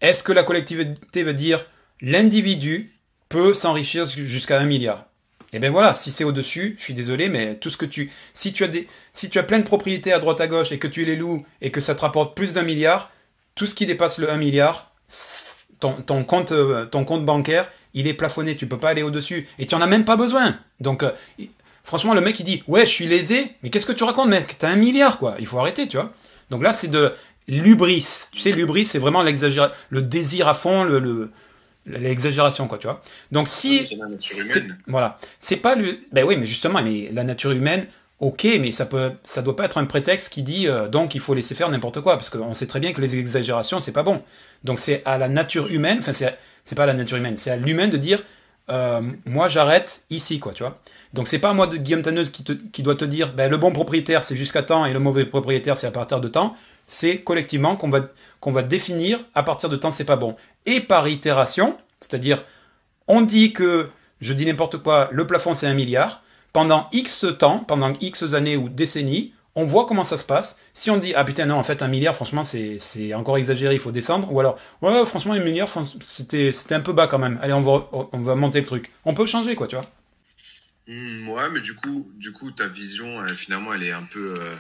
Est-ce que la collectivité veut dire l'individu peut s'enrichir jusqu'à un milliard? Et bien voilà, si c'est au-dessus, je suis désolé, mais tout ce que tu... Si tu as des, si tu as plein de propriétés à droite à gauche et que tu les loues et que ça te rapporte plus d'un milliard, tout ce qui dépasse le un milliard, ton, ton, compte, ton compte bancaire, il est plafonné, tu peux pas aller au-dessus. Et tu en as même pas besoin. Donc, euh, franchement, le mec, il dit, ouais, je suis lésé, mais qu'est-ce que tu racontes, mec? T'as un milliard, quoi. Il faut arrêter, tu vois. Donc là, c'est de l'hubris. Tu sais, l'hubris, c'est vraiment l'exagération, le désir à fond, le... le l'exagération, quoi, tu vois. Donc si c'est la nature humaine. Voilà, c'est pas le ben oui, mais justement, mais la nature humaine, ok, mais ça peut ça doit pas être un prétexte qui dit euh, donc il faut laisser faire n'importe quoi, parce qu'on sait très bien que les exagérations c'est pas bon. Donc c'est à la nature humaine, enfin c'est c'est pas à la nature humaine, c'est à l'humain de dire euh, moi j'arrête ici, quoi, tu vois. Donc c'est pas à moi de Guillaume Tanneux qui te, qui doit te dire ben le bon propriétaire c'est jusqu'à temps et le mauvais propriétaire c'est à partir de temps. C'est collectivement qu'on va, qu'on va définir à partir de temps c'est pas bon. Et par itération, c'est-à-dire on dit que, je dis n'importe quoi, le plafond c'est un milliard, pendant X temps, pendant X années ou décennies, on voit comment ça se passe. Si on dit, ah putain non, en fait un milliard, franchement c'est, c'est encore exagéré, il faut descendre, ou alors, ouais franchement un milliard, c'était, c'était un peu bas quand même, allez on va, on va monter le truc. On peut changer, quoi, tu vois. Mmh, ouais, mais du coup, du coup ta vision, euh, finalement, elle est un peu... Euh...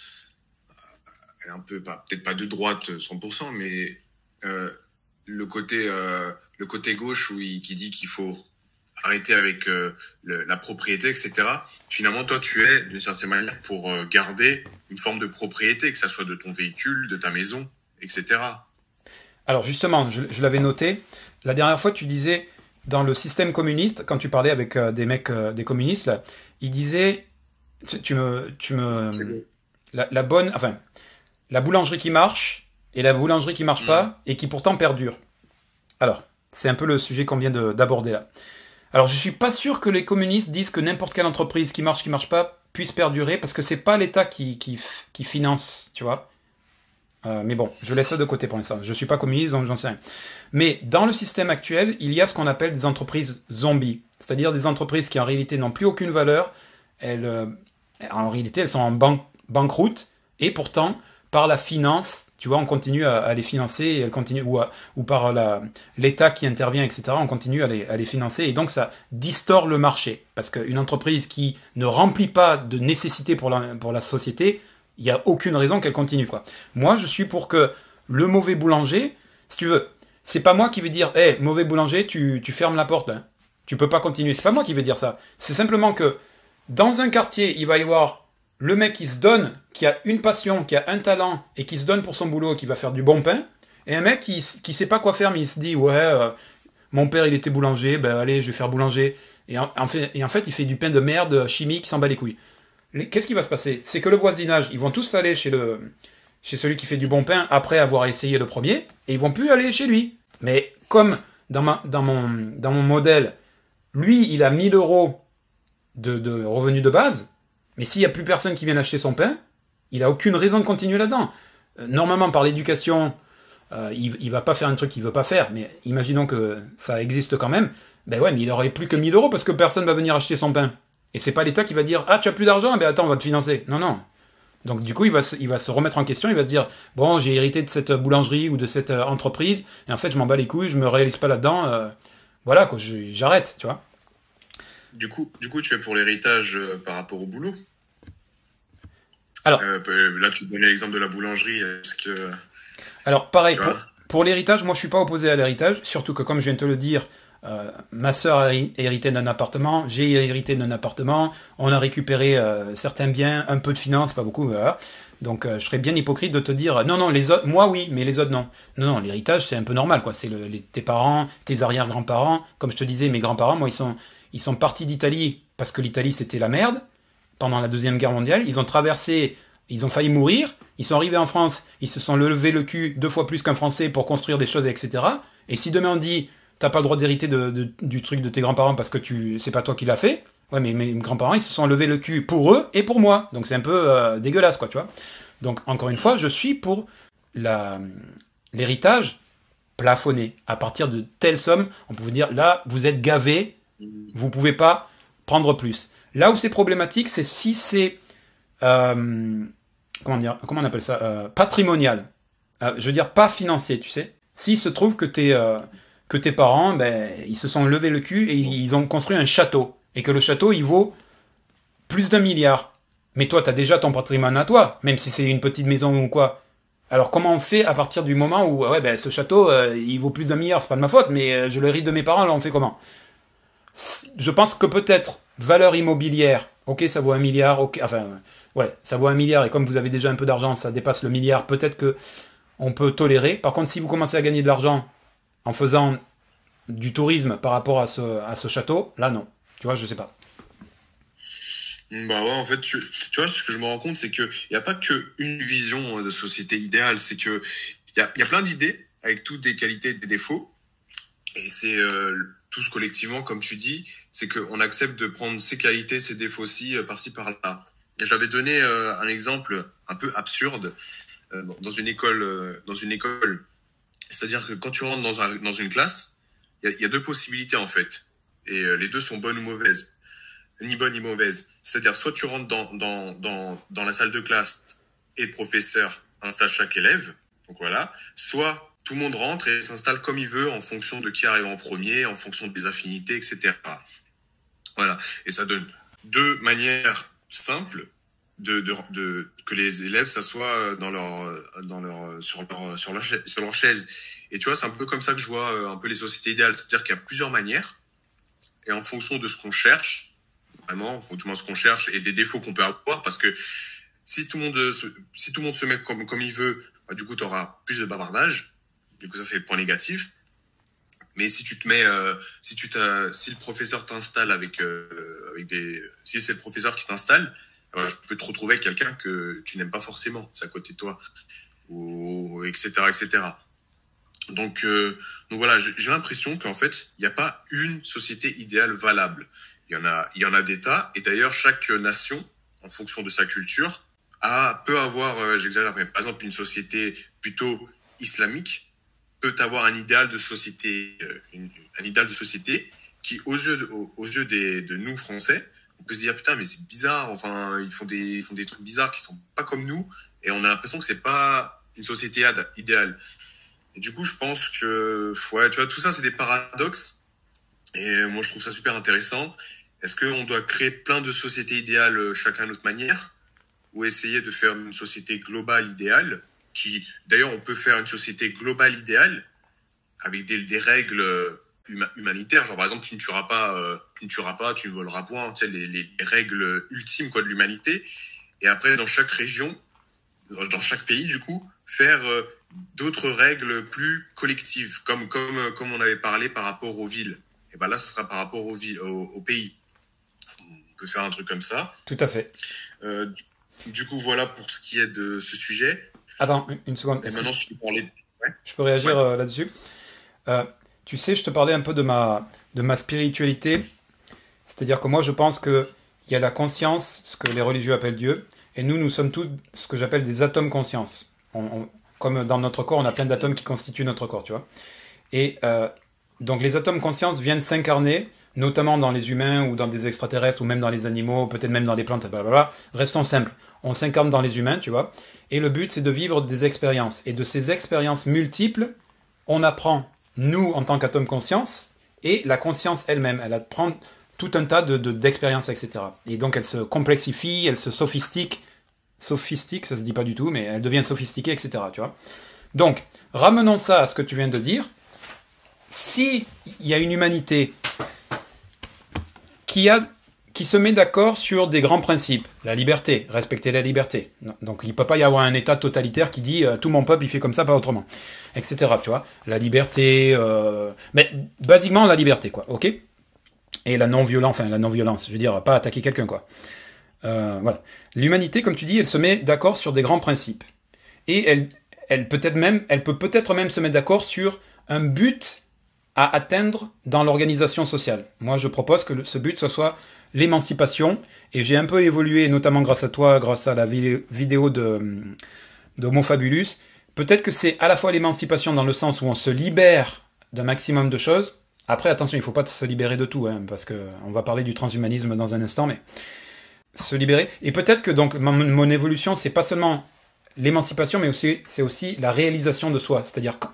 un peu pas peut-être pas de droite cent pour cent, mais euh, le côté euh, le côté gauche où il, qui dit qu'il faut arrêter avec euh, le, la propriété, et cetera. Finalement, toi, tu es d'une certaine manière pour euh, garder une forme de propriété, que ça soit de ton véhicule, de ta maison, et cetera. Alors justement, je, je l'avais noté. La dernière fois, tu disais dans le système communiste, quand tu parlais avec euh, des mecs, euh, des communistes, là, ils disaient, tu, tu me, tu me, la, la bonne, enfin. La boulangerie qui marche et la boulangerie qui marche pas et qui pourtant perdure. Alors, c'est un peu le sujet qu'on vient de, d'aborder là. Alors, je suis pas sûr que les communistes disent que n'importe quelle entreprise qui marche, qui marche pas, puisse perdurer parce que c'est pas l'État qui, qui, qui finance, tu vois. Euh, mais bon, je laisse ça de côté pour l'instant. Je suis pas communiste, donc j'en sais rien. Mais dans le système actuel, il y a ce qu'on appelle des entreprises zombies. C'est-à-dire des entreprises qui en réalité n'ont plus aucune valeur. Elles, euh, en réalité, elles sont en ban- banqueroute et pourtant... par la finance, tu vois, on continue à, à les financer, et elles continuent, ou, à, ou par la, l'État qui intervient, et cetera, on continue à les, à les financer, et donc ça distord le marché. Parce qu'une entreprise qui ne remplit pas de nécessité pour la, pour la société, il n'y a aucune raison qu'elle continue, quoi. Moi, je suis pour que le mauvais boulanger, si tu veux, c'est pas moi qui vais dire, hé, hey, mauvais boulanger, tu, tu fermes la porte, là. Tu peux pas continuer. C'est pas moi qui vais dire ça. C'est simplement que, dans un quartier, il va y avoir le mec qui se donne, qui a une passion, qui a un talent, et qui se donne pour son boulot, qui va faire du bon pain, et un mec qui, qui sait pas quoi faire, mais il se dit, ouais, euh, mon père il était boulanger, ben allez, je vais faire boulanger. Et en, en fait, et en fait, il fait du pain de merde chimique, qui s'en bat les couilles. Les, qu'est-ce qui va se passer? C'est que le voisinage, ils vont tous aller chez le, chez celui qui fait du bon pain après avoir essayé le premier, et ils vont plus aller chez lui. Mais comme dans, ma, dans, mon, dans mon modèle, lui, il a mille euros de, de revenus de base, mais s'il n'y a plus personne qui vient acheter son pain, il n'a aucune raison de continuer là-dedans. Euh, normalement, par l'éducation, euh, il ne va pas faire un truc qu'il ne veut pas faire, mais imaginons que ça existe quand même, ben ouais, mais il n'aurait plus que mille euros parce que personne ne va venir acheter son pain. Et c'est pas l'État qui va dire « Ah, tu as plus d'argent? Ben attends, on va te financer. » Non, non. Donc du coup, il va, se, il va se remettre en question, il va se dire « Bon, j'ai hérité de cette boulangerie ou de cette euh, entreprise, et en fait, je m'en bats les couilles, je me réalise pas là-dedans, euh, voilà, quoi, je, j'arrête, tu vois. » Du coup, du coup, tu es pour l'héritage euh, par rapport au boulot. Alors, euh, là, tu donnais l'exemple de la boulangerie. Est-ce que alors, pareil, pour, pour l'héritage, moi, je suis pas opposé à l'héritage, surtout que, comme je viens de te le dire, euh, ma sœur a hérité d'un appartement, j'ai hérité d'un appartement, on a récupéré euh, certains biens, un peu de finances, pas beaucoup, voilà. Donc, euh, je serais bien hypocrite de te dire, non, non, les autres, moi oui, mais les autres non. Non, non, l'héritage, c'est un peu normal, quoi. C'est le, les, tes parents, tes arrière-grands-parents. Comme je te disais, mes grands-parents, moi, ils sont Ils sont partis d'Italie parce que l'Italie c'était la merde pendant la Deuxième Guerre mondiale. Ils ont traversé, ils ont failli mourir. Ils sont arrivés en France, ils se sont levés le cul deux fois plus qu'un Français pour construire des choses, et cetera. Et si demain on dit t'as pas le droit d'hériter de, de, du truc de tes grands-parents parce que tu c'est pas toi qui l'as fait, ouais mais mes grands-parents ils se sont levés le cul pour eux et pour moi. Donc c'est un peu euh, dégueulasse, quoi, tu vois. Donc encore une fois, je suis pour la l'héritage plafonné à partir de telle somme. On peut vous dire là vous êtes gavés. Vous pouvez pas prendre plus. Là où c'est problématique, c'est si c'est euh, comment dire, comment on appelle ça, euh, patrimonial. Euh, je veux dire pas financier, tu sais. S'il se trouve que tes, euh, que tes parents, ben, ils se sont levés le cul et ils ont construit un château, et que le château, il vaut plus d'un milliard. Mais toi, tu as déjà ton patrimoine à toi, même si c'est une petite maison ou quoi. Alors comment on fait à partir du moment où, ouais, ben, ce château, euh, il vaut plus d'un milliard, c'est pas de ma faute, mais euh, je le hérite de mes parents, là on fait comment? Je pense que peut-être, valeur immobilière, ok, ça vaut un milliard, ok, enfin, euh, ouais, ça vaut un milliard, et comme vous avez déjà un peu d'argent, ça dépasse le milliard, peut-être que on peut tolérer. Par contre, si vous commencez à gagner de l'argent en faisant du tourisme par rapport à ce, à ce château, là non. Tu vois, je sais pas. Bah ouais, en fait, tu, tu vois, ce que je me rends compte, c'est qu'il n'y a pas qu'une vision de société idéale, c'est que il y a, y a plein d'idées avec toutes des qualités et des défauts. Et c'est euh, tous collectivement, comme tu dis, c'est qu'on accepte de prendre ses qualités, ses défauts-ci, euh, par-ci, par-là. Et j'avais donné euh, un exemple un peu absurde euh, dans une école. Euh, dans une école. C'est-à-dire que quand tu rentres dans, un, dans une classe, il y, y a deux possibilités en fait. Et euh, les deux sont bonnes ou mauvaises. Ni bonne ni mauvaise. C'est-à-dire, soit tu rentres dans, dans, dans, dans la salle de classe et le professeur installe chaque élève, donc voilà, soit tout le monde rentre et s'installe comme il veut en fonction de qui arrive en premier, en fonction des affinités, et cetera. Voilà. Et ça donne deux manières simples de, de, de que les élèves s'assoient dans leur, dans leur, sur leur, sur leur, chaise, sur leur chaise. Et tu vois, c'est un peu comme ça que je vois un peu les sociétés idéales. C'est-à-dire qu'il y a plusieurs manières et en fonction de ce qu'on cherche, vraiment, faut du moins ce qu'on cherche et des défauts qu'on peut avoir, parce que si tout le monde se, si tout le monde se met comme, comme il veut, bah, du coup, tu auras plus de bavardage. Du coup, ça, c'est le point négatif. Mais si tu te mets, euh, si tu t'as, si le professeur t'installe avec, euh, avec des, si c'est le professeur qui t'installe, euh, je peux te retrouver avec quelqu'un que tu n'aimes pas forcément, c'est à côté de toi, ou, et cetera, et cetera. Donc, euh, donc voilà, j'ai, j'ai l'impression qu'en fait, il n'y a pas une société idéale valable. Il y en a, il y en a des tas, et d'ailleurs, chaque nation, en fonction de sa culture, a, peut avoir, euh, j'exagère, mais par exemple, une société plutôt islamique peut avoir un idéal de société, euh, une, un idéal de société qui, aux yeux, de, aux, aux yeux des, de nous Français, on peut se dire putain, mais c'est bizarre. Enfin, ils font des, ils font des trucs bizarres qui sont pas comme nous, et on a l'impression que c'est pas une société ad, idéale. Et du coup, je pense que, ouais, tu vois, tout ça, c'est des paradoxes. Et moi, je trouve ça super intéressant. Est-ce qu'on doit créer plein de sociétés idéales, chacun à notre manière, ou essayer de faire une société globale idéale, qui, d'ailleurs, on peut faire une société globale idéale avec des, des règles huma, humanitaires. Genre, par exemple, tu ne tueras pas, euh, tu ne tueras pas, tu ne voleras point, tu sais, les, les, les règles ultimes, quoi, de l'humanité. Et après, dans chaque région, dans chaque pays, du coup, faire euh, d'autres règles plus collectives, comme, comme, comme on avait parlé par rapport aux villes. Et ben là, ce sera par rapport aux, villes, aux, aux pays. On peut faire un truc comme ça. Tout à fait. Euh, du, du coup, voilà pour ce qui est de ce sujet. Attends, une seconde. Et maintenant, si tu veux parler... Ouais. Je peux réagir ouais. euh, là-dessus. Euh, tu sais, je te parlais un peu de ma, de ma spiritualité. C'est-à-dire que moi, je pense qu'il y a la conscience, ce que les religieux appellent Dieu, et nous, nous sommes tous ce que j'appelle des atomes conscience. On, on, comme dans notre corps, on a plein d'atomes qui constituent notre corps, tu vois. Et euh, donc, les atomes conscience viennent s'incarner, notamment dans les humains ou dans des extraterrestres ou même dans les animaux, peut-être même dans les plantes, blablabla. Restons simples. On s'incarne dans les humains, tu vois. Et le but, c'est de vivre des expériences. Et de ces expériences multiples, on apprend, nous, en tant qu'atomes conscience, et la conscience elle-même. Elle apprend tout un tas de, de, d'expériences, et cetera. Et donc, elle se complexifie, elle se sophistique. Sophistique, ça se dit pas du tout, mais elle devient sophistiquée, et cetera. Tu vois. Donc, ramenons ça à ce que tu viens de dire. Si il y a une humanité qui, a, qui se met d'accord sur des grands principes, la liberté, respecter la liberté. Donc il ne peut pas y avoir un État totalitaire qui dit euh, tout mon peuple il fait comme ça, pas autrement, et cetera. Tu vois, la liberté, euh... mais basiquement la liberté, quoi, ok. Et la non-violence, enfin la non-violence, je veux dire pas attaquer quelqu'un, quoi. Euh, voilà. L'humanité, comme tu dis, elle se met d'accord sur des grands principes, et elle, elle peut-être même, elle peut peut-être même se mettre d'accord sur un but à atteindre dans l'organisation sociale. Moi, je propose que le, ce but, ce soit l'émancipation, et j'ai un peu évolué, notamment grâce à toi, grâce à la vi- vidéo de, de Homo Fabulus. Peut-être que c'est à la fois l'émancipation dans le sens où on se libère d'un maximum de choses. Après, attention, il ne faut pas se libérer de tout, hein, parce qu'on va parler du transhumanisme dans un instant, mais se libérer. Et peut-être que donc mon, mon évolution, c'est pas seulement l'émancipation, mais aussi, c'est aussi la réalisation de soi. C'est-à-dire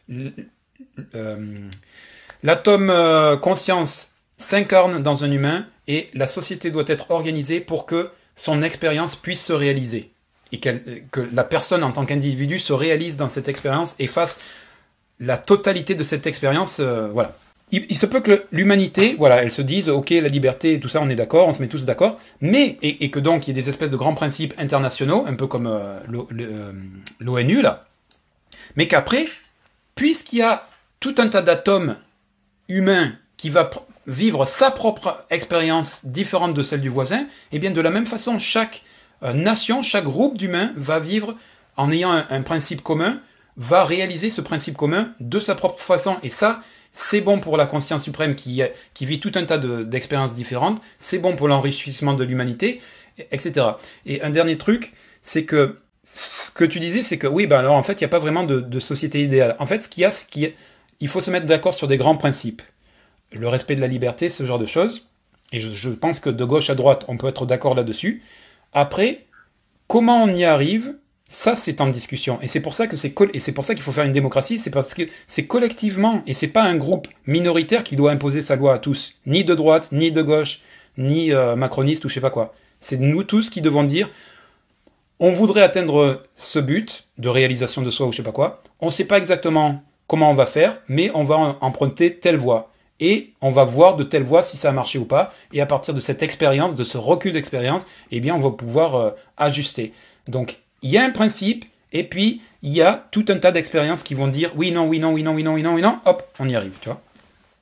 euh, l'atome euh, conscience s'incarne dans un humain et la société doit être organisée pour que son expérience puisse se réaliser. Et qu'elle, que la personne en tant qu'individu se réalise dans cette expérience et fasse la totalité de cette expérience. Euh, voilà. Il, il se peut que l'humanité, voilà, elle se dise, ok, la liberté et tout ça, on est d'accord, on se met tous d'accord, mais, et, et que donc il y ait des espèces de grands principes internationaux, un peu comme euh, l'O N U, là, mais qu'après, puisqu'il y a tout un tas d'atomes humains qui va vivre sa propre expérience différente de celle du voisin, et bien de la même façon, chaque euh, nation, chaque groupe d'humains va vivre en ayant un, un principe commun, va réaliser ce principe commun de sa propre façon. Et ça, c'est bon pour la conscience suprême qui, qui vit tout un tas de, d'expériences différentes, c'est bon pour l'enrichissement de l'humanité, et cetera. Et un dernier truc, c'est que ce que tu disais, c'est que oui, ben alors en fait, il n'y a pas vraiment de, de société idéale. En fait, ce qu'il y a, c'est qu'il y a, il faut se mettre d'accord sur des grands principes. Le respect de la liberté, ce genre de choses. Et je, je pense que de gauche à droite, on peut être d'accord là-dessus. Après, comment on y arrive, ça c'est en discussion. Et c'est pour ça que c'est et c'est pour ça qu'il faut faire une démocratie, c'est parce que c'est collectivement, et c'est pas un groupe minoritaire qui doit imposer sa loi à tous, ni de droite, ni de gauche, ni euh, macroniste ou je sais pas quoi. C'est nous tous qui devons dire, on voudrait atteindre ce but de réalisation de soi ou je sais pas quoi. On sait pas exactement comment on va faire, mais on va emprunter telle voie. Et on va voir de telle voie si ça a marché ou pas. Et à partir de cette expérience, de ce recul d'expérience, eh bien, on va pouvoir euh, ajuster. Donc, il y a un principe, et puis, il y a tout un tas d'expériences qui vont dire oui, non, oui, non, oui, non, oui, non, oui, non, oui, non, hop, on y arrive, tu vois.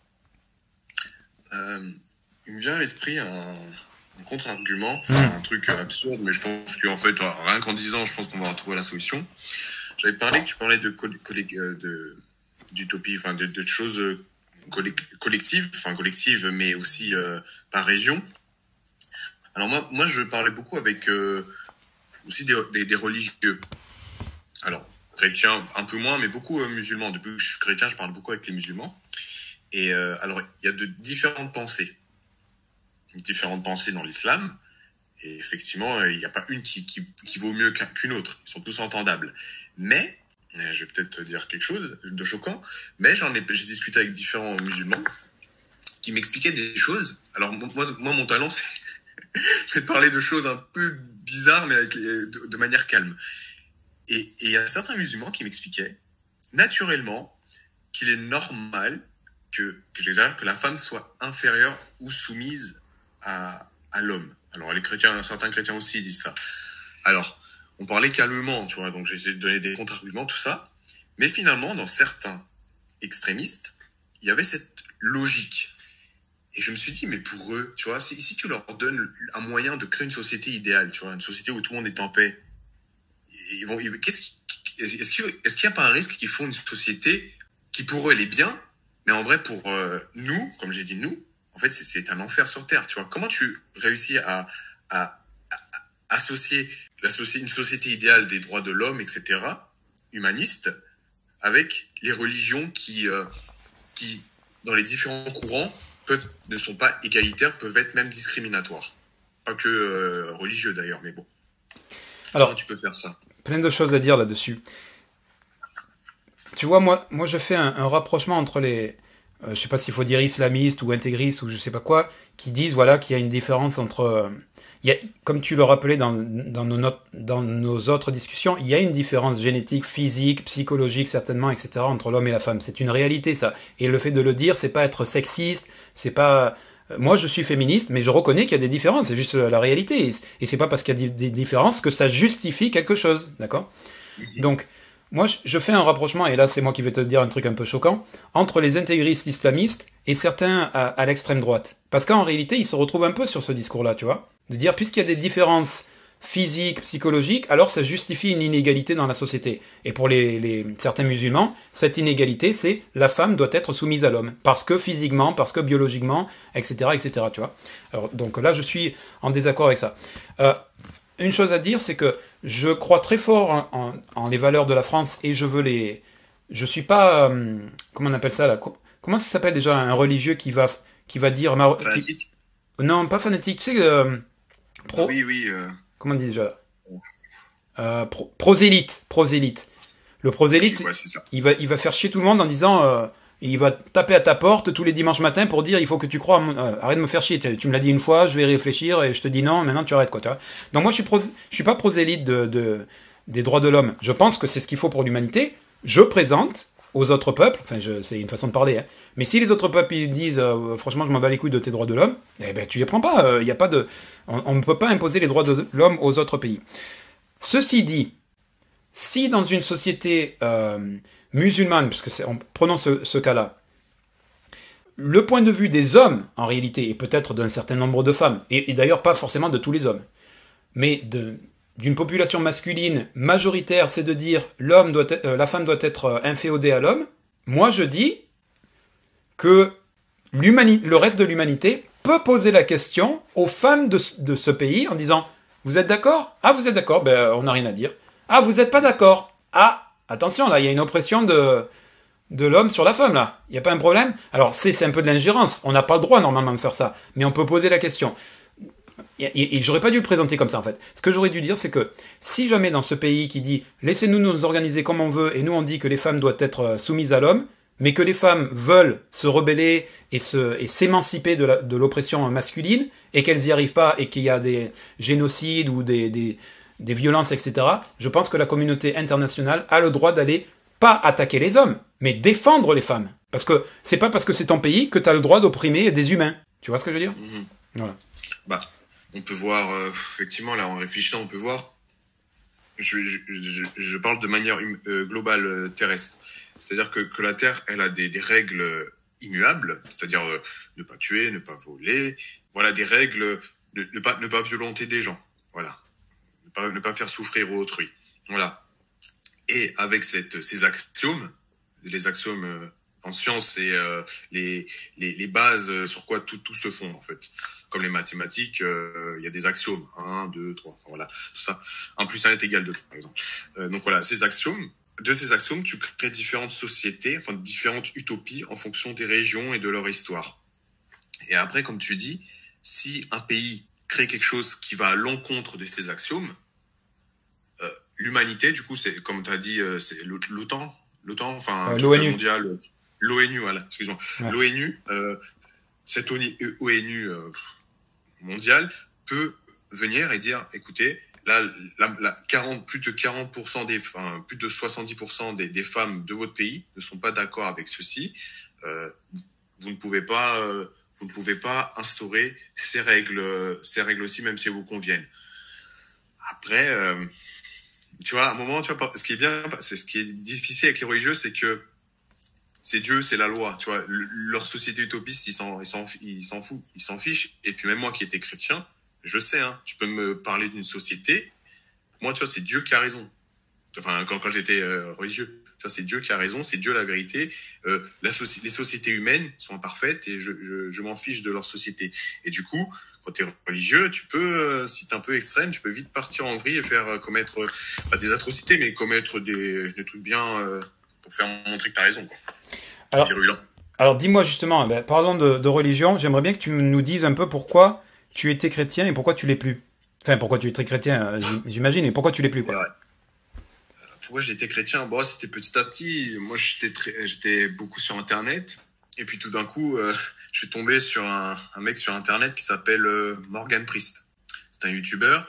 Euh, il me vient à l'esprit un, un contre-argument, enfin, mmh. un truc absurde, mais je pense qu'en fait, rien qu'en disant, je pense qu'on va retrouver la solution. J'avais parlé que tu parlais de, de, d'utopie, enfin, de, de choses collectives, enfin collectives, mais aussi euh, par région. Alors moi, moi, je parlais beaucoup avec euh, aussi des, des, des religieux. Alors, chrétiens, un peu moins, mais beaucoup euh, musulmans. Depuis que je suis chrétien, je parle beaucoup avec les musulmans. Et euh, alors, il y a de différentes pensées. Différentes pensées dans l'islam. Et effectivement, il n'y a pas une qui, qui, qui vaut mieux qu'une autre. Ils sont tous entendables. Mais, je vais peut-être dire quelque chose de choquant, mais j'en ai, j'ai discuté avec différents musulmans qui m'expliquaient des choses. Alors, moi, moi mon talent, c'est, c'est de parler de choses un peu bizarres, mais avec les, de, de manière calme. Et il y a certains musulmans qui m'expliquaient, naturellement, qu'il est normal que, que j'exagère, que la femme soit inférieure ou soumise à, à l'homme. Alors, les chrétiens, certains chrétiens aussi disent ça. Alors, on parlait calmement, tu vois, donc j'ai essayé de donner des contre-arguments, tout ça. Mais finalement, dans certains extrémistes, il y avait cette logique. Et je me suis dit, mais pour eux, tu vois, si, si tu leur donnes un moyen de créer une société idéale, tu vois, une société où tout le monde est en paix, ils vont, ils, qu'est-ce qui, est-ce qu'il, est-ce qu'il n'y a pas un risque qu'ils font une société qui pour eux, elle est bien, mais en vrai, pour euh, nous, comme j'ai dit nous, en fait, c'est, c'est un enfer sur Terre, tu vois. Comment tu réussis à, à, à, à associer la société, une société idéale des droits de l'homme, et cetera, humaniste, avec les religions qui, euh, qui, dans les différents courants, peuvent, ne sont pas égalitaires, peuvent être même discriminatoires. Pas que euh, religieux d'ailleurs, mais bon. Alors, comment tu peux faire ça? Plein de choses à dire là-dessus. Tu vois, moi, moi je fais un, un rapprochement entre les... Euh, je sais pas s'il faut dire islamistes ou intégristes ou je sais pas quoi, qui disent voilà qu'il y a une différence entre... Euh, il y a, comme tu le rappelais dans, dans, nos notes, dans nos autres discussions, il y a une différence génétique, physique, psychologique certainement, et cetera entre l'homme et la femme. C'est une réalité ça. Et le fait de le dire, c'est pas être sexiste, c'est pas... Moi je suis féministe, mais je reconnais qu'il y a des différences, c'est juste la réalité. Et c'est pas parce qu'il y a des différences que ça justifie quelque chose, d'accord ? Donc... Moi, je fais un rapprochement, et là c'est moi qui vais te dire un truc un peu choquant, entre les intégristes islamistes et certains à, à l'extrême droite. Parce qu'en réalité, ils se retrouvent un peu sur ce discours-là, tu vois. De dire, puisqu'il y a des différences physiques, psychologiques, alors ça justifie une inégalité dans la société. Et pour les, les certains musulmans, cette inégalité, c'est la femme doit être soumise à l'homme. Parce que physiquement, parce que biologiquement, et cetera, et cetera, tu vois. Alors, donc là, je suis en désaccord avec ça. Euh, Une chose à dire, c'est que je crois très fort en, en, en les valeurs de la France et je veux les... Je suis pas... Euh, comment on appelle ça là ? Comment ça s'appelle déjà un religieux qui va, qui va dire... Fanatique qui... Non, pas fanatique, tu sais... Euh, pro... Oui, oui. Euh... Comment on dit déjà euh, pro... Prosélyte. Prosélyte. Le prosélyte, Ouais, c'est ça. il va, il va faire chier tout le monde en disant, euh, il va taper à ta porte tous les dimanches matins pour dire, il faut que tu crois, à mon- euh, arrête de me faire chier, tu, tu me l'as dit une fois, je vais y réfléchir et je te dis non, maintenant tu arrêtes quoi, tu vois. Donc moi je suis pro, je suis pas prosélyte de, de des droits de l'homme. Je pense que c'est ce qu'il faut pour l'humanité. Je présente aux autres peuples, enfin je, c'est une façon de parler, hein. Mais si les autres peuples ils disent, euh, franchement je m'en bats les couilles de tes droits de l'homme, eh ben tu les prends pas. Il euh, y a pas de, on ne peut pas imposer les droits de l'homme aux autres pays. Ceci dit, si dans une société euh, musulmane, parce que c'est, en prenons ce, ce cas-là, le point de vue des hommes, en réalité, et peut-être d'un certain nombre de femmes, et, et d'ailleurs pas forcément de tous les hommes, mais de, d'une population masculine majoritaire, c'est de dire l'homme doit être, euh, la femme doit être inféodée à l'homme, moi je dis que le reste de l'humanité peut poser la question aux femmes de, de ce pays en disant vous êtes d'accord? Ah, vous êtes d'accord? Ben, on n'a rien à dire. Ah, vous n'êtes pas d'accord? Ah, attention, là, il y a une oppression de, de l'homme sur la femme, là. Il n'y a pas un problème? Alors, c'est, c'est un peu de l'ingérence. On n'a pas le droit, normalement, de faire ça. Mais on peut poser la question. Et, et, et j'aurais pas dû le présenter comme ça, en fait. Ce que j'aurais dû dire, c'est que si jamais dans ce pays qui dit laissez-nous nous organiser comme on veut, et nous on dit que les femmes doivent être soumises à l'homme, mais que les femmes veulent se rebeller et, se, et s'émanciper de, la, de l'oppression masculine, et qu'elles n'y arrivent pas, et qu'il y a des génocides ou des, des, des violences, et cetera, je pense que la communauté internationale a le droit d'aller, pas attaquer les hommes, mais défendre les femmes. Parce que c'est pas parce que c'est ton pays que tu as le droit d'opprimer des humains. Tu vois ce que je veux dire? Mmh. Voilà. Bah, on peut voir, euh, effectivement, là, en réfléchissant, on peut voir, je, je, je, je parle de manière euh, globale euh, terrestre. C'est-à-dire que, que la Terre, elle a des, des règles immuables, c'est-à-dire euh, ne pas tuer, ne pas voler, voilà, des règles, ne, ne, pas, ne pas violenter des gens, voilà, ne pas, ne pas faire souffrir autrui, voilà. Et avec cette, ces axiomes, les axiomes euh, en sciences, c'est euh, les, les, les bases sur quoi tout, tout se fonde, en fait. Comme les mathématiques, il euh, y a des axiomes, un, deux, trois, voilà, tout ça. un plus un est égal à deux, par exemple. Euh, donc voilà, ces axiomes, de ces axiomes, tu crées différentes sociétés, enfin différentes utopies en fonction des régions et de leur histoire. Et après, comme tu dis, si un pays crée quelque chose qui va à l'encontre de ces axiomes, euh, l'humanité, du coup, c'est comme tu as dit, euh, c'est l'OTAN, l'OTAN, enfin, euh, l'ONU mondial, l'ONU, voilà, excuse-moi, ouais. L'ONU, euh, cette ONU euh, mondiale peut venir et dire, écoutez, là, la, la quarante, plus de quarante pour cent des, enfin, plus de soixante-dix pour cent des, des femmes de votre pays ne sont pas d'accord avec ceci. Euh, vous ne pouvez pas, euh, vous ne pouvez pas instaurer ces règles, ces règles aussi, même si elles vous conviennent. Après, euh, tu vois, à un moment, tu vois, ce qui est bien, c'est ce qui est difficile avec les religieux, c'est que c'est Dieu, c'est la loi, tu vois. Le, leur société utopiste, ils s'en, ils s'en, ils s'en foutent, ils s'en fichent. Et puis même moi qui étais chrétien, je sais, hein, tu peux me parler d'une société. Pour moi, tu vois, c'est Dieu qui a raison. Enfin, quand, quand j'étais euh, religieux, tu vois, c'est Dieu qui a raison, c'est Dieu la vérité. Euh, la soci- les sociétés humaines sont imparfaites et je, je, je m'en fiche de leur société. Et du coup, quand tu es religieux, tu peux, euh, si tu es un peu extrême, tu peux vite partir en vrille et faire euh, commettre, euh, pas des atrocités, mais commettre des, des trucs bien euh, pour faire montrer que tu as raison, quoi. Alors, alors dis-moi justement, ben, parlons de, de religion, j'aimerais bien que tu nous dises un peu pourquoi tu étais chrétien et pourquoi tu l'es plus. Enfin, pourquoi tu es très chrétien, j'imagine, et pourquoi tu l'es plus, quoi. Ouais. Pourquoi j'étais chrétien? Bon, c'était petit à petit. Moi, j'étais, très, j'étais beaucoup sur Internet. Et puis tout d'un coup, euh, je suis tombé sur un, un mec sur Internet qui s'appelle euh, Morgan Priest. C'est un YouTuber.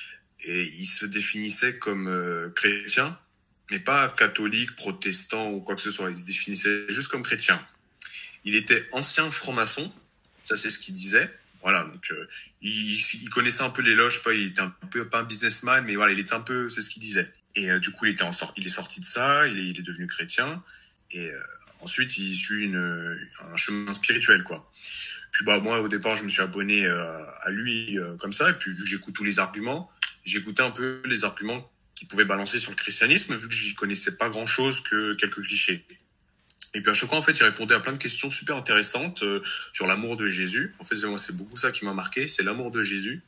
Et il se définissait comme euh, chrétien, mais pas catholique, protestant ou quoi que ce soit. Il se définissait juste comme chrétien. Il était ancien franc-maçon. Ça, c'est ce qu'il disait. Voilà, donc euh, il, il connaissait un peu les loges. Pas, il était un peu, pas un businessman, mais voilà, il était un peu, c'est ce qu'il disait. Et euh, du coup, il, était en sort, il est sorti de ça, il est, il est devenu chrétien. Et euh, ensuite, il suit une, un chemin spirituel, quoi. Puis bah moi, au départ, je me suis abonné euh, à lui euh, comme ça. Et puis, vu que j'écoute tous les arguments, j'écoutais un peu les arguments qu'il pouvait balancer sur le christianisme, vu que j'y connaissais pas grand-chose que quelques clichés. Et puis à chaque fois, en fait, il répondait à plein de questions super intéressantes euh, sur l'amour de Jésus. En fait, moi, c'est beaucoup ça qui m'a marqué, c'est l'amour de Jésus.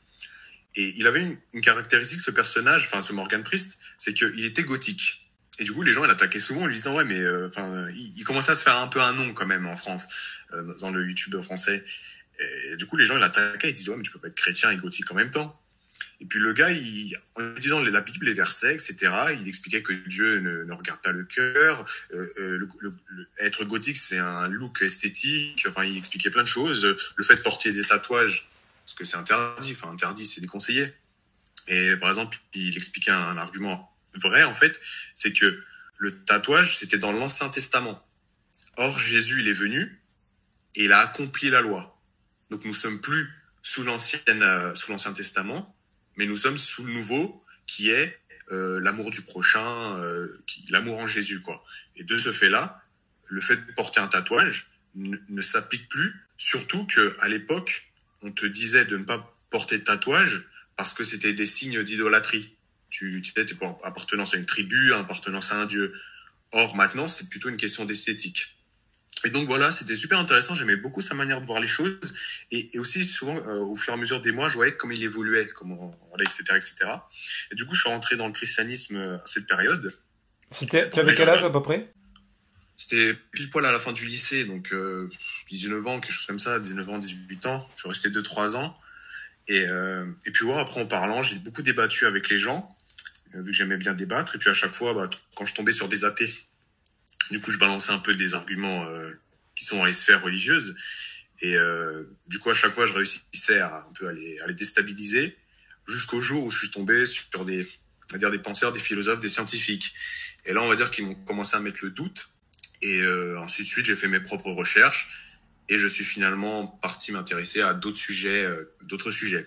Et il avait une, une caractéristique, ce personnage, enfin ce Morgan Priest, c'est qu'il était gothique. Et du coup, les gens l'attaquaient souvent en lui disant « Ouais, mais enfin, euh, il, il commençait à se faire un peu un nom quand même en France, euh, dans le YouTube français. » Et du coup, les gens l'attaquaient et disaient « Ouais, mais tu peux pas être chrétien et gothique en même temps. » Et puis le gars, il, en lui disant la Bible, les versets, et cetera, il expliquait que Dieu ne, ne regarde pas le cœur. Euh, le, le, le, être gothique, c'est un look esthétique. Enfin, il expliquait plein de choses. Le fait de porter des tatouages, parce que c'est interdit. Enfin, interdit, c'est déconseillé. Et par exemple, il expliquait un, un argument vrai, en fait, c'est que le tatouage, c'était dans l'Ancien Testament. Or, Jésus, il est venu et il a accompli la loi. Donc, nous sommes plus sous l'ancienne, euh, sous l'Ancien Testament, mais nous sommes sous le nouveau, qui est euh, l'amour du prochain, euh, qui, l'amour en Jésus, quoi. Et de ce fait-là, le fait de porter un tatouage ne, ne s'applique plus, surtout qu'à l'époque, on te disait de ne pas porter de tatouage parce que c'était des signes d'idolâtrie. Tu, tu étais pour appartenance à une tribu, appartenance à un dieu. Or, maintenant, c'est plutôt une question d'esthétique. Et donc voilà, c'était super intéressant, j'aimais beaucoup sa manière de voir les choses, et, et aussi souvent, euh, au fur et à mesure des mois, je voyais comment il évoluait, comment, voilà, et cetera, et cetera. Et du coup, je suis rentré dans le christianisme à cette période. C'était, tu avais quel âge à peu près? C'était pile poil à la fin du lycée, donc euh, dix-neuf ans, quelque chose comme ça, dix-neuf ans, dix-huit ans, je suis resté deux trois ans. Et, euh, et puis voilà, après en parlant, j'ai beaucoup débattu avec les gens, euh, vu que j'aimais bien débattre, et puis à chaque fois, bah, quand je tombais sur des athées, du coup, je balançais un peu des arguments euh, qui sont dans les sphères religieuses. Et euh, du coup, à chaque fois, je réussissais à un peu à les, à les déstabiliser, jusqu'au jour où je suis tombé sur des, on va dire, des penseurs, des philosophes, des scientifiques. Et là, on va dire qu'ils m'ont commencé à mettre le doute. Et euh, ensuite, suite, j'ai fait mes propres recherches. Et je suis finalement parti m'intéresser à d'autres sujets, euh, d'autres sujets.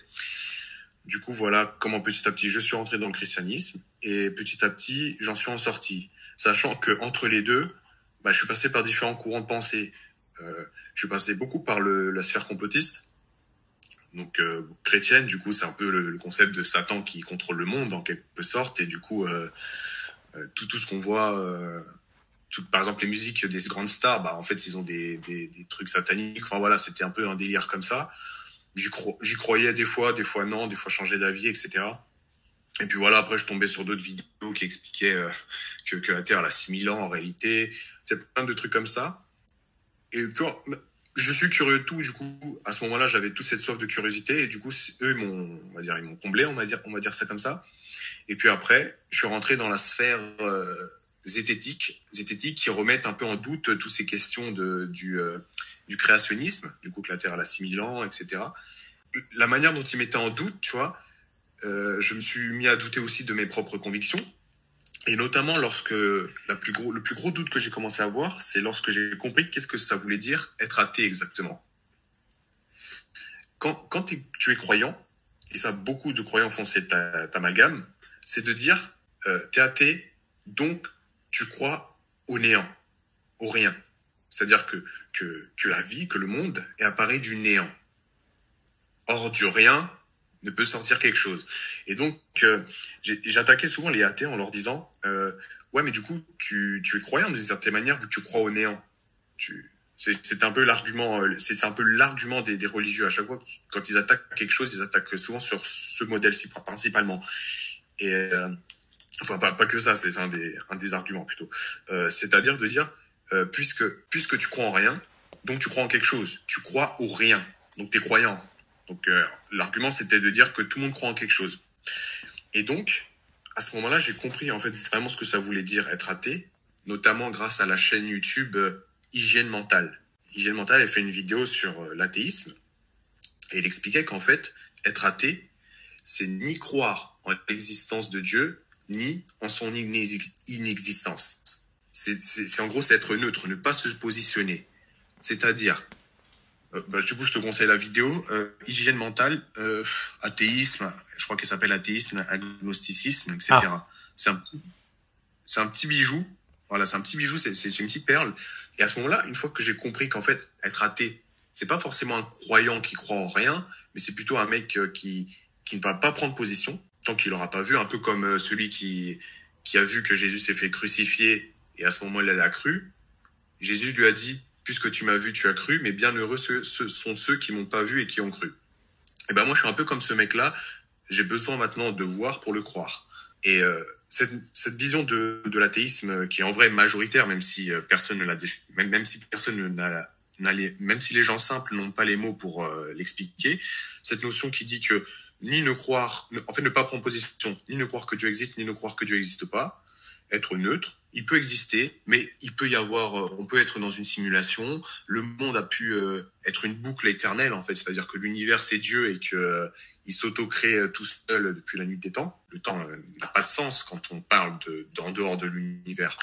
Du coup, voilà comment petit à petit, je suis rentré dans le christianisme. Et petit à petit, j'en suis en sorti. Sachant que entre les deux, bah, je suis passé par différents courants de pensée. Euh, je suis passé beaucoup par le, la sphère complotiste, donc euh, chrétienne. Du coup, c'est un peu le, le concept de Satan qui contrôle le monde en quelque sorte. Et du coup, euh, euh, tout tout ce qu'on voit, euh, tout, par exemple les musiques des grandes stars, bah en fait ils ont des, des, des trucs sataniques. Enfin voilà, c'était un peu un délire comme ça. J'y, cro- j'y croyais des fois, des fois non, des fois changer d'avis, et cetera. Et puis voilà, après je tombais sur d'autres vidéos qui expliquaient euh, que, que la Terre elle a six mille ans en réalité. C'est plein de trucs comme ça. Et tu vois, je suis curieux de tout. Du coup, à ce moment-là, j'avais toute cette soif de curiosité. Et du coup, eux, ils m'ont, on va dire, ils m'ont comblé, on va dire, on va dire ça comme ça. Et puis après, je suis rentré dans la sphère euh, zététique, zététique qui remettent un peu en doute toutes ces questions de, du, euh, du créationnisme. Du coup, que la Terre elle a six mille ans, et cetera. La manière dont ils mettaient en doute, tu vois, Euh, je me suis mis à douter aussi de mes propres convictions. Et notamment lorsque la plus gros, le plus gros doute que j'ai commencé à avoir, c'est lorsque j'ai compris qu'est-ce que ça voulait dire être athée exactement. Quand, quand tu es croyant, et ça beaucoup de croyants font cet amalgame, c'est de dire euh, t'es athée, donc tu crois au néant, au rien. C'est-à-dire que, que, que la vie, que le monde est apparu du néant. Or, du rien ne peut sortir quelque chose. Et donc, euh, j'attaquais souvent les athées en leur disant euh, ouais, mais du coup, tu, tu es croyant d'une certaine manière vu que tu crois au néant. Tu, c'est, c'est un peu l'argument, c'est, c'est un peu l'argument des, des religieux. À chaque fois, quand ils attaquent quelque chose, ils attaquent souvent sur ce modèle-ci principalement. Et euh, enfin, pas, pas que ça, c'est un des, un des arguments plutôt. Euh, c'est-à-dire de dire euh, puisque, puisque tu crois en rien, donc tu crois en quelque chose. Tu crois au rien, donc tu es croyant. Donc euh, l'argument c'était de dire que tout le monde croit en quelque chose. Et donc à ce moment-là j'ai compris en fait vraiment ce que ça voulait dire être athée, notamment grâce à la chaîne YouTube euh, Hygiène Mentale. Hygiène Mentale elle fait une vidéo sur euh, l'athéisme et elle expliquait qu'en fait être athée c'est ni croire en l'existence de Dieu ni en son inexistence. C'est, c'est, c'est en gros c'est être neutre, ne pas se positionner. C'est-à-dire Euh, bah, du coup, je te conseille la vidéo. Euh, hygiène mentale, euh, athéisme, je crois qu'elle s'appelle athéisme, agnosticisme, et cetera. Ah. C'est un petit, c'est un petit bijou. Voilà, c'est un petit bijou, c'est, c'est une petite perle. Et à ce moment-là, une fois que j'ai compris qu'en fait, être athée, c'est pas forcément un croyant qui croit en rien, mais c'est plutôt un mec qui, qui ne va pas prendre position tant qu'il l'aura pas vu, un peu comme celui qui, qui a vu que Jésus s'est fait crucifier et à ce moment-là, il a cru. Jésus lui a dit, puisque tu m'as vu, tu as cru, mais bien heureux ceux, ceux sont ceux qui m'ont pas vu et qui ont cru. Et ben moi, je suis un peu comme ce mec-là. J'ai besoin maintenant de voir pour le croire. Et euh, cette, cette vision de, de l'athéisme, qui est en vrai majoritaire, même si personne ne l'a, même, même si personne ne, n'a les, même si les gens simples n'ont pas les mots pour euh, l'expliquer, cette notion qui dit que ni ne croire, en fait ne pas prendre position, ni ne croire que Dieu existe, ni ne croire que Dieu n'existe pas, être neutre, il peut exister, mais il peut y avoir, euh, on peut être dans une simulation, le monde a pu euh, être une boucle éternelle en fait, c'est-à-dire que l'univers c'est Dieu et que euh, il s'auto-crée euh, tout seul depuis la nuit des temps. Le temps euh, n'a pas de sens quand on parle de, d'en dehors de l'univers.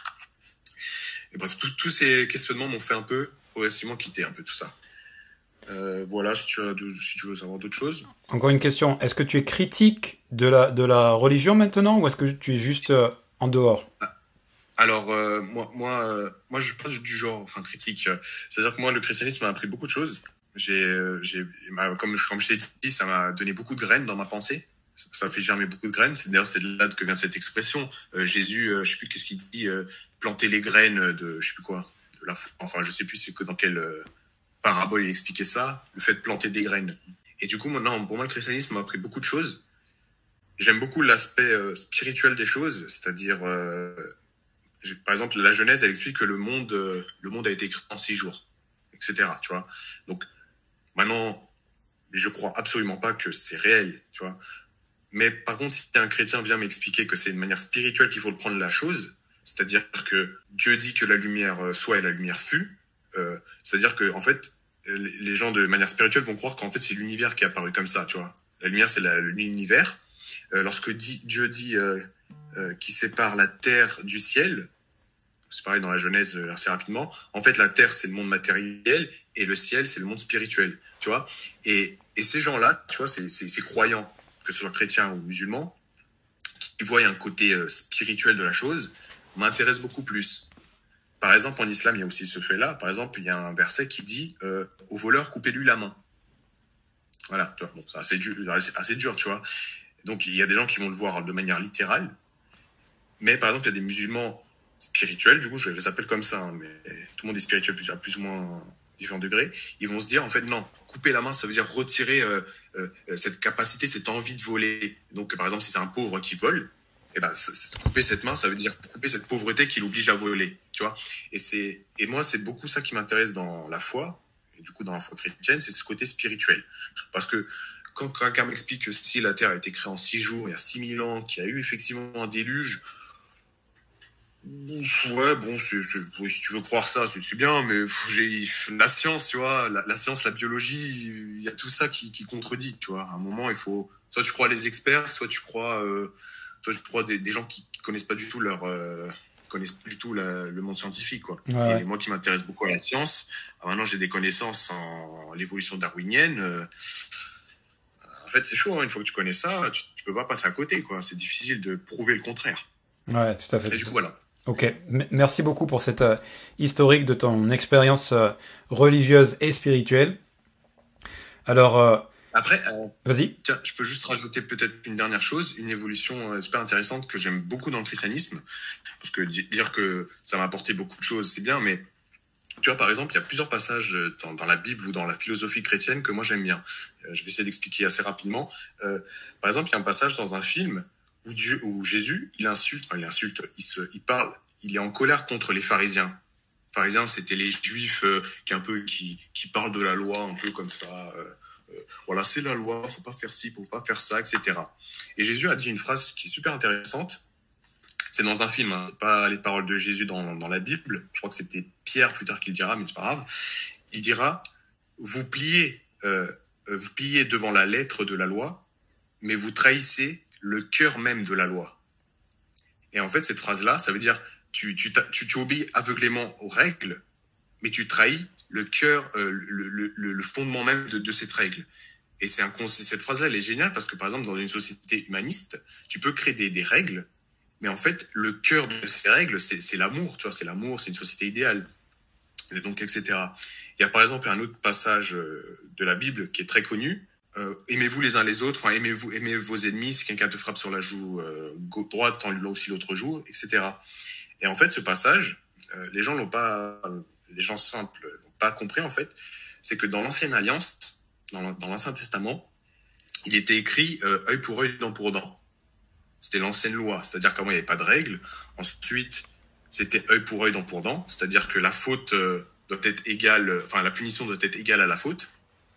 Et bref, tous ces questionnements m'ont fait un peu progressivement quitter un peu tout ça. Euh, voilà, si tu, as, si tu veux savoir d'autres choses. Encore une question, est-ce que tu es critique de la, de la religion maintenant ou est-ce que tu es juste euh, en dehors? Alors, euh, moi, moi, euh, moi, je suis pas du genre, enfin, critique. C'est-à-dire que moi, le christianisme m'a appris beaucoup de choses. J'ai, euh, j'ai, comme, comme je t'ai dit, ça m'a donné beaucoup de graines dans ma pensée. Ça a fait germer beaucoup de graines. C'est d'ailleurs c'est de là que vient cette expression. Euh, Jésus, euh, je sais plus qu'est-ce qu'il dit, euh, planter les graines de, je sais plus quoi, de la, enfin, je sais plus c'est que dans quelle euh, parabole il expliquait ça, le fait de planter des graines. Et du coup, maintenant, pour moi, le christianisme m'a appris beaucoup de choses. J'aime beaucoup l'aspect euh, spirituel des choses, c'est-à-dire, euh, par exemple, la Genèse, elle explique que le monde, euh, le monde a été créé en six jours, et cetera. Tu vois. Donc, maintenant, je crois absolument pas que c'est réel, tu vois. Mais par contre, si un chrétien vient m'expliquer que c'est une manière spirituelle qu'il faut le prendre la chose, c'est-à-dire que Dieu dit que la lumière soit et la lumière fut, euh, c'est-à-dire que en fait, les gens de manière spirituelle vont croire qu'en fait c'est l'univers qui est apparu comme ça, tu vois. La lumière c'est la, l'univers. Euh, lorsque dit, Dieu dit euh, euh, qu'il sépare la terre du ciel, c'est pareil dans la Genèse euh, assez rapidement. En fait, la terre c'est le monde matériel et le ciel c'est le monde spirituel, tu vois. Et, et ces gens-là, tu vois, c'est, c'est, c'est croyants, que ce soit chrétien ou musulman, qui voient un côté euh, spirituel de la chose, m'intéresse beaucoup plus. Par exemple, en islam, il y a aussi ce fait-là. Par exemple, il y a un verset qui dit euh, « Au voleur, coupez-lui la main ». Voilà, tu vois, bon, c'est assez dur, assez dur, tu vois. Donc, il y a des gens qui vont le voir de manière littérale. Mais par exemple, il y a des musulmans spirituels, du coup, je les appelle comme ça, hein, mais tout le monde est spirituel à plus ou moins différents degrés. Ils vont se dire, en fait, non, couper la main, ça veut dire retirer euh, euh, cette capacité, cette envie de voler. Donc, par exemple, si c'est un pauvre qui vole, eh ben, couper cette main, ça veut dire couper cette pauvreté qui l'oblige à voler, tu vois. Et c'est, et moi, c'est beaucoup ça qui m'intéresse dans la foi, et du coup, dans la foi chrétienne, c'est ce côté spirituel. Parce que quand quelqu'un m'explique que si la Terre a été créée en six jours, il y a six mille ans, qu'il y a eu effectivement un déluge, ouais, bon, c'est, c'est, oui, si tu veux croire ça, c'est, c'est bien, mais j'ai la science, tu vois, la, la science, la biologie, il y a tout ça qui, qui contredit, tu vois. À un moment, il faut, soit tu crois les experts, soit tu crois, euh, soit tu crois des, des gens qui connaissent pas du tout leur, euh, connaissent pas du tout la, le monde scientifique, quoi. Ouais. Et moi qui m'intéresse beaucoup à la science, maintenant j'ai des connaissances en l'évolution darwinienne. Euh, en fait, c'est chaud, hein, une fois que tu connais ça, tu, tu peux pas passer à côté, quoi. C'est difficile de prouver le contraire. Ouais, tout à fait. Et du coup, voilà. Ok, M- merci beaucoup pour cette euh, historique de ton expérience euh, religieuse et spirituelle. Alors, euh, après, euh, vas-y. Tiens, je peux juste rajouter peut-être une dernière chose, une évolution euh, super intéressante que j'aime beaucoup dans le christianisme, parce que di- dire que ça m'a apporté beaucoup de choses, c'est bien, mais tu vois, par exemple, il y a plusieurs passages dans, dans la Bible ou dans la philosophie chrétienne que moi j'aime bien. Euh, je vais essayer d'expliquer assez rapidement. Euh, par exemple, il y a un passage dans un film où, Dieu, où Jésus, il insulte, enfin, il insulte, il, se, il parle, il est en colère contre les pharisiens. Les pharisiens, c'était les juifs euh, qui un peu qui, qui parlent de la loi un peu comme ça. Euh, euh, voilà, c'est la loi, faut pas faire ci, faut pas faire ça, et cetera. Et Jésus a dit une phrase qui est super intéressante. C'est dans un film, hein, c'est pas les paroles de Jésus dans, dans la Bible. Je crois que c'était Pierre plus tard qui le dira, mais c'est pas grave. Il dira, vous pliez, euh, vous pliez devant la lettre de la loi, mais vous trahissez le cœur même de la loi. Et en fait, cette phrase-là, ça veut dire, tu, tu, tu, tu obéis aveuglément aux règles, mais tu trahis le cœur, euh, le, le, le fondement même de, de cette règle. Et c'est un, cette phrase-là, elle est géniale parce que, par exemple, dans une société humaniste, tu peux créer des, des règles, mais en fait, le cœur de ces règles, c'est, c'est l'amour, tu vois, c'est l'amour, c'est une société idéale. Et donc, et cetera. Il y a par exemple un autre passage de la Bible qui est très connu. Euh, aimez-vous les uns les autres, enfin, aimez-vous, aimez vos ennemis, si quelqu'un te frappe sur la joue euh, droite, tends-lui aussi l'autre joue, et cetera. Et en fait, ce passage, euh, les gens l'ont pas, les gens simples n'ont pas compris en fait. C'est que dans l'Ancienne Alliance, dans, dans l'Ancien Testament, il était écrit euh, œil pour œil, dent pour dent. C'était l'ancienne loi, c'est-à-dire qu'avant il n'y avait pas de règles. Ensuite, c'était œil pour œil, dent pour dent, c'est-à-dire que la faute, euh, doit être égale, enfin la punition doit être égale à la faute.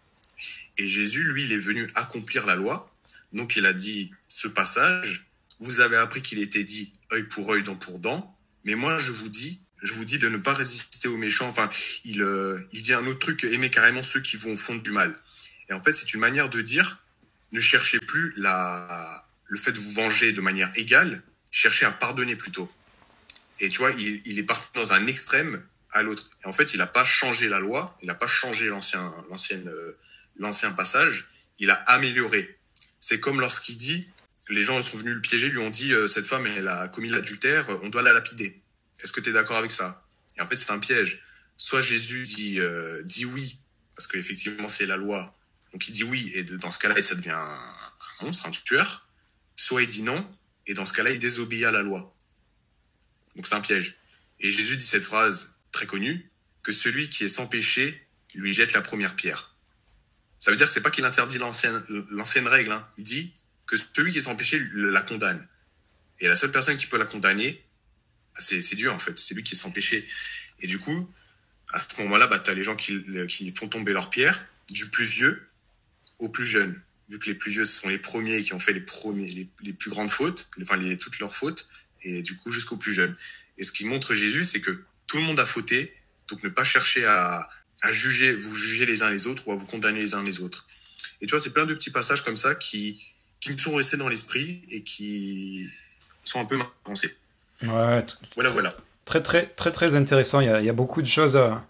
Et Jésus, lui, il est venu accomplir la loi. Donc il a dit ce passage, vous avez appris qu'il était dit œil pour œil, dent pour dent, mais moi je vous dis, je vous dis de ne pas résister aux méchants. Enfin, il, euh, il dit un autre truc, aimez carrément ceux qui vont au fond du mal. Et en fait, c'est une manière de dire, ne cherchez plus la, le fait de vous venger de manière égale, cherchez à pardonner plutôt. Et tu vois, il, il est parti dans un extrême à l'autre. Et en fait, il n'a pas changé la loi, il n'a pas changé l'ancien, l'ancienne, euh, l'ancien passage, il a amélioré. C'est comme lorsqu'il dit, les gens sont venus le piéger, lui ont dit, euh, cette femme, elle a commis l'adultère, on doit la lapider. Est-ce que tu es d'accord avec ça? Et en fait, c'est un piège. Soit Jésus dit, euh, dit oui, parce qu'effectivement, c'est la loi. Donc il dit oui, et dans ce cas-là, ça devient un monstre, un tueur. Soit il dit non, et dans ce cas-là, il désobéit à la loi. Donc c'est un piège. Et Jésus dit cette phrase très connue, que celui qui est sans péché lui jette la première pierre. Ça veut dire que c'est pas qu'il interdit l'ancienne, l'ancienne règle, hein. Il dit que celui qui est sans péché la condamne. Et la seule personne qui peut la condamner, c'est, c'est Dieu en fait, c'est lui qui est sans péché. Et du coup, à ce moment-là, bah, tu as les gens qui, qui font tomber leurs pierres, du plus vieux au plus jeune. Vu que les plus vieux, ce sont les premiers qui ont fait les, premiers, les, les plus grandes fautes, enfin les, toutes leurs fautes, et du coup jusqu'aux plus jeunes. Et ce qui montre Jésus, c'est que tout le monde a fauté, donc ne pas chercher à, à juger, vous juger les uns les autres ou à vous condamner les uns les autres. Et tu vois, c'est plein de petits passages comme ça qui, qui me sont restés dans l'esprit et qui sont un peu pensés. Ouais, t- Voilà, voilà. très très très très intéressant. Il y a, il y a beaucoup de choses à,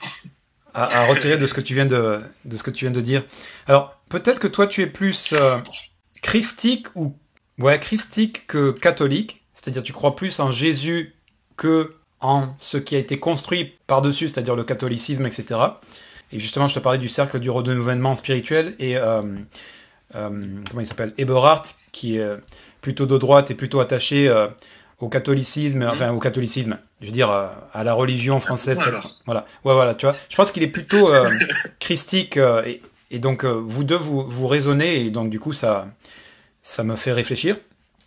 à, à retirer de ce que tu viens de de ce que tu viens de dire. Alors peut-être que toi tu es plus euh, christique ou ouais christique que catholique, c'est-à-dire tu crois plus en Jésus que en ce qui a été construit par-dessus, c'est-à-dire le catholicisme, et cetera. Et justement, je te parlais du cercle du renouvellement spirituel et euh, euh, comment il s'appelle, Eberhard, qui est plutôt de droite et plutôt attaché euh, au catholicisme, mmh. enfin au catholicisme, je veux dire euh, à la religion française. Ouais, voilà, ouais, voilà, tu vois. Je pense qu'il est plutôt euh, christique euh, et, et donc euh, vous deux vous vous raisonnez et donc du coup ça ça me fait réfléchir.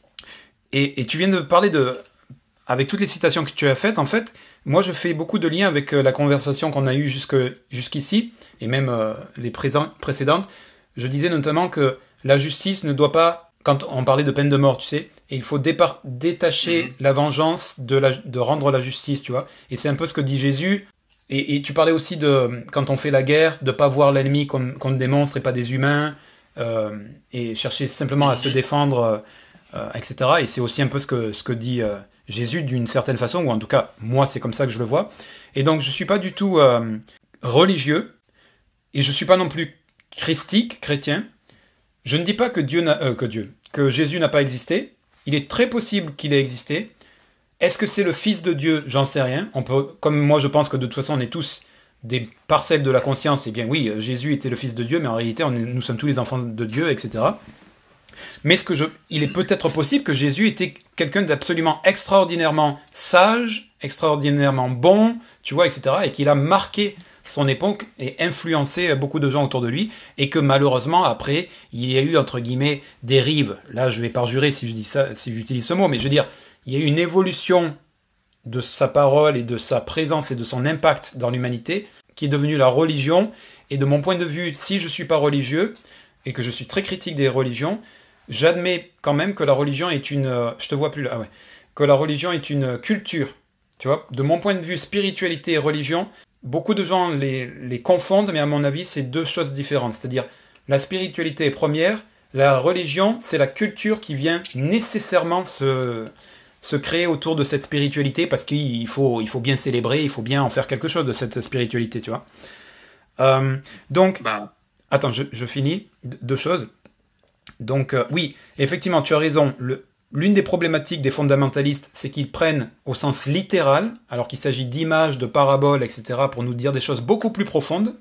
Et, et tu viens de parler de avec toutes les citations que tu as faites, en fait, moi je fais beaucoup de liens avec la conversation qu'on a eue jusque, jusqu'ici, et même euh, les présent, précédentes. Je disais notamment que la justice ne doit pas, quand on parlait de peine de mort, tu sais, et il faut dépar- détacher mmh. la vengeance de, la, de rendre la justice, tu vois. Et c'est un peu ce que dit Jésus. Et, et tu parlais aussi de, quand on fait la guerre, de ne pas voir l'ennemi comme, comme des monstres et pas des humains, euh, et chercher simplement à se défendre, euh, et cetera. Et c'est aussi un peu ce que, ce que dit... Euh, Jésus d'une certaine façon, ou en tout cas, moi, c'est comme ça que je le vois. Et donc, je ne suis pas du tout euh, religieux, et je ne suis pas non plus christique, chrétien. Je ne dis pas que Dieu, n'a, euh, que Dieu, que Jésus n'a pas existé. Il est très possible qu'il ait existé. Est-ce que c'est le Fils de Dieu? J'en sais rien. On peut, comme moi, je pense que de toute façon, on est tous des parcelles de la conscience. Eh bien, oui, Jésus était le Fils de Dieu, mais en réalité, on est, nous sommes tous les enfants de Dieu, et cetera. Mais ce que je, il est peut-être possible que Jésus était quelqu'un d'absolument extraordinairement sage, extraordinairement bon, tu vois, et cetera, et qu'il a marqué son époque et influencé beaucoup de gens autour de lui, et que malheureusement, après, il y a eu, entre guillemets, dérive. Là, je vais parjurer si je dis ça, si j'utilise ce mot, mais je veux dire, il y a eu une évolution de sa parole et de sa présence et de son impact dans l'humanité, qui est devenue la religion. Et de mon point de vue, si je suis pas religieux, et que je suis très critique des religions, j'admets quand même que la religion est une... Euh, je te vois plus là, ah ouais. Que la religion est une culture, tu vois. De mon point de vue, spiritualité et religion, beaucoup de gens les, les confondent, mais à mon avis, c'est deux choses différentes. C'est-à-dire, la spiritualité est première, la religion, c'est la culture qui vient nécessairement se, se créer autour de cette spiritualité, parce qu'il faut, il faut bien célébrer, il faut bien en faire quelque chose de cette spiritualité, tu vois. Euh, donc, bah. attends, je, je finis. Deux choses. Donc euh, oui, effectivement, tu as raison. Le, l'une des problématiques des fondamentalistes, c'est qu'ils prennent au sens littéral, alors qu'il s'agit d'images, de paraboles, et cetera, pour nous dire des choses beaucoup plus profondes,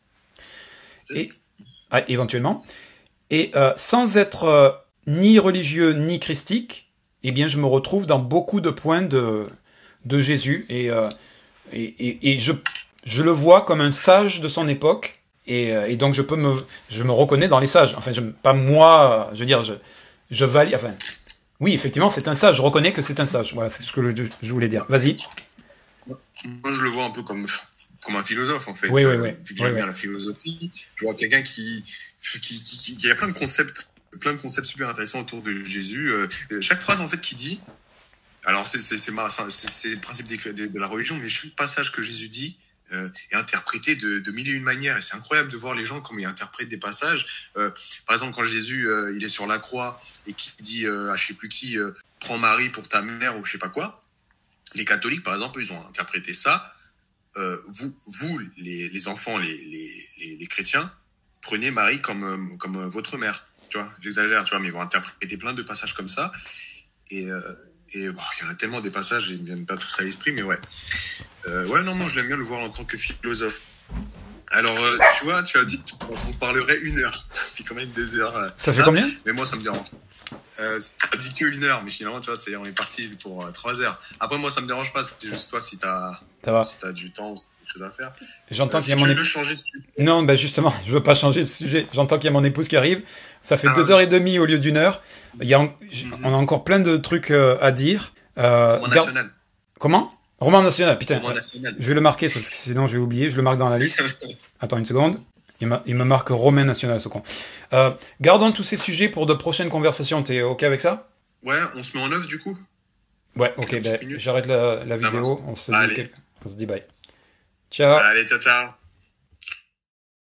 et ah, éventuellement. Et euh, sans être euh, ni religieux ni christique, eh bien, je me retrouve dans beaucoup de points de, de Jésus, et, euh, et, et, et je, je le vois comme un sage de son époque. Et, et donc je peux me, je me reconnais dans les sages. Enfin, je, pas moi, je veux dire, je, je valide. Enfin, oui, effectivement, c'est un sage. Je reconnais que c'est un sage. Voilà, c'est ce que je, je voulais dire. Vas-y. Moi, je le vois un peu comme comme un philosophe, en fait. Oui, oui, oui. Vu que j'aime oui, bien oui. la philosophie, je vois quelqu'un qui, qui, qui, qui, qui a plein de concepts, plein de concepts super intéressants autour de Jésus. Euh, chaque phrase, en fait, qu'il dit, alors c'est, c'est, c'est, ma, c'est, c'est le principe de, de, de la religion, mais chaque passage que Jésus dit euh, est interprété de, de mille et une manières. Et c'est incroyable de voir les gens comment ils interprètent des passages. Euh, par exemple, quand Jésus, euh, il est sur la croix et qu'il dit euh, à je sais plus qui, euh, prends Marie pour ta mère ou je sais pas quoi, les catholiques, par exemple, ils ont interprété ça. Euh, vous, vous les, les enfants, les, les, les, les chrétiens, prenez Marie comme, comme votre mère. Tu vois, j'exagère, tu vois, mais ils vont interpréter plein de passages comme ça. Et... Euh, Et bon, il y en a tellement des passages, ils ne me viennent pas tous à l'esprit, mais ouais. Euh, ouais, non, moi, je l'aime bien le voir en tant que philosophe. Alors, euh, tu vois, tu as dit qu'on parlerait une heure. Puis quand même deux heures. Euh, ça, ça fait combien? Mais moi, ça me dérange. Euh, tu as dit que une heure, mais finalement, tu vois, c'est, on est parti pour euh, trois heures. Après, moi, ça me dérange pas. C'est juste toi, si tu as si du temps ou quelque chose à faire. J'entends euh, qu'il y a si mon tu épouse. veux changer de sujet. Non, ben justement, je veux pas changer de sujet. J'entends qu'il y a mon épouse qui arrive. Ça fait ah, deux heures et demie au lieu d'une heure. Il y a, mm-hmm. On a encore plein de trucs euh, à dire. Euh, Roman gar... national. Comment? Roman national, putain. Roman national. Je vais le marquer, parce que sinon je vais oublier. Je le marque dans la liste. Attends une seconde. Il, il me marque Romain national, ce con. Euh, gardons tous ces sujets pour de prochaines conversations. T'es OK avec ça? Ouais, on se met en œuvre du coup. Ouais, ok. Ben, j'arrête la, la vidéo. On se, dit, on se dit bye. Ciao. Allez, ciao, ciao.